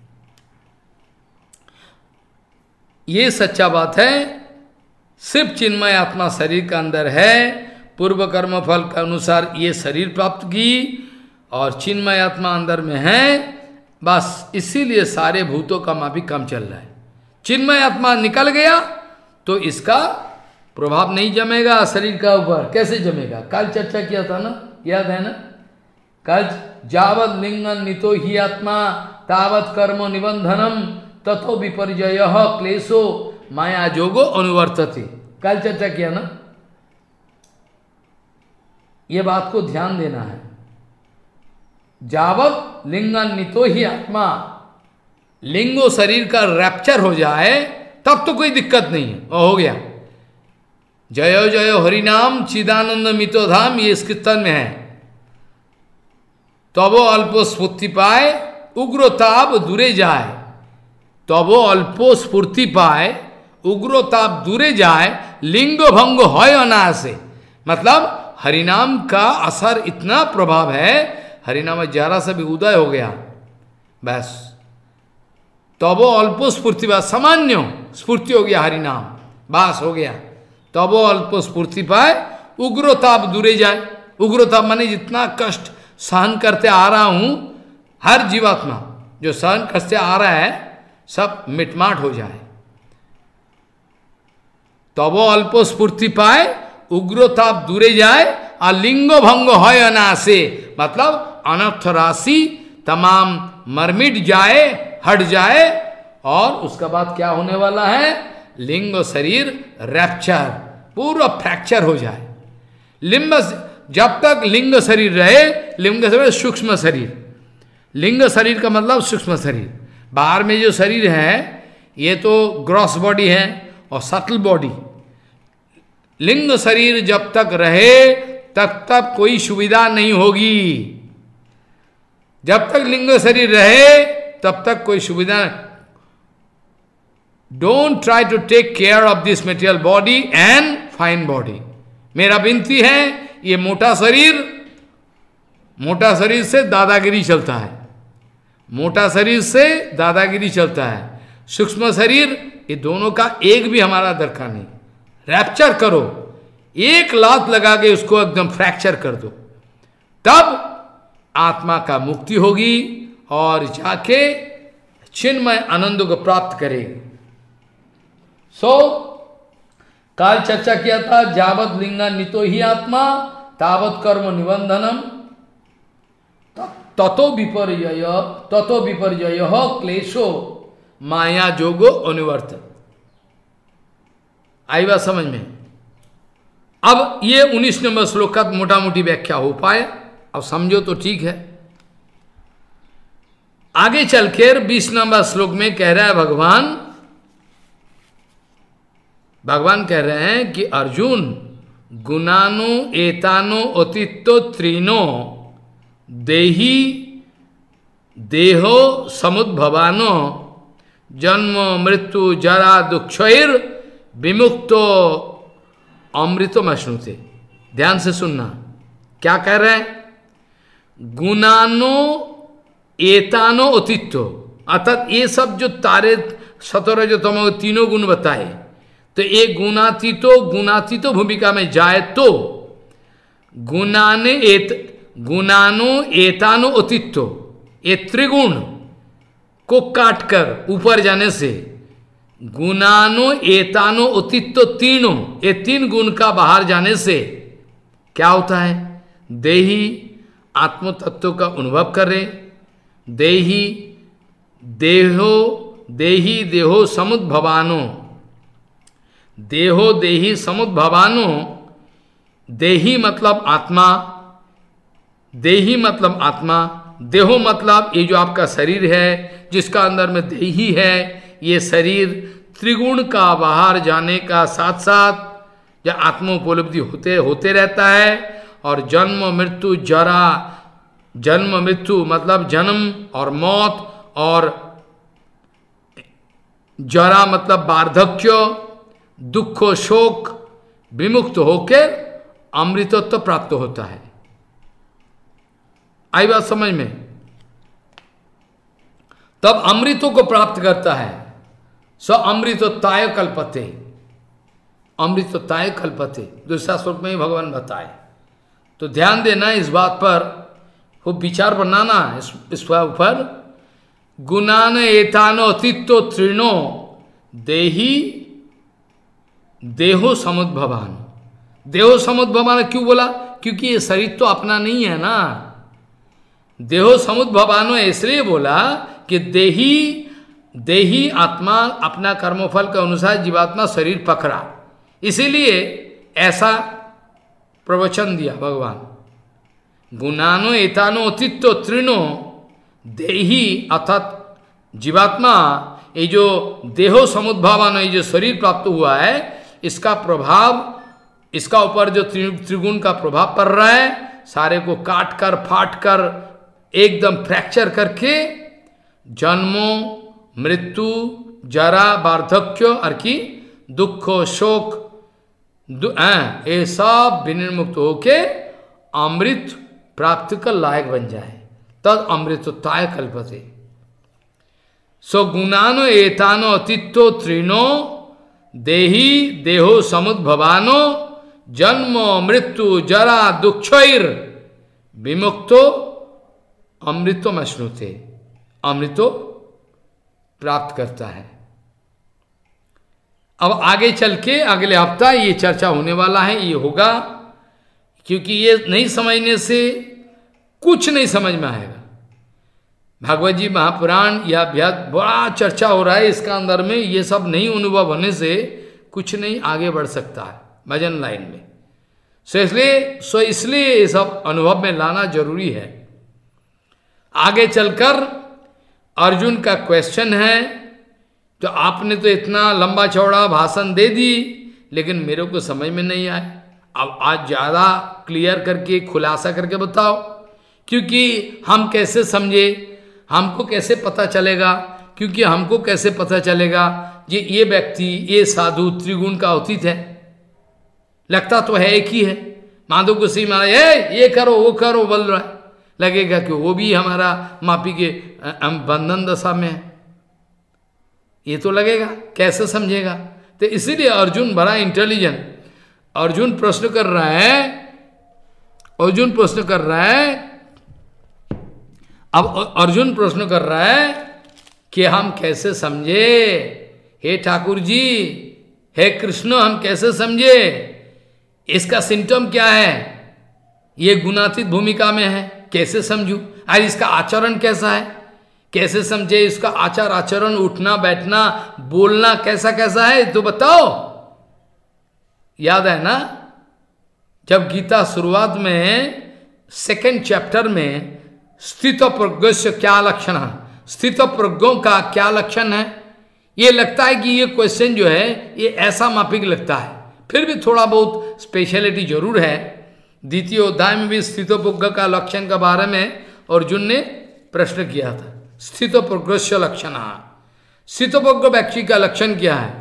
ये सच्चा बात है। सिर्फ चिन्मय आत्मा शरीर का अंदर है, पूर्व कर्म फल के अनुसार ये शरीर प्राप्त की और चिन्मय आत्मा अंदर में है, बस इसीलिए सारे भूतों का मापी कम चल रहा है। चिन्मय आत्मा निकल गया तो इसका प्रभाव नहीं जमेगा शरीर का ऊपर। कैसे जमेगा? कल चर्चा किया था ना, याद है ना? कल जावत लिंगन नितो ही आत्मा तावत कर्म निबंधनम तथो विपर्जय क्लेशो माया जोगो अनुवर्तते। कल चर्चा किया ना, ये बात को ध्यान देना है। जावत लिंगन नितो ही आत्मा, लिंगो शरीर का रैप्चर हो जाए तब तो कोई दिक्कत नहीं है, वो हो गया। जयो जयो हरिनाम चिदानंद मितो धाम, ये इस कीर्तन में है। तबो अल्पो स्फूर्ति पाए उग्रताप दूरे जाए, तबो अल्पो स्फूर्ति पाए उग्रताप दूरे जाए, लिंगो भंग होय अनायासे। मतलब हरिनाम का असर इतना प्रभाव है, हरिनाम जरा सा भी उदय हो गया बस, तबो अल्पो स्फूर्ति पाए, सामान्य स्फूर्ति हो गया हरिनाम, बास हो गया। तबो अल्पो स्फूर्ति पाए उग्रताप दूरे जाए। उग्रताप माने जितना कष्ट सहन करते आ रहा हूं, हर जीवात्मा जो सहन करते आ रहा है सब मिटमाट हो जाए। तबो अल्पो स्फूर्ति पाए उग्रताप दूरे जाए और लिंगो भंग होय अनासे, मतलब अनर्थ राशि तमाम मरमिट जाए, हट जाए। और उसका बाद क्या होने वाला है? लिंग शरीर रैप्चर, पूरा फ्रैक्चर हो जाए। लिंग जब तक लिंग शरीर रहे, लिंग शरीर सूक्ष्म शरीर, लिंग शरीर का मतलब सूक्ष्म शरीर। बाहर में जो शरीर है ये तो ग्रॉस बॉडी है और सटल बॉडी। लिंग शरीर जब तक रहे तब तक कोई सुविधा नहीं होगी। जब तक लिंग शरीर रहे तब तक कोई सुविधा। Don't try to take care of this material body and fine body. मेरा विनती है, ये मोटा शरीर, मोटा शरीर से दादागिरी चलता है, मोटा शरीर से दादागिरी चलता है। सूक्ष्म शरीर, ये दोनों का एक भी हमारा दरकार नहीं। रैप्चर करो, एक लात लगा के उसको एकदम फ्रैक्चर कर दो, तब आत्मा का मुक्ति होगी और जाके चिन्मय आनंद को प्राप्त करेगी। सो so, काल चर्चा किया था, जावत लिंगा नितो ही आत्मा तावत कर्म निबंधनम ततो विपर्यय ततो विपर्यय क्लेशो माया जोगो अनिवर्त। आई बात समझ में? अब ये उन्नीस नंबर श्लोक का मोटा मोटी व्याख्या हो पाए, अब समझो तो ठीक है। आगे चलकर बीस नंबर श्लोक में कह रहा है भगवान भगवान कह रहे हैं कि अर्जुन गुणानो एतानो अतित्तो त्रीनो देही देहो समुद्भवानो जन्म मृत्यु जरा दुक्षैर विमुक्तो अमृतो मश्नुते। ध्यान से सुनना, क्या कह रहे हैं? गुणानो एतानो अतित्तो, अर्थात ये सब जो तारे सतरज जो तमो तीनों गुण बताए, तो एक गुणातीतो गुणातीतो भूमिका में जाए तो गुणाने एत गुणानो एतानो अतित्तो, ये त्रिगुण को काटकर ऊपर जाने से गुणानो एतानो अतित्तो तीनों, ये तीन गुण का बाहर जाने से क्या होता है? देही आत्म तत्व का अनुभव करे, देही देहो देही देहो समुद्भवानो, देहो देही समुद्भवानो, देही मतलब आत्मा, देही मतलब आत्मा, देहो मतलब ये जो आपका शरीर है जिसका अंदर में देही है, ये शरीर त्रिगुण का बाहर जाने का साथ साथ जब आत्मोपलब्धि होते होते रहता है, और जन्म मृत्यु जरा, जन्म मृत्यु मतलब जन्म और मौत, और जरा मतलब वार्धक्य, दुख शोक विमुक्त होकर अमृतत्व प्राप्त होता है। आई बात समझ में? तब अमृतों को प्राप्त करता है। सो अमृतोत्ताय कल्पते, अमृतोत्ताय कल्पते, दूसरा श्लोक में ही भगवान बताए। तो ध्यान देना इस बात पर, वो विचार बनाना इस, इस ऊपर। गुणान एतानो अतित्तो त्रिनो देही देहो समुद्भवान। देहो समुद्भवान क्यों बोला? क्योंकि ये शरीर तो अपना नहीं है ना। देहो समुद्भवानो इसलिए बोला कि देही देही आत्मा अपना कर्मफल के अनुसार जीवात्मा शरीर पकड़ा, इसीलिए ऐसा प्रवचन दिया भगवान। गुणानो एतानो अतित्तो त्रिनो देही, अर्थात जीवात्मा ये जो देहो समुद्भवान, ये जो शरीर प्राप्त हुआ है, इसका प्रभाव, इसका ऊपर जो त्रिगुण का प्रभाव पड़ रहा है, सारे को काट कर फाट कर एकदम फ्रैक्चर करके जन्मों मृत्यु जरा वार्धक्य और की दुख शोक ये सब विनिर्मुक्त होके अमृत प्राप्त कर लायक बन जाए, तद अमृतोत्ताय कल्पते। सो गुणानो एतानो अतित्तो त्रिनो देही देहो समुद्भवानो जन्म मृत्यु जरा दुक्षैर विमुक्तो अमृतो मश्नुते, अमृतो प्राप्त करता है। अब आगे चल के अगले हफ्ता ये चर्चा होने वाला है, ये होगा, क्योंकि ये नहीं समझने से कुछ नहीं समझ में आएगा। भागवत जी महापुराण या बड़ा चर्चा हो रहा है इसका अंदर में, ये सब नहीं अनुभव होने से कुछ नहीं आगे बढ़ सकता है भजन लाइन में। सो इसलिए सो इसलिए ये सब अनुभव में लाना जरूरी है। आगे चलकर अर्जुन का क्वेश्चन है, तो आपने तो इतना लंबा चौड़ा भाषण दे दी, लेकिन मेरे को समझ में नहीं आए। अब आज ज़्यादा क्लियर करके खुलासा करके बताओ, क्योंकि हम कैसे समझे, हमको कैसे पता चलेगा, क्योंकि हमको कैसे पता चलेगा ये ये व्यक्ति ये साधु त्रिगुण का अतीत है, लगता तो है एक ही है। माधव को सी मारा ये ये करो वो करो बोल रहा है, लगेगा कि वो भी हमारा मापी के बंधन दशा में है। ये तो लगेगा, कैसे समझेगा? तो इसीलिए अर्जुन बड़ा इंटेलिजेंट, अर्जुन प्रश्न कर रहा है, अर्जुन प्रश्न कर रहा है, अब अर्जुन प्रश्न कर रहा है कि हम कैसे समझे, हे ठाकुर जी, हे कृष्ण, हम कैसे समझे, इसका सिम्टम क्या है, ये गुणातीत भूमिका में है, कैसे समझूं, और इसका आचरण कैसा है, कैसे समझे, इसका आचार आचरण, उठना बैठना बोलना कैसा कैसा है, तो बताओ। याद है ना, जब गीता शुरुआत में सेकंड चैप्टर में स्थित प्रज्ञ से क्या लक्षण है, स्थित प्रज्ञों का क्या लक्षण है, ये लगता है कि ये क्वेश्चन जो है ये ऐसा मापिक लगता है, फिर भी थोड़ा बहुत स्पेशलिटी जरूर है। द्वितीय अध्याय में भी स्थित प्रज्ञ का लक्षण के बारे में अर्जुन ने प्रश्न किया था। स्थित प्रज्ञ लक्षण, स्थित प्रज्ञ व्यक्ति का लक्षण क्या है,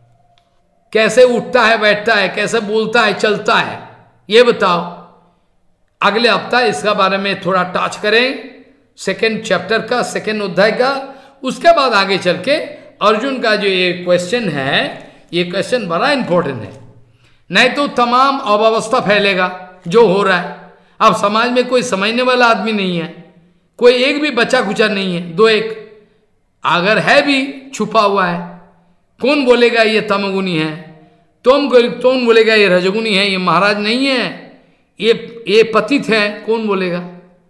कैसे उठता है बैठता है, कैसे बोलता है चलता है, ये बताओ। अगले हफ्ता इसका बारे में थोड़ा टच करें, सेकेंड चैप्टर का, सेकेंड अध्याय का। उसके बाद आगे चल के अर्जुन का जो ये क्वेश्चन है, ये क्वेश्चन बड़ा इंपॉर्टेंट है, नहीं तो तमाम अव्यवस्था फैलेगा जो हो रहा है। अब समाज में कोई समझने वाला आदमी नहीं है, कोई एक भी बच्चा खुचा नहीं है, दो एक अगर है भी छुपा हुआ है। कौन बोलेगा ये तमगुनी है, तुम कौन बोलेगा ये रजगुनी है, ये महाराज नहीं है, ये ये पतित है, कौन बोलेगा,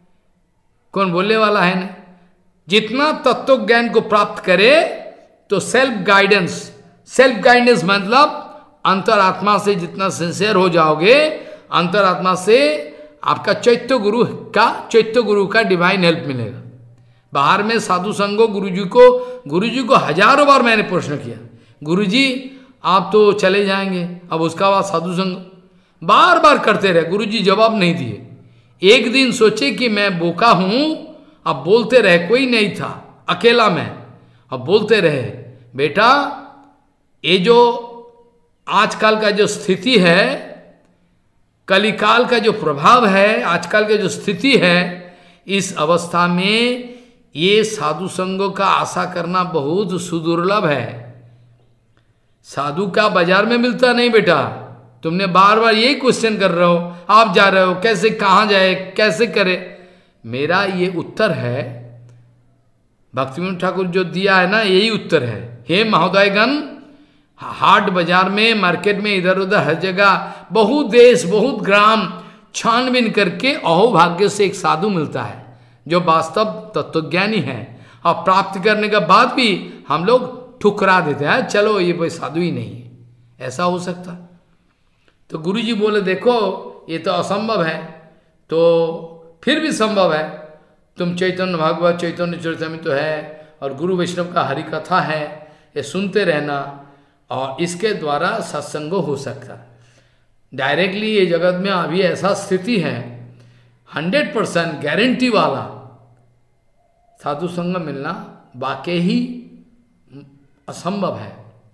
कौन बोलने वाला है ना। जितना तत्व ज्ञान को प्राप्त करे तो सेल्फ गाइडेंस, सेल्फ गाइडेंस मतलब अंतरात्मा से जितना सिंसियर हो जाओगे, अंतरात्मा से आपका चैत्य गुरु का चैत्य गुरु का डिवाइन हेल्प मिलेगा। बाहर में साधु संगो गुरुजी को गुरुजी को हजारों बार मैंने प्रश्न किया, गुरुजी आप तो चले जाएंगे, अब उसका बाद साधु संग बार बार करते रहे, गुरुजी जवाब नहीं दिए। एक दिन सोचे कि मैं बोका हूं, अब बोलते रहे, कोई नहीं था, अकेला मैं, अब बोलते रहे, बेटा ये जो आजकल का जो स्थिति है, कलिकाल का जो प्रभाव है, आजकल का जो स्थिति है, इस अवस्था में ये साधु संगों का आशा करना बहुत सुदुर्लभ है। साधु का बाजार में मिलता नहीं बेटा, तुमने बार बार यही क्वेश्चन कर रहे हो, आप जा रहे हो, कैसे कहाँ जाए, कैसे करे। मेरा ये उत्तर है, भक्तिविनोद ठाकुर जो दिया है ना, यही उत्तर है। हे महोदयगण, हाट बाजार में, मार्केट में, इधर उधर हर जगह, बहुत देश बहुत ग्राम छानबीन करके अहोभाग्य से एक साधु मिलता है जो वास्तव तत्वज्ञानी है, और प्राप्त करने के बाद भी हम लोग ठुकरा देते हैं, चलो ये कोई साधु ही नहीं है, ऐसा हो सकता। तो गुरुजी बोले देखो ये तो असंभव है, तो फिर भी संभव है, तुम चैतन्य भागवत चैतन्य चरितामृत तो है, और गुरु वैष्णव का हरि कथा है, ये सुनते रहना, और इसके द्वारा सत्संग हो सकता। डायरेक्टली ये जगत में अभी ऐसा स्थिति है, हंड्रेड परसेंट गारंटी वाला साधु संग मिलना वाकई ही असंभव है।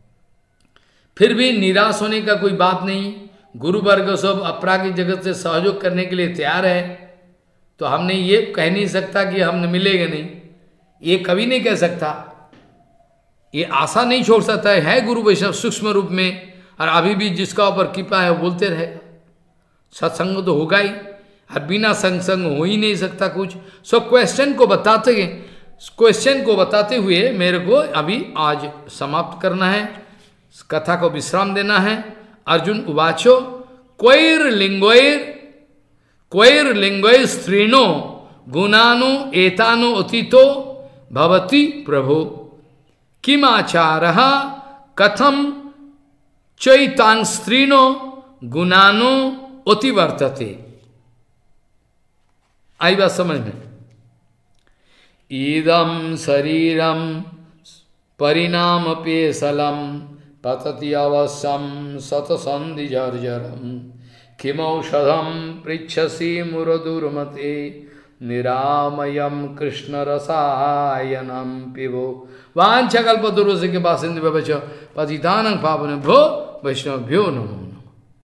फिर भी निराश होने का कोई बात नहीं, गुरु वर्ग सब अपरागिक जगत से सहयोग करने के लिए तैयार है, तो हमने ये कह नहीं सकता कि हम मिलेंगे नहीं, ये कभी नहीं कह सकता, ये आशा नहीं छोड़ सकता है, है गुरु वैष्णव सूक्ष्म रूप में, और अभी भी जिसका ऊपर कृपा है वो बोलते रहेगा। सत्संग तो होगा ही, और बिना संग हो ही नहीं सकता कुछ। सो क्वेश्चन को बताते क्वेश्चन को बताते हुए मेरे को अभी आज समाप्त करना है, कथा को विश्राम देना है। अर्जुन उवाचो क्वैर लिंगोर क्वैर लिंगोर स्त्रीणो गुणानो एतानो अतीतो भवति प्रभो किमाचारः कथम चैतां स्त्रीणो गुणानो अतिवर्तते। आई बात समझ में। ईदम शरीरम परिणाम पेशलम पतति अवश्यम शतसंधि जर्जरम किमौषधम पृच्छसि मुरदुर्मते निरामयम कृष्ण रसायनम पिबो वांछकल्पतरुस्य के बासिंदु व्यवच पतितानं पावनेभ्यो वैष्णवेभ्यो नमः।